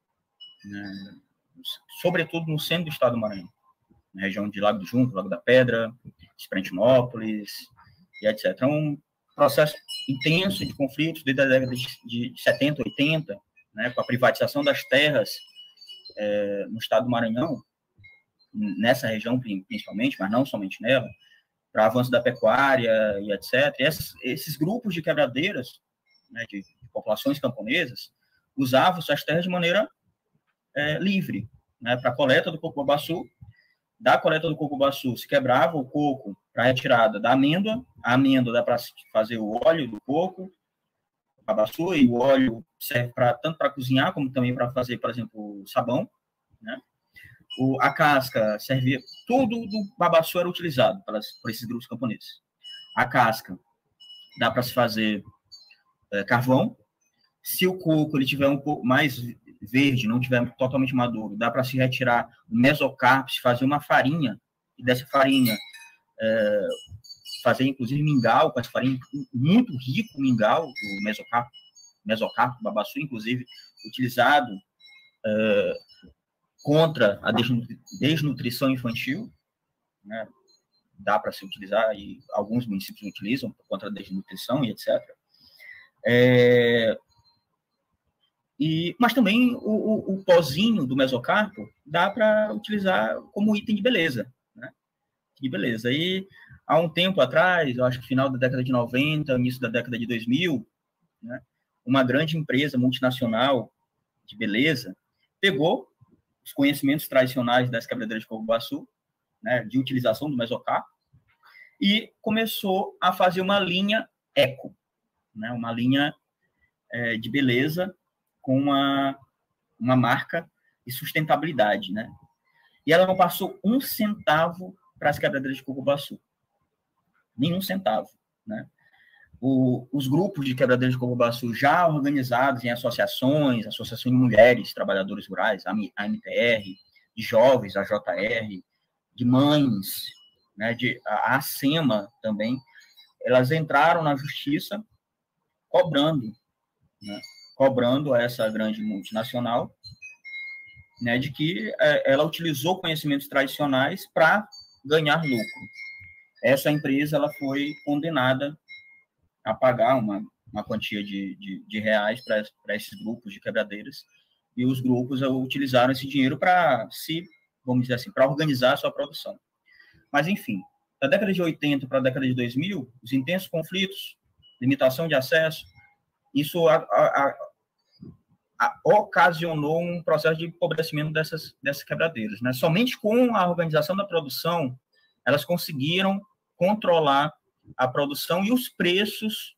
né, sobretudo no centro do estado do Maranhão, na região de Lago do Junco, Lago da Pedra, Esperantinópolis, e etcétera. É um processo intenso de conflitos desde a década de setenta, oitenta, né, com a privatização das terras é, no estado do Maranhão, nessa região principalmente, mas não somente nela, para avanço da pecuária e etcétera. E esses, esses grupos de quebradeiras, né, de, de populações camponesas, usavam suas terras de maneira é, livre, né, para a coleta do coco-baçu. Da coleta do coco-baçu se quebrava o coco para a retirada da amêndoa. A amêndoa dá para fazer o óleo do coco, o babaçu, e o óleo serve pra, tanto para cozinhar como também para fazer, por exemplo, sabão, né? O, a casca servia, tudo do babaçu era utilizado pelas, por esses grupos camponeses. A casca dá para se fazer é, carvão. Se o coco ele tiver um pouco mais verde, não tiver totalmente maduro, dá para se retirar o mesocarpo, se fazer uma farinha, e dessa farinha é, fazer inclusive mingau, com essa farinha muito rico, mingau, o mesocarpo, mesocarpo, babaçu, inclusive utilizado é, contra a desnutrição infantil, né? Dá para se utilizar, e alguns municípios utilizam contra a desnutrição e etcétera. É, E, mas também o, o, o pozinho do mesocarpo dá para utilizar como item de beleza, né? De beleza. E há um tempo atrás, eu acho que final da década de noventa, início da década de dois mil, né, uma grande empresa multinacional de beleza pegou os conhecimentos tradicionais das quebradeiras de coco-baçu, né, de utilização do mesocarpo, e começou a fazer uma linha eco, né, uma linha é, de beleza com uma, uma marca de sustentabilidade, né? E ela não passou um centavo para as quebradeiras de coco-baçu. Nenhum centavo, né? O, os grupos de quebradeiras de coco-baçu já organizados em associações, associações de mulheres, trabalhadores rurais, a M T R, de jovens, a J R, de mães, né, de, a ASEMA também, elas entraram na justiça cobrando, né, cobrando a essa grande multinacional, né, de que é, ela utilizou conhecimentos tradicionais para ganhar lucro. Essa empresa ela foi condenada a pagar uma, uma quantia de, de, de reais para esses grupos de quebradeiras, e os grupos utilizaram esse dinheiro para se, vamos dizer assim, para organizar a sua produção. Mas, enfim, da década de oitenta para a década de dois mil, os intensos conflitos, limitação de acesso, isso a, a, a, ocasionou um processo de empobrecimento dessas, dessas quebradeiras, né? Somente com a organização da produção, elas conseguiram controlar a produção e os preços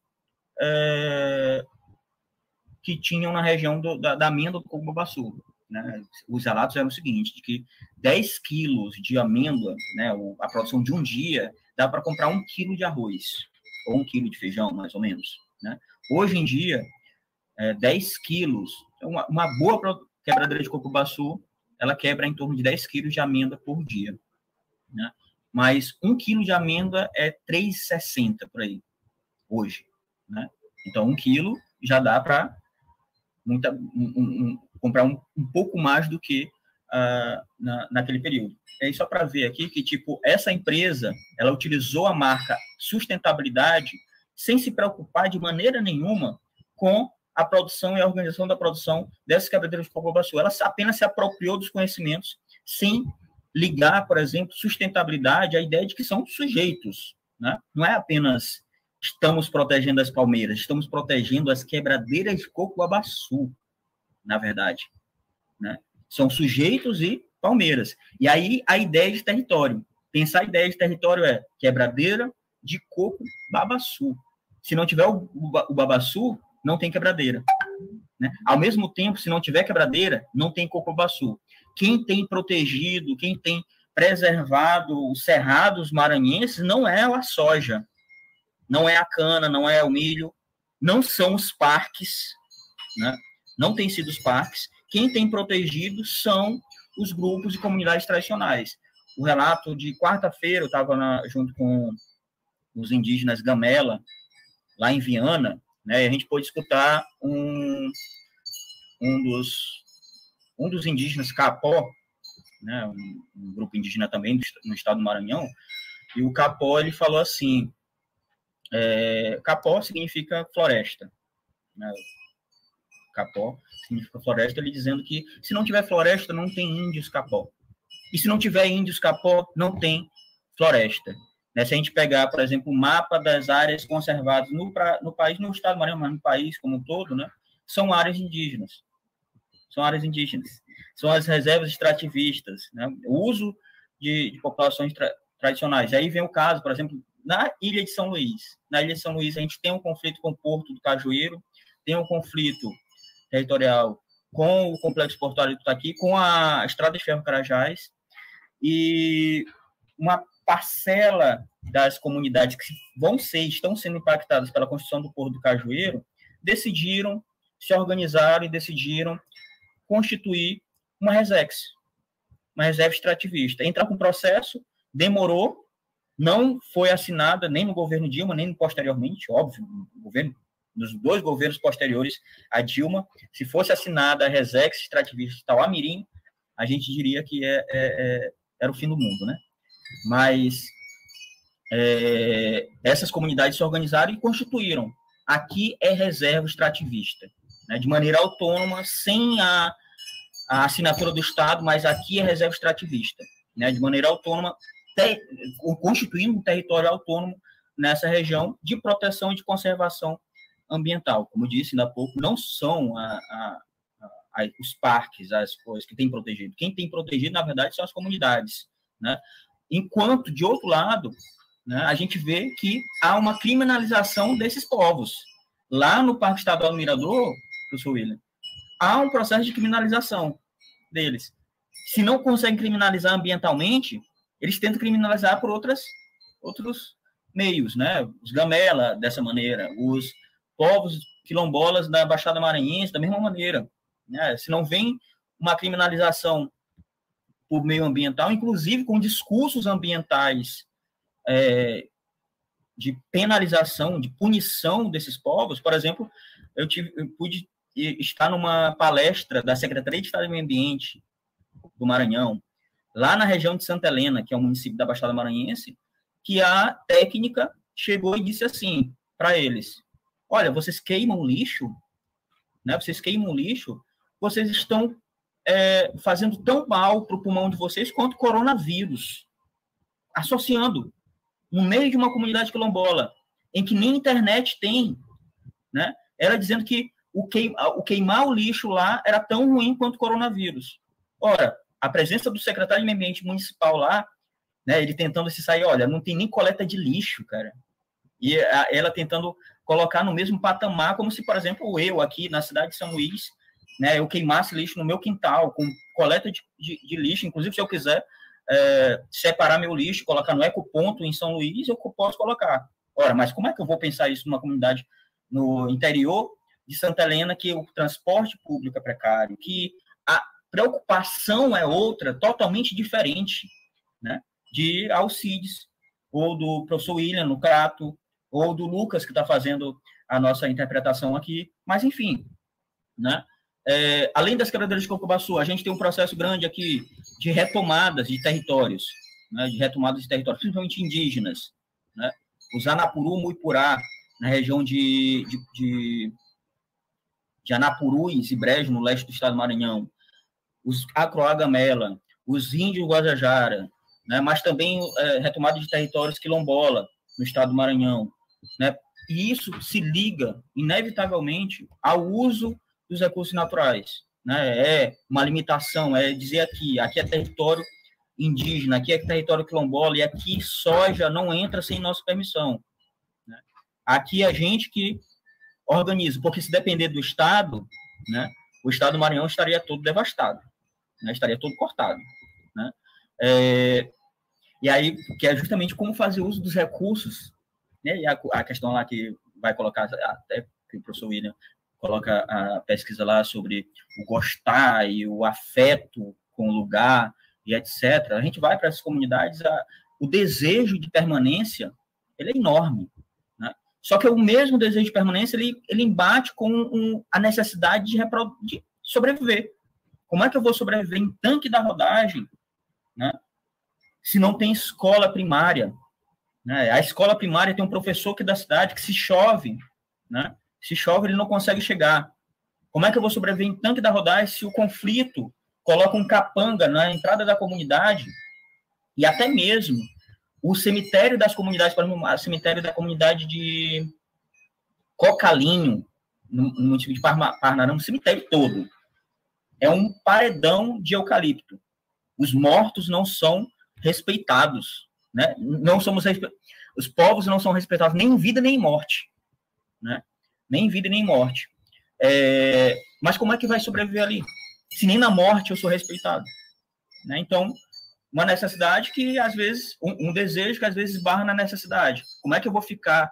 é, que tinham na região do, da, da amêndoa do coco-baçu, né? Os relatos eram o seguinte, de que dez quilos de amêndoa, né, a produção de um dia, dá para comprar um quilo de arroz, ou um quilo de feijão, mais ou menos, né? Hoje em dia, é, dez quilos, uma, uma boa quebradeira de coco-baçu, ela quebra em torno de dez quilos de amêndoa por dia, né? Mas um quilo de amêndoa é três reais e sessenta centavos por aí, hoje, né? Então, um quilo já dá para muita, um, um, comprar um, um pouco mais do que uh, na, naquele período. E aí, só para ver aqui que, tipo, essa empresa, ela utilizou a marca sustentabilidade sem se preocupar de maneira nenhuma com a produção e a organização da produção dessas quebradeiras de coco-baçu. Ela apenas se apropriou dos conhecimentos sem ligar, por exemplo, sustentabilidade à ideia de que são sujeitos, né? Não é apenas estamos protegendo as palmeiras, estamos protegendo as quebradeiras de coco-baçu, na verdade, né? São sujeitos e palmeiras. E aí a ideia de território. Pensar a ideia de território é quebradeira de coco-babaçu. Se não tiver o, o, o babaçu, não tem quebradeira, né? Ao mesmo tempo, se não tiver quebradeira, não tem coco-baçu. Quem tem protegido, quem tem preservado os cerrados maranhenses não é a soja, não é a cana, não é o milho, não são os parques, né? Não tem sido os parques. Quem tem protegido são os grupos e comunidades tradicionais. O relato de quarta-feira, eu estava junto com os indígenas Gamela, lá em Viana, né? E a gente pôde escutar um, um dos um dos indígenas Capó, né, um, um grupo indígena também do, no estado do Maranhão, e o Capó, ele falou assim, é, Capó significa floresta, né, Capó significa floresta, ele dizendo que se não tiver floresta, não tem índios Capó, e se não tiver índios Capó, não tem floresta. Né, se a gente pegar, por exemplo, o mapa das áreas conservadas no, pra, no país, no estado do Maranhão, mas no país como um todo, né, são áreas indígenas. São áreas indígenas, são as reservas extrativistas, né? O uso de, de populações tra tradicionais. Aí vem o caso, por exemplo, na Ilha de São Luís. Na Ilha de São Luís, a gente tem um conflito com o Porto do Cajueiro, tem um conflito territorial com o Complexo Portuário do Itaqui, com a Estrada de Ferro Carajás, e uma parcela das comunidades que vão ser, estão sendo impactadas pela construção do Porto do Cajueiro, decidiram, se organizaram e decidiram constituir uma RESEX, uma reserva extrativista. Entrar com o processo, demorou, não foi assinada nem no governo Dilma, nem posteriormente, óbvio, no governo, nos dois governos posteriores a Dilma, se fosse assinada a RESEX extrativista Tauamirim, a gente diria que é, é, é, era o fim do mundo, né? Mas é, essas comunidades se organizaram e constituíram. Aqui é reserva extrativista. né, de maneira autônoma, sem a, a assinatura do Estado, mas aqui é reserva extrativista, né, de maneira autônoma, ter, constituindo um território autônomo nessa região de proteção e de conservação ambiental. Como eu disse ainda há pouco, não são a, a, a, os parques, as coisas que têm protegido. Quem tem protegido, na verdade, são as comunidades, né? Enquanto, de outro lado, né, a gente vê que há uma criminalização desses povos. Lá no Parque Estadual do Mirador, professor William, há um processo de criminalização deles. Se não conseguem criminalizar ambientalmente, eles tentam criminalizar por outras, outros meios, né? Os gamela, dessa maneira, os povos quilombolas da Baixada Maranhense, da mesma maneira, né? Se não vem uma criminalização por meio ambiental, inclusive com discursos ambientais é, de penalização, de punição desses povos. Por exemplo, eu, tive, eu pude estar numa palestra da Secretaria de Estado do Meio Ambiente do Maranhão, lá na região de Santa Helena, que é um município da Baixada Maranhense, que a técnica chegou e disse assim para eles: olha, vocês queimam lixo, né? Vocês queimam lixo, vocês estão é, fazendo tão mal para o pulmão de vocês quanto o coronavírus. Associando, no meio de uma comunidade quilombola, em que nem internet tem, né? Ela dizendo que o, queim, o queimar o lixo lá era tão ruim quanto o coronavírus. Ora, a presença do secretário de Meio Ambiente municipal lá, né, ele tentando se sair, olha, não tem nem coleta de lixo, cara. E a, ela tentando colocar no mesmo patamar, como se, por exemplo, eu aqui na cidade de São Luís, né, eu queimasse lixo no meu quintal, com coleta de, de, de lixo, inclusive se eu quiser é, separar meu lixo, colocar no ecoponto em São Luís, eu posso colocar. Ora, mas como é que eu vou pensar isso numa comunidade no interior de Santa Helena, que o transporte público é precário, que a preocupação é outra, totalmente diferente, né, de Alcides, ou do professor William, no Crato, ou do Lucas, que está fazendo a nossa interpretação aqui, mas, enfim, né, é, além das quebradeiras de Coco-Baçu, a gente tem um processo grande aqui de retomadas de territórios, né, de retomadas de territórios, principalmente indígenas, né, os Anapuru, Muipurá, na região de, de, de, de Anapurus e Brejo, no leste do estado do Maranhão, os Acroagamela, os índios Guajajara, né, mas também é, retomada de territórios quilombola no estado do Maranhão, né, e isso se liga, inevitavelmente, ao uso dos recursos naturais, né, é uma limitação, é dizer aqui, aqui é território indígena, aqui é território quilombola, e aqui soja não entra sem nossa permissão, né, aqui é a gente que organiza, porque se depender do estado, né, o estado do Maranhão estaria todo devastado, né, estaria todo cortado, né, é, e aí, que é justamente como fazer uso dos recursos, né, e a, a questão lá que vai colocar, até que o professor William coloca a pesquisa lá sobre o gostar e o afeto com o lugar e etcétera. A gente vai para essas comunidades, a, o desejo de permanência, ele é enorme, né? Só que o mesmo desejo de permanência, ele, ele embate com um, a necessidade de, repro, de sobreviver. Como é que eu vou sobreviver em Tanque da Rodagem, né, se não tem escola primária, né? A escola primária tem um professor aqui da cidade que, se chove, né, se chove, ele não consegue chegar. Como é que eu vou sobreviver em Tanque da Rodagem se o conflito coloca um capanga na entrada da comunidade e até mesmo o cemitério das comunidades, por exemplo, o cemitério da comunidade de Cocalinho, no, no município de Parnarama, o cemitério todo é um paredão de eucalipto. Os mortos não são respeitados, né? Não somos respe... Os povos não são respeitados nem em vida nem em morte, né? Nem em vida nem em morte. É... Mas como é que vai sobreviver ali? Se nem na morte eu sou respeitado, né? Então, uma necessidade que às vezes um, um desejo que às vezes esbarra na necessidade. Como é que eu vou ficar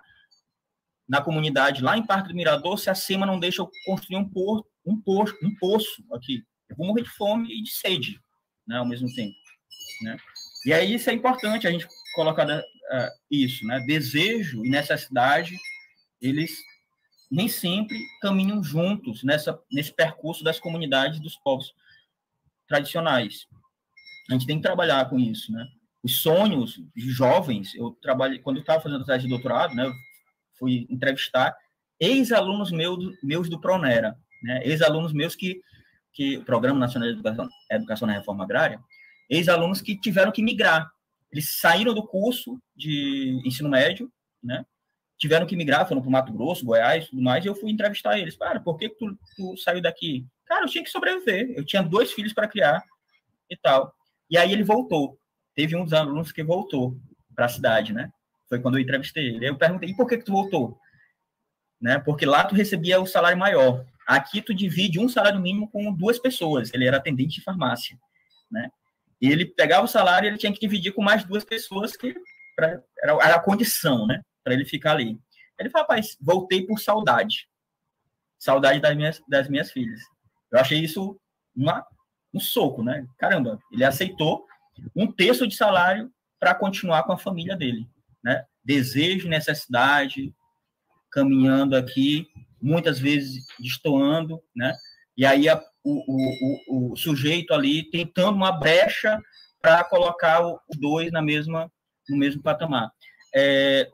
na comunidade lá em Parque do Mirador se a SEMA não deixa eu construir um poço, um poço, um poço aqui? Eu vou morrer de fome e de sede, né, ao mesmo tempo, né? E aí isso é importante a gente colocar uh, isso, né? Desejo e necessidade, eles nem sempre caminham juntos nessa, nesse percurso das comunidades dos povos tradicionais. A gente tem que trabalhar com isso, né? Os sonhos de jovens, eu trabalhei, quando eu estava fazendo a tese de doutorado, né, eu fui entrevistar ex-alunos meus, meus do Pronera, né? Ex-alunos meus que, que, o Programa Nacional de Educação, Educação na Reforma Agrária, ex-alunos que tiveram que migrar. Eles saíram do curso de ensino médio, né? Tiveram que migrar, foram para o Mato Grosso, Goiás, tudo mais, e eu fui entrevistar eles. Cara, por que tu, tu saiu daqui? Cara, eu tinha que sobreviver, eu tinha dois filhos para criar e tal. E aí ele voltou. Teve um dos alunos que voltou para a cidade, né? Foi quando eu entrevistei ele. Eu perguntei, e por que que tu voltou? Né? Porque lá tu recebia o salário maior. Aqui tu divide um salário mínimo com duas pessoas. Ele era atendente de farmácia, né? E ele pegava o salário e ele tinha que dividir com mais duas pessoas, que pra, era, era a condição, né? Para ele ficar ali. Ele falou, rapaz, voltei por saudade. Saudade das minhas, das minhas filhas. Eu achei isso uma, um soco, né? Caramba, ele aceitou um terço de salário para continuar com a família dele, né? Desejo, necessidade, caminhando aqui, muitas vezes destoando, né? E aí a, o, o, o, o sujeito ali tentando uma brecha para colocar os dois na mesma, no mesmo patamar. É,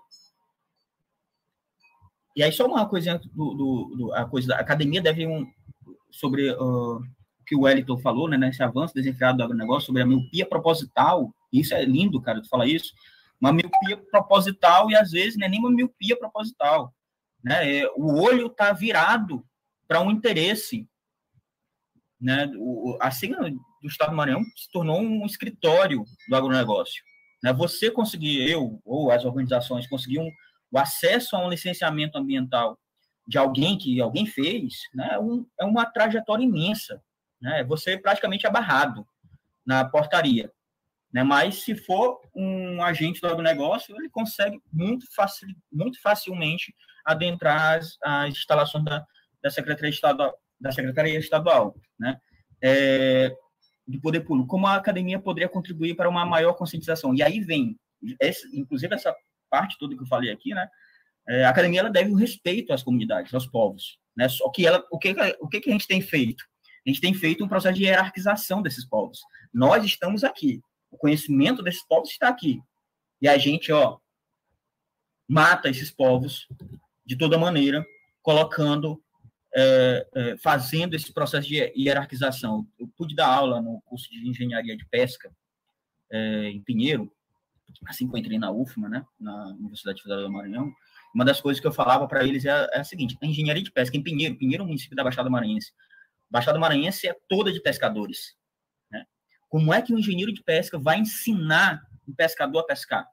e aí só uma coisinha do, do, do a coisa da academia deve um sobre uh, o que o Wellington falou, né, nesse avanço desenfreado do agronegócio, sobre a miopia proposital. Isso é lindo, cara, tu falar isso. Uma miopia proposital e às vezes não é nem uma miopia proposital, né? É, o olho está virado para um interesse, né? O, a sigla do Estado do Maranhão se tornou um escritório do agronegócio, né? Você conseguir, eu ou as organizações conseguiam o acesso a um licenciamento ambiental de alguém que alguém fez, né? Um, é uma trajetória imensa, né? Você praticamente é barrado na portaria, né? Mas se for um agente do agronegócio, ele consegue muito, facil, muito facilmente adentrar as, as instalações da, da Secretaria Estadual, da Secretaria Estadual, né? É, do poder público. Como a academia poderia contribuir para uma maior conscientização? E aí vem, esse, inclusive essa parte toda que eu falei aqui, né? É, a academia ela deve o respeito às comunidades, aos povos, né? Só que ela, o que o que a gente tem feito? A gente tem feito um processo de hierarquização desses povos. Nós estamos aqui. O conhecimento desses povos está aqui. E a gente, ó, mata esses povos de toda maneira, colocando, é, é, fazendo esse processo de hierarquização. Eu pude dar aula no curso de engenharia de pesca é, em Pinheiro, assim que eu entrei na U F M A, né, na Universidade Federal do Maranhão. Uma das coisas que eu falava para eles é a, é a seguinte: a engenharia de pesca em Pinheiro, Pinheiro é um município da Baixada Maranhense. Baixada Maranhense é toda de pescadores. Como é que um engenheiro de pesca vai ensinar um pescador a pescar?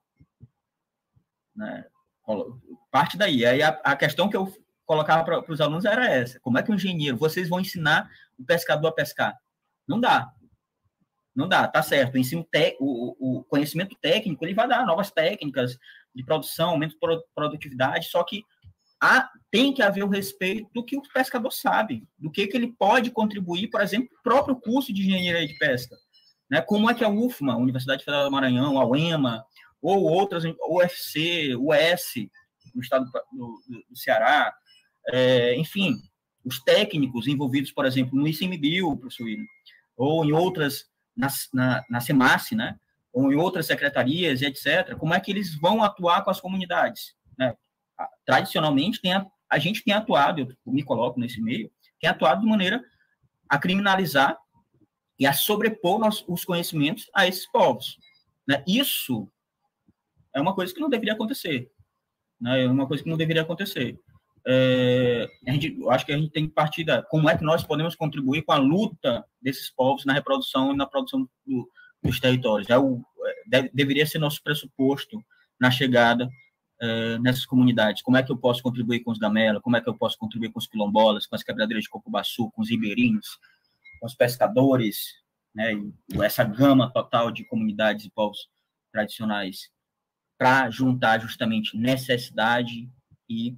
Né? Parte daí. Aí a, a questão que eu colocava para os alunos era essa. Como é que um engenheiro, vocês vão ensinar o pescador a pescar? Não dá. Não dá, tá certo. O, ensino te, o, o conhecimento técnico, ele vai dar novas técnicas de produção, aumento de produtividade, só que há, tem que haver o respeito do que o pescador sabe, do que, que ele pode contribuir, por exemplo, o próprio curso de engenharia de pesca. Né? Como é que a U F M A, Universidade Federal do Maranhão, a U E M A, ou outras, o U F C, o U S, no estado do, do, do Ceará, é, enfim, os técnicos envolvidos, por exemplo, no I C M B I U, professor William, ou em outras, na, na, na SEMASSE, né? Ou em outras secretarias, etcétera, como é que eles vão atuar com as comunidades? Né? Tradicionalmente, tem a, a gente tem atuado, eu me coloco nesse meio, tem atuado de maneira a criminalizar e a sobrepor nos, os conhecimentos a esses povos. Né? Isso é uma coisa que não deveria acontecer. Né? É uma coisa que não deveria acontecer. É, a gente, eu acho que a gente tem que partir da como é que nós podemos contribuir com a luta desses povos na reprodução e na produção do, dos territórios. É o, deve, deveria ser nosso pressuposto na chegada é, nessas comunidades. Como é que eu posso contribuir com os Gamela? Como é que eu posso contribuir com os quilombolas, com as quebradeiras de coco-baçu, com os ribeirinhos, com os pescadores, né, e essa gama total de comunidades e povos tradicionais, para juntar justamente necessidade e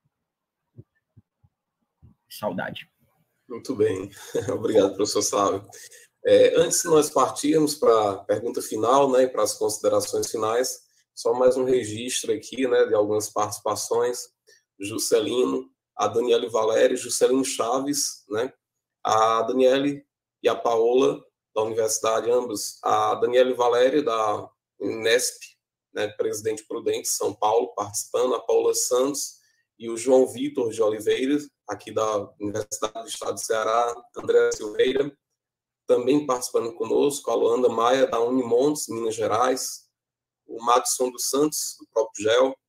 saudade. Muito bem. Obrigado, professor Sávio. É, antes de nós partirmos para a pergunta final, né, e para as considerações finais, só mais um registro aqui, né, de algumas participações. Juscelino, a Daniele Valério, Juscelino Chaves, né, a Daniele e a Paola, da Universidade, ambos, a Daniele Valério, da Unesp, né, Presidente Prudente, São Paulo, participando, a Paola Santos e o João Vitor de Oliveira, aqui da Universidade do Estado do Ceará, André Silveira, também participando conosco, a Luanda Maia, da Unimontes, Minas Gerais, o Madison dos Santos, do próprio G E L,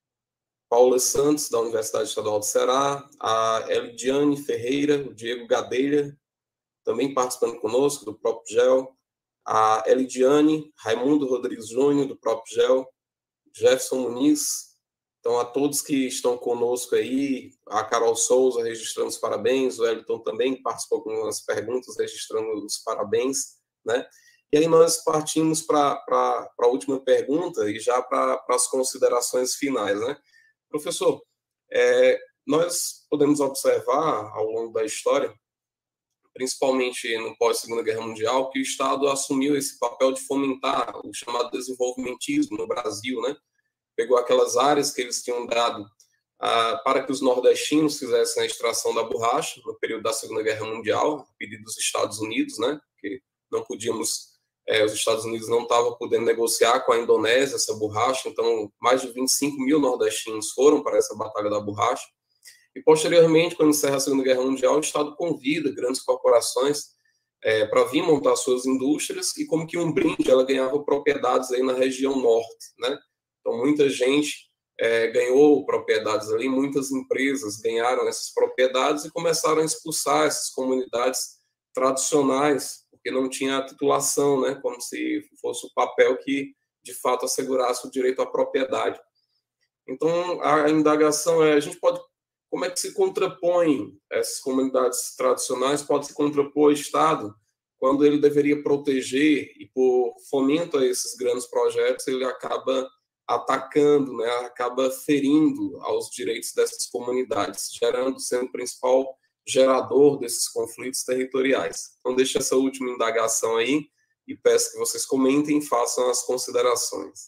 Paula Santos, da Universidade Estadual do Ceará, a Elidiane Ferreira, o Diego Gadelha, também participando conosco, do próprio G E L, a Elidiane, Raimundo Rodrigues Júnior, do próprio G E L, Jefferson Muniz. Então, a todos que estão conosco aí, a Carol Souza registrando os parabéns, o Elton também participou com as perguntas, registrando os parabéns, né? E aí nós partimos para a última pergunta e já para as considerações finais, né? Professor, é, nós podemos observar ao longo da história, principalmente no pós-Segunda Guerra Mundial, que o Estado assumiu esse papel de fomentar o chamado desenvolvimentismo no Brasil, né? Pegou aquelas áreas que eles tinham dado ah, para que os nordestinos fizessem a extração da borracha no período da Segunda Guerra Mundial, a pedido dos Estados Unidos, né? Que não podíamos, eh, os Estados Unidos não estavam podendo negociar com a Indonésia essa borracha, então mais de vinte e cinco mil nordestinos foram para essa Batalha da Borracha. E posteriormente, quando encerra a Segunda Guerra Mundial, o Estado convida grandes corporações eh, para vir montar suas indústrias e, como que um brinde, ela ganhava propriedades aí na região norte, né? Então, muita gente é, ganhou propriedades ali, muitas empresas ganharam essas propriedades e começaram a expulsar essas comunidades tradicionais, porque não tinha a titulação, né, como se fosse o papel que, de fato, assegurasse o direito à propriedade. Então, a indagação é, a gente pode, como é que se contrapõe essas comunidades tradicionais, pode se contrapor ao Estado, quando ele deveria proteger e, por fomento a esses grandes projetos, ele acaba atacando, né, acaba ferindo aos direitos dessas comunidades, gerando, sendo o principal gerador desses conflitos territoriais. Então, deixo essa última indagação aí e peço que vocês comentem e façam as considerações.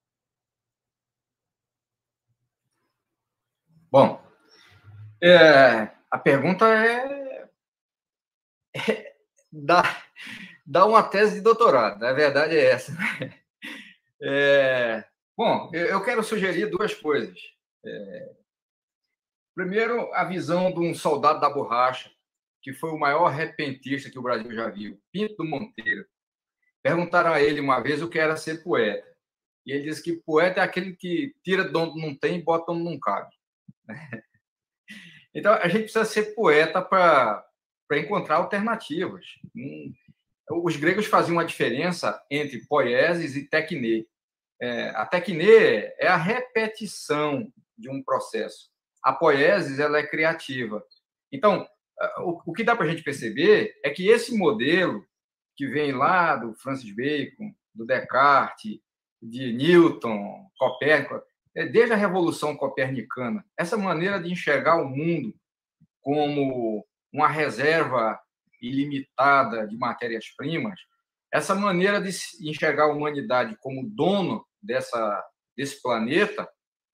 Bom, é, a pergunta é, é dá, dá uma tese de doutorado, na verdade é essa. É, bom, eu quero sugerir duas coisas. É, primeiro, a visão de um soldado da borracha, que foi o maior repentista que o Brasil já viu, Pinto do Monteiro. Perguntaram a ele uma vez o que era ser poeta. E ele disse que poeta é aquele que tira de onde não tem e bota onde não cabe. Então, a gente precisa ser poeta para encontrar alternativas. Os gregos faziam uma diferença entre poiesis e tekné. É, a tekné é a repetição de um processo. A poiesis ela é criativa. Então, o, o que dá para a gente perceber é que esse modelo que vem lá do Francis Bacon, do Descartes, de Newton, Copérnico, é desde a Revolução Copernicana, essa maneira de enxergar o mundo como uma reserva ilimitada de matérias-primas, essa maneira de enxergar a humanidade como dono dessa, desse planeta,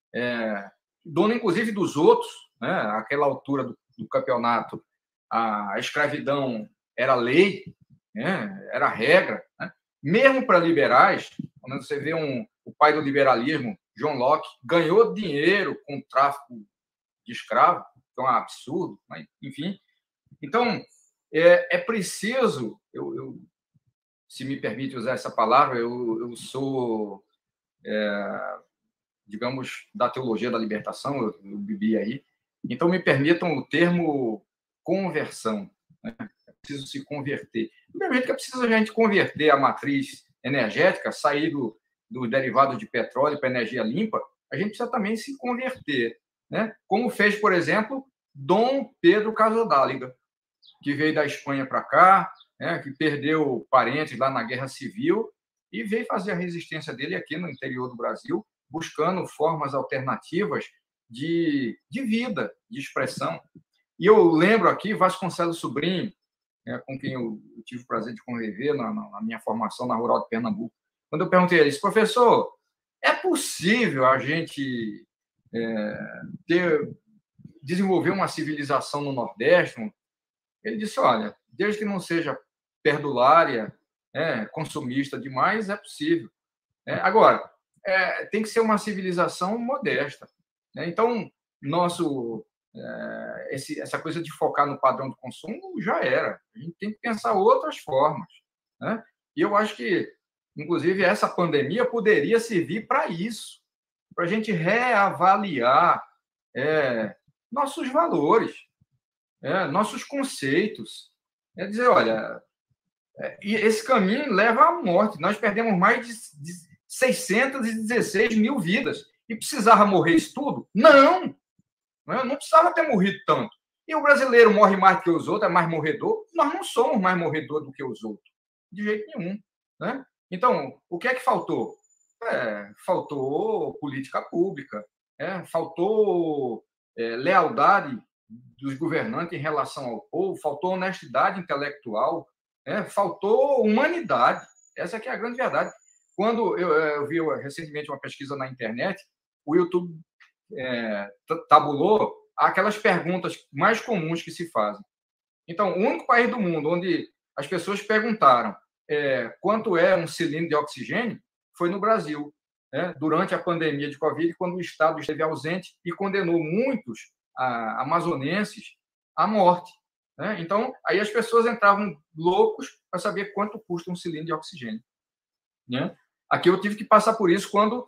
é, dono, inclusive, dos outros, né? Àquela altura do, do campeonato, a, a escravidão era lei, né? Era regra, né? Mesmo para liberais, quando você vê um, o pai do liberalismo, John Locke, ganhou dinheiro com o tráfico de escravo, que é um absurdo, mas, enfim. Então, é, é preciso, eu, eu, se me permite usar essa palavra, eu, eu sou, é, digamos, da teologia da libertação, eu, eu bebi aí, então me permitam o termo conversão, né? É preciso se converter. Primeiramente que é preciso a gente converter a matriz energética, sair do, do derivado de petróleo para energia limpa, a gente precisa também se converter, né? Como fez, por exemplo, Dom Pedro Casadáliga, que veio da Espanha para cá, né, que perdeu parentes lá na Guerra Civil e veio fazer a resistência dele aqui no interior do Brasil, buscando formas alternativas de, de vida, de expressão. E eu lembro aqui Vasconcelos Sobrinho, né, com quem eu tive o prazer de conviver na, na minha formação na Rural de Pernambuco. Quando eu perguntei a ele, professor, é possível a gente é, ter, desenvolver uma civilização no Nordeste? Ele disse, olha, desde que não seja perdulária, é, consumista demais, é possível. É, agora, é, tem que ser uma civilização modesta. Né? Então, nosso é, esse, essa coisa de focar no padrão de consumo já era. A gente tem que pensar outras formas, né? E eu acho que, inclusive, essa pandemia poderia servir para isso, para a gente reavaliar é, nossos valores, é, nossos conceitos. É dizer, olha, é, esse caminho leva à morte. Nós perdemos mais de, de seiscentas e dezesseis mil vidas. E precisava morrer isso tudo? Não! Não, não precisava ter morrido tanto. E o brasileiro morre mais do que os outros, é mais morredor? Nós não somos mais morredor do que os outros. De jeito nenhum. Né? Então, o que é que faltou? É, faltou política pública, é, faltou é, lealdade dos governantes em relação ao povo, faltou honestidade intelectual, é, faltou humanidade. Essa que é a grande verdade. Quando eu, eu vi recentemente uma pesquisa na internet, o YouTube é, tabulou aquelas perguntas mais comuns que se fazem. Então, o único país do mundo onde as pessoas perguntaram é, quanto é um cilindro de oxigênio foi no Brasil, né? Durante a pandemia de Covid, quando o Estado esteve ausente e condenou muitos a, amazonenses à morte. Né? Então, aí as pessoas entravam loucos para saber quanto custa um cilindro de oxigênio. Né? Aqui eu tive que passar por isso quando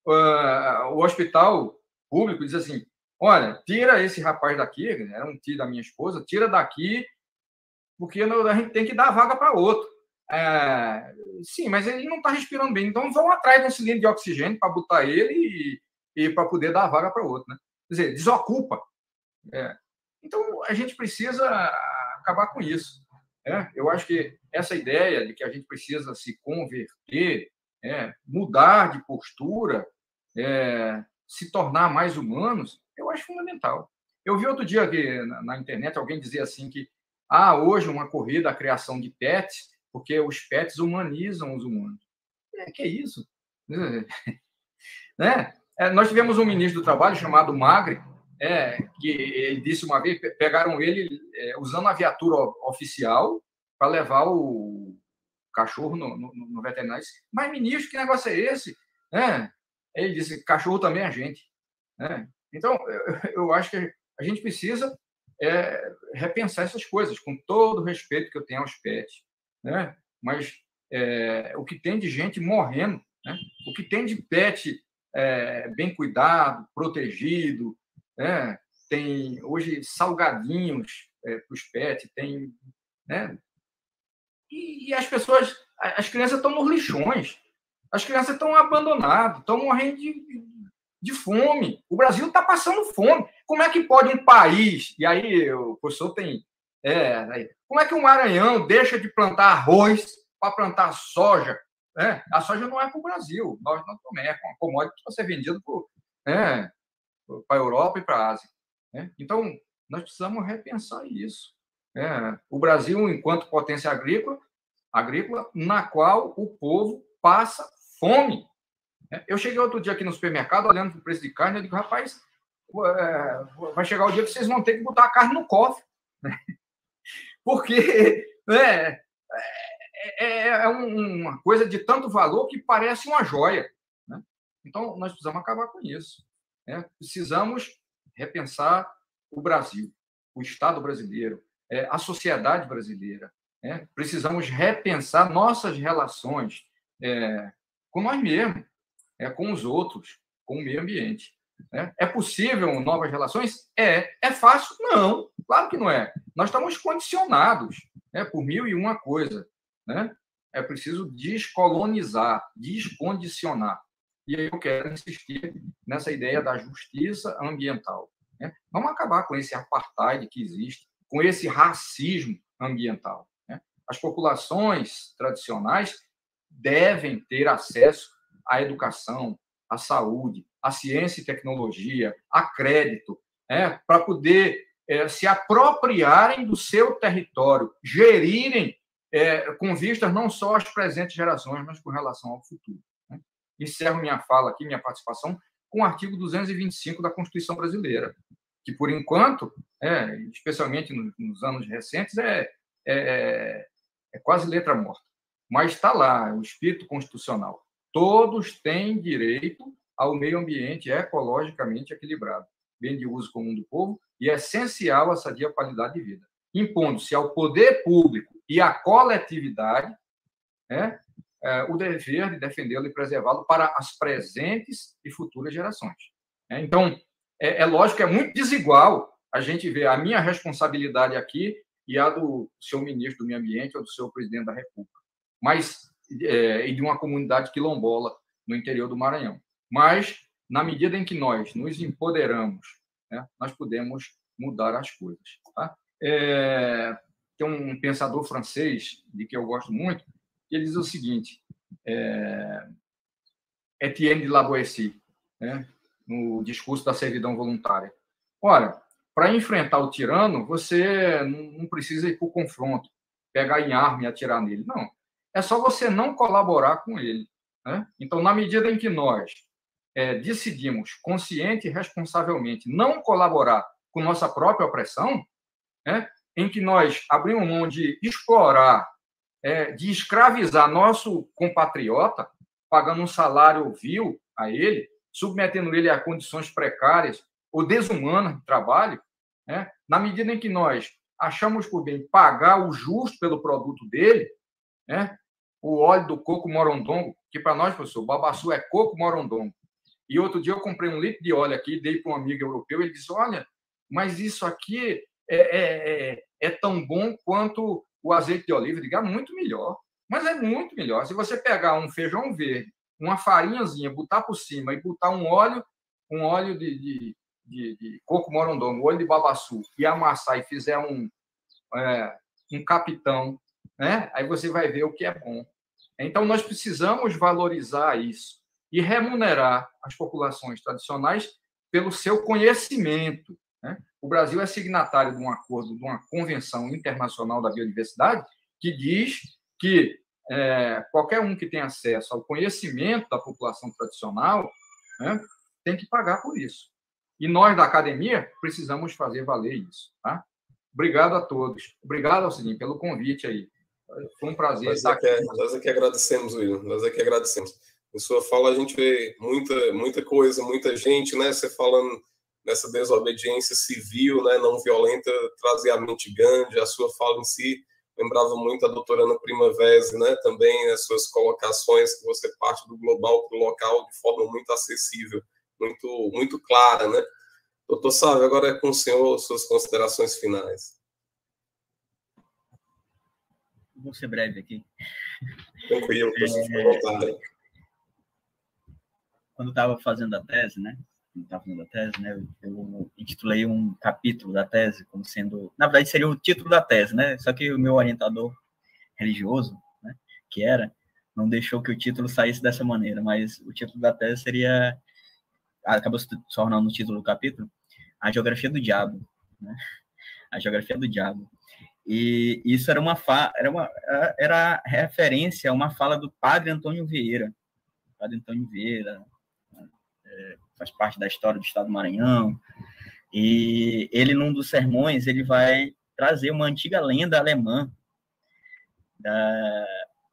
uh, o hospital público diz assim, olha, tira esse rapaz daqui, era um tio da minha esposa, tira daqui, porque a gente tem que dar vaga para outro. É, sim, mas ele não está respirando bem, então vão atrás de um cilindro de oxigênio para botar ele e, e para poder dar vaga para outro. Né? Quer dizer, desocupa. É. Então, a gente precisa acabar com isso. É? Eu acho que essa ideia de que a gente precisa se converter, é, mudar de postura, é, se tornar mais humanos, eu acho fundamental. Eu vi outro dia aqui na, na internet alguém dizer assim que ah, hoje uma corrida à criação de pets, porque os pets humanizam os humanos. É, que é isso? Né? É, nós tivemos um ministro do Trabalho chamado Magre, é, que ele disse uma vez, pegaram ele é, usando a viatura oficial para levar o cachorro no, no, no veterinário. Mas, ministro, que negócio é esse? É, ele disse, cachorro também é gente. É, então, eu, eu acho que a gente precisa é, repensar essas coisas, com todo o respeito que eu tenho aos pets. Né? Mas é, o que tem de gente morrendo, né? O que tem de pet é, bem cuidado, protegido, né? Tem hoje salgadinhos é, para os pets, tem, né? e, e as pessoas, as crianças estão nos lixões, as crianças estão abandonadas, estão morrendo de, de fome. O Brasil está passando fome. Como é que pode um país, e aí o professor tem É, como é que um Maranhão deixa de plantar arroz para plantar soja? É, a soja não é para o Brasil, nós não comemos, é uma commodity para ser vendida é, para a Europa e para a Ásia. É, então, nós precisamos repensar isso. É, o Brasil, enquanto potência agrícola, agrícola, na qual o povo passa fome. É, eu cheguei outro dia aqui no supermercado, olhando para o preço de carne, eu digo, rapaz, é, vai chegar o dia que vocês vão ter que botar a carne no cofre. Né? Porque né, é, é uma coisa de tanto valor que parece uma joia. Né? Então, nós precisamos acabar com isso. Né? Precisamos repensar o Brasil, o Estado brasileiro, é, a sociedade brasileira. Né? Precisamos repensar nossas relações é, com nós mesmos, é, com os outros, com o meio ambiente. É possível novas relações? É. É fácil? Não. Claro que não é. Nós estamos condicionados né, por mil e uma coisa. Né? É preciso descolonizar, descondicionar. E aí eu quero insistir nessa ideia da justiça ambiental. Né? Vamos acabar com esse apartheid que existe, com esse racismo ambiental. Né? As populações tradicionais devem ter acesso à educação, à saúde, à ciência e tecnologia, a crédito, né, para poder é, se apropriarem do seu território, gerirem é, com vistas não só às presentes gerações, mas com relação ao futuro. Né? Encerro minha fala aqui, minha participação, com o artigo duzentos e vinte e cinco da Constituição Brasileira, que, por enquanto, é, especialmente nos anos recentes, é, é, é quase letra morta. Mas está lá, o espírito constitucional. Todos têm direito ao meio ambiente ecologicamente equilibrado. bem de uso comum do povo, e é essencial à sadia qualidade de vida, impondo-se ao poder público e à coletividade, né, é, o dever de defendê-lo e preservá-lo para as presentes e futuras gerações. É, então, é, é lógico que é muito desigual a gente ver a minha responsabilidade aqui e a do seu ministro do Meio Ambiente ou do seu presidente da República, mas, é, e de uma comunidade quilombola no interior do Maranhão. Mas, na medida em que nós nos empoderamos, né, nós podemos mudar as coisas. Tá? É, tem um pensador francês, de que eu gosto muito, que ele diz o seguinte, é, Etienne de La Boétie, né, no discurso da servidão voluntária. Ora, para enfrentar o tirano, você não precisa ir para o confronto, pegar em arma e atirar nele. Não. É só você não colaborar com ele. Né? Então, na medida em que nós é, decidimos, consciente e responsavelmente, não colaborar com nossa própria opressão, né? Em que nós abrimos mão de explorar, é, de escravizar nosso compatriota, pagando um salário vil a ele, submetendo ele a condições precárias ou desumanas de trabalho, né? Na medida em que nós achamos por bem pagar o justo pelo produto dele, né? O óleo do coco morondongo, que para nós, professor, o babaçu é coco morondongo. E outro dia eu comprei um litro de óleo aqui, dei para um amigo europeu, ele disse, olha, mas isso aqui é, é, é, é tão bom quanto o azeite de oliva. Eu digo, é muito melhor, mas é muito melhor. Se você pegar um feijão verde, uma farinhazinha, botar por cima e botar um óleo, um óleo de, de, de, de coco morondongo, óleo de babaçu, e amassar e fizer um, é, um capitão, né? Aí você vai ver o que é bom. Então, nós precisamos valorizar isso e remunerar as populações tradicionais pelo seu conhecimento. Né? O Brasil é signatário de um acordo, de uma convenção internacional da biodiversidade, que diz que é, qualquer um que tem acesso ao conhecimento da população tradicional, né, tem que pagar por isso. E nós, da academia, precisamos fazer valer isso. Tá? Obrigado a todos. Obrigado, Alcininho, pelo convite aí. Foi um prazer nós estar aqui. É, nós é que agradecemos, William. Nós é que agradecemos. Em sua fala, a gente vê muita, muita coisa, muita gente, né? Você falando nessa desobediência civil, né? Não violenta, trazer a mente grande. A sua fala em si lembrava muito a doutora Ana Primavera, né? Também as suas colocações, que você parte do global para o local de forma muito acessível, muito, muito clara, né? Doutor Sávio, agora é com o senhor suas considerações finais. Vou ser breve aqui. Tranquilo, pessoal, fica à vontade. Quando estava fazendo a tese, né? Quando estava fazendo a tese, né? Eu intitulei um capítulo da tese como sendo, na verdade, seria o título da tese, né? Só que o meu orientador religioso, né? Que era, não deixou que o título saísse dessa maneira, mas o título da tese seria, acabou se tornando o título do capítulo, A Geografia do Diabo, né? A Geografia do Diabo. E isso era uma, fa era uma era referência a uma fala do padre Antônio Vieira. O padre Antônio Vieira é, faz parte da história do Estado do Maranhão. E ele, num dos sermões, ele vai trazer uma antiga lenda alemã da,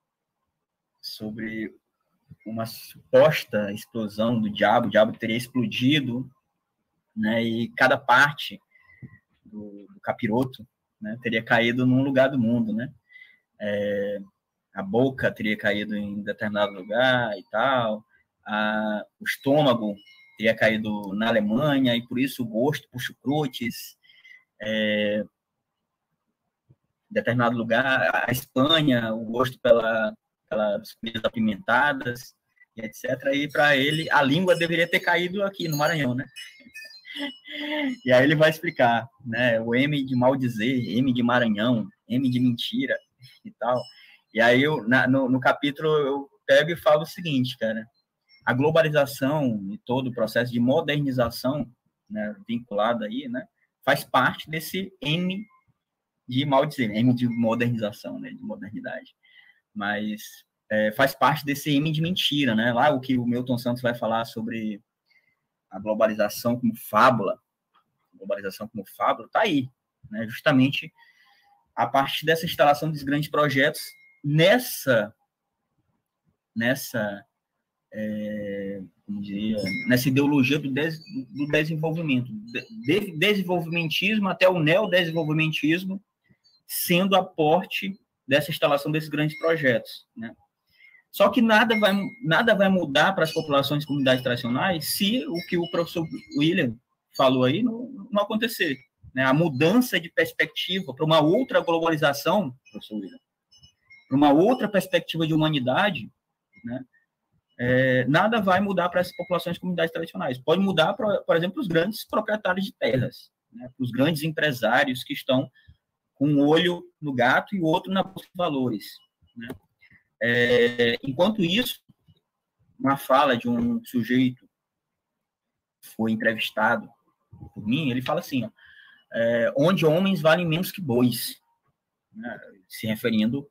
sobre uma suposta explosão do diabo. O diabo teria explodido, né, e cada parte do, do capiroto, né, teria caído num lugar do mundo, né? É, a boca teria caído em determinado lugar e tal, a, o estômago teria caído na Alemanha, e por isso o gosto por chucrutes, é, em determinado lugar, a Espanha, o gosto pela, pelas comidas apimentadas, e etcétera. E para ele, a língua deveria ter caído aqui no Maranhão, né? E aí ele vai explicar, né, o M de maldizer, M de Maranhão, M de mentira e tal. E aí eu, na, no, no capítulo eu pego e falo o seguinte, cara, a globalização e todo o processo de modernização, né, vinculado aí, né, faz parte desse M de maldizer, M de modernização, né, de modernidade. Mas é, faz parte desse M de mentira, né? Lá o que o Milton Santos vai falar sobre a globalização como fábula, a globalização como fábula, está aí, né? Justamente a partir dessa instalação dos grandes projetos nessa, nessa é, como dizia, nessa ideologia do, des, do desenvolvimento, de, desenvolvimentismo até o neodesenvolvimentismo, sendo aporte dessa instalação desses grandes projetos, né? Só que nada vai, nada vai mudar para as populações e comunidades tradicionais se o que o professor William falou aí não, não acontecer, né? A mudança de perspectiva para uma outra globalização, professor William, para uma outra perspectiva de humanidade, né? É, nada vai mudar para essas populações e comunidades tradicionais. Pode mudar, pra, por exemplo, os grandes proprietários de terras, né? Os grandes empresários que estão com um olho no gato e o outro na bolsa de valores, né? É, enquanto isso, uma fala de um sujeito que foi entrevistado por mim, ele fala assim, ó, é, onde homens valem menos que bois, né, se referindo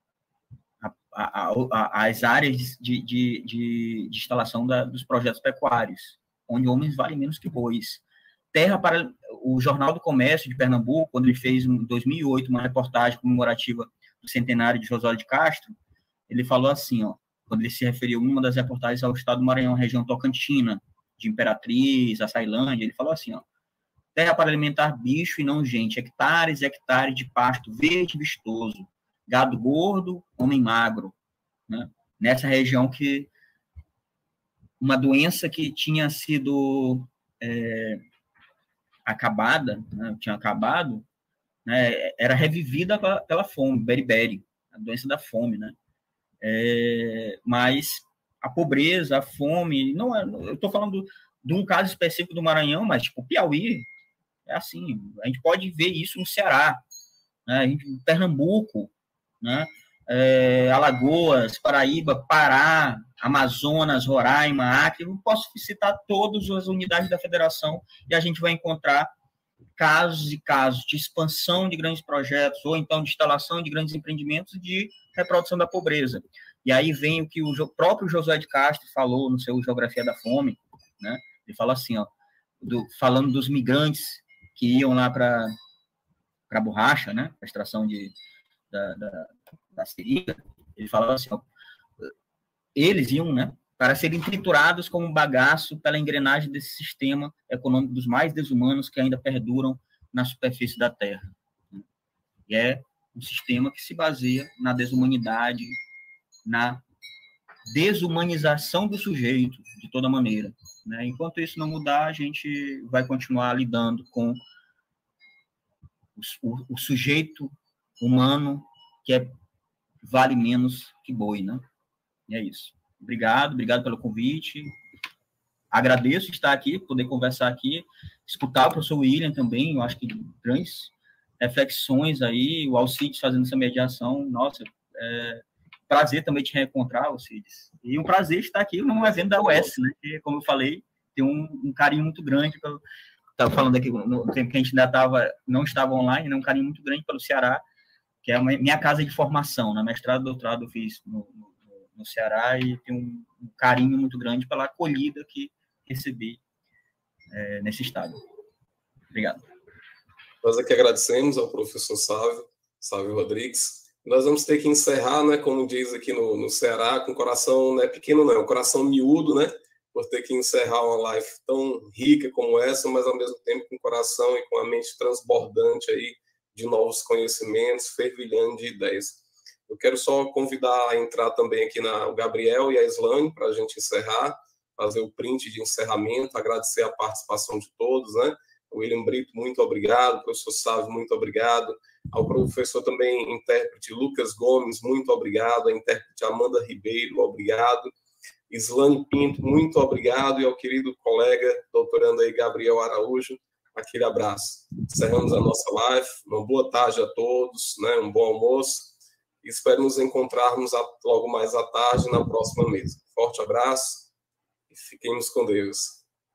às áreas de, de, de, de instalação da, dos projetos pecuários, onde homens valem menos que bois. Terra para o Jornal do Comércio de Pernambuco, quando ele fez, em dois mil e oito, uma reportagem comemorativa do centenário de José de Castro, ele falou assim, ó, quando ele se referiu em uma das reportagens ao estado do Maranhão, região Tocantina, de Imperatriz, Açailândia, ele falou assim, ó, terra para alimentar bicho e não gente, hectares e hectares de pasto verde e vistoso, gado gordo, homem magro, né? Nessa região que uma doença que tinha sido é, acabada, né, tinha acabado, né, era revivida pela, pela fome, beriberi, a doença da fome, né? É, mas a pobreza, a fome, não é, eu estou falando de um caso específico do Maranhão, mas tipo Piauí é assim, a gente pode ver isso no Ceará, né, a gente, Pernambuco, né, é, Alagoas, Paraíba, Pará, Amazonas, Roraima, Acre, eu posso citar todas as unidades da federação e a gente vai encontrar casos e casos de expansão de grandes projetos ou então de instalação de grandes empreendimentos de reprodução da pobreza. E aí vem o que o próprio José de Castro falou no seu Geografia da Fome, né? Ele fala assim, ó, do, falando dos migrantes que iam lá para a borracha, né? A extração de, da, da, da seringa, ele falava assim, ó, eles iam, né, para serem triturados como bagaço pela engrenagem desse sistema econômico dos mais desumanos que ainda perduram na superfície da Terra. E é um sistema que se baseia na desumanidade, na desumanização do sujeito, de toda maneira, né? Enquanto isso não mudar, a gente vai continuar lidando com o, o, o sujeito humano que é, vale menos que boi, né? E é isso. Obrigado, obrigado pelo convite. Agradeço de estar aqui, poder conversar aqui, escutar o professor William também, eu acho que grandes reflexões aí, o Alcides fazendo essa mediação, nossa, é prazer também te reencontrar, Alcides. E um prazer estar aqui num evento da U E S, né, que, como eu falei, tem um, um carinho muito grande, eu estava falando aqui, no tempo que a gente ainda tava, não estava online, né, um carinho muito grande pelo Ceará, que é a minha casa de formação, na mestrado e doutorado eu fiz no, no, no Ceará e tenho um, um carinho muito grande pela acolhida que recebi é, nesse estado. Obrigado. Nós aqui agradecemos ao professor Sávio, Sávio Rodrigues. Nós vamos ter que encerrar, né, como diz aqui no, no Ceará, com o coração, não é pequeno não, é um coração miúdo, né, por ter que encerrar uma live tão rica como essa, mas ao mesmo tempo com o coração e com a mente transbordante aí de novos conhecimentos, fervilhando de ideias. Eu quero só convidar a entrar também aqui na, o Gabriel e a Islane para a gente encerrar, fazer o print de encerramento, agradecer a participação de todos, né? William Brito, muito obrigado. Professor Sávio, muito obrigado. Ao professor também, intérprete Lucas Gomes, muito obrigado. A intérprete Amanda Ribeiro, obrigado. Islane Pinto, muito obrigado. E ao querido colega, doutorando aí, Gabriel Araújo, aquele abraço. Encerramos a nossa live. Uma boa tarde a todos, né? Um bom almoço. Espero nos encontrarmos logo mais à tarde na próxima mesa. Forte abraço e fiquemos com Deus.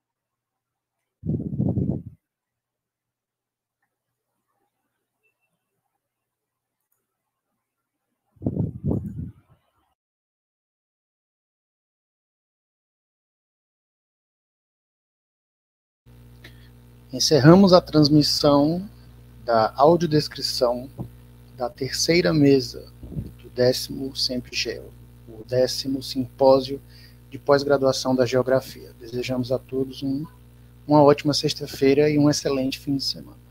Encerramos a transmissão da audiodescrição da terceira mesa do décimo SEMPGEL, o décimo Simpósio de pós-graduação da Geografia. Desejamos a todos um, uma ótima sexta-feira e um excelente fim de semana.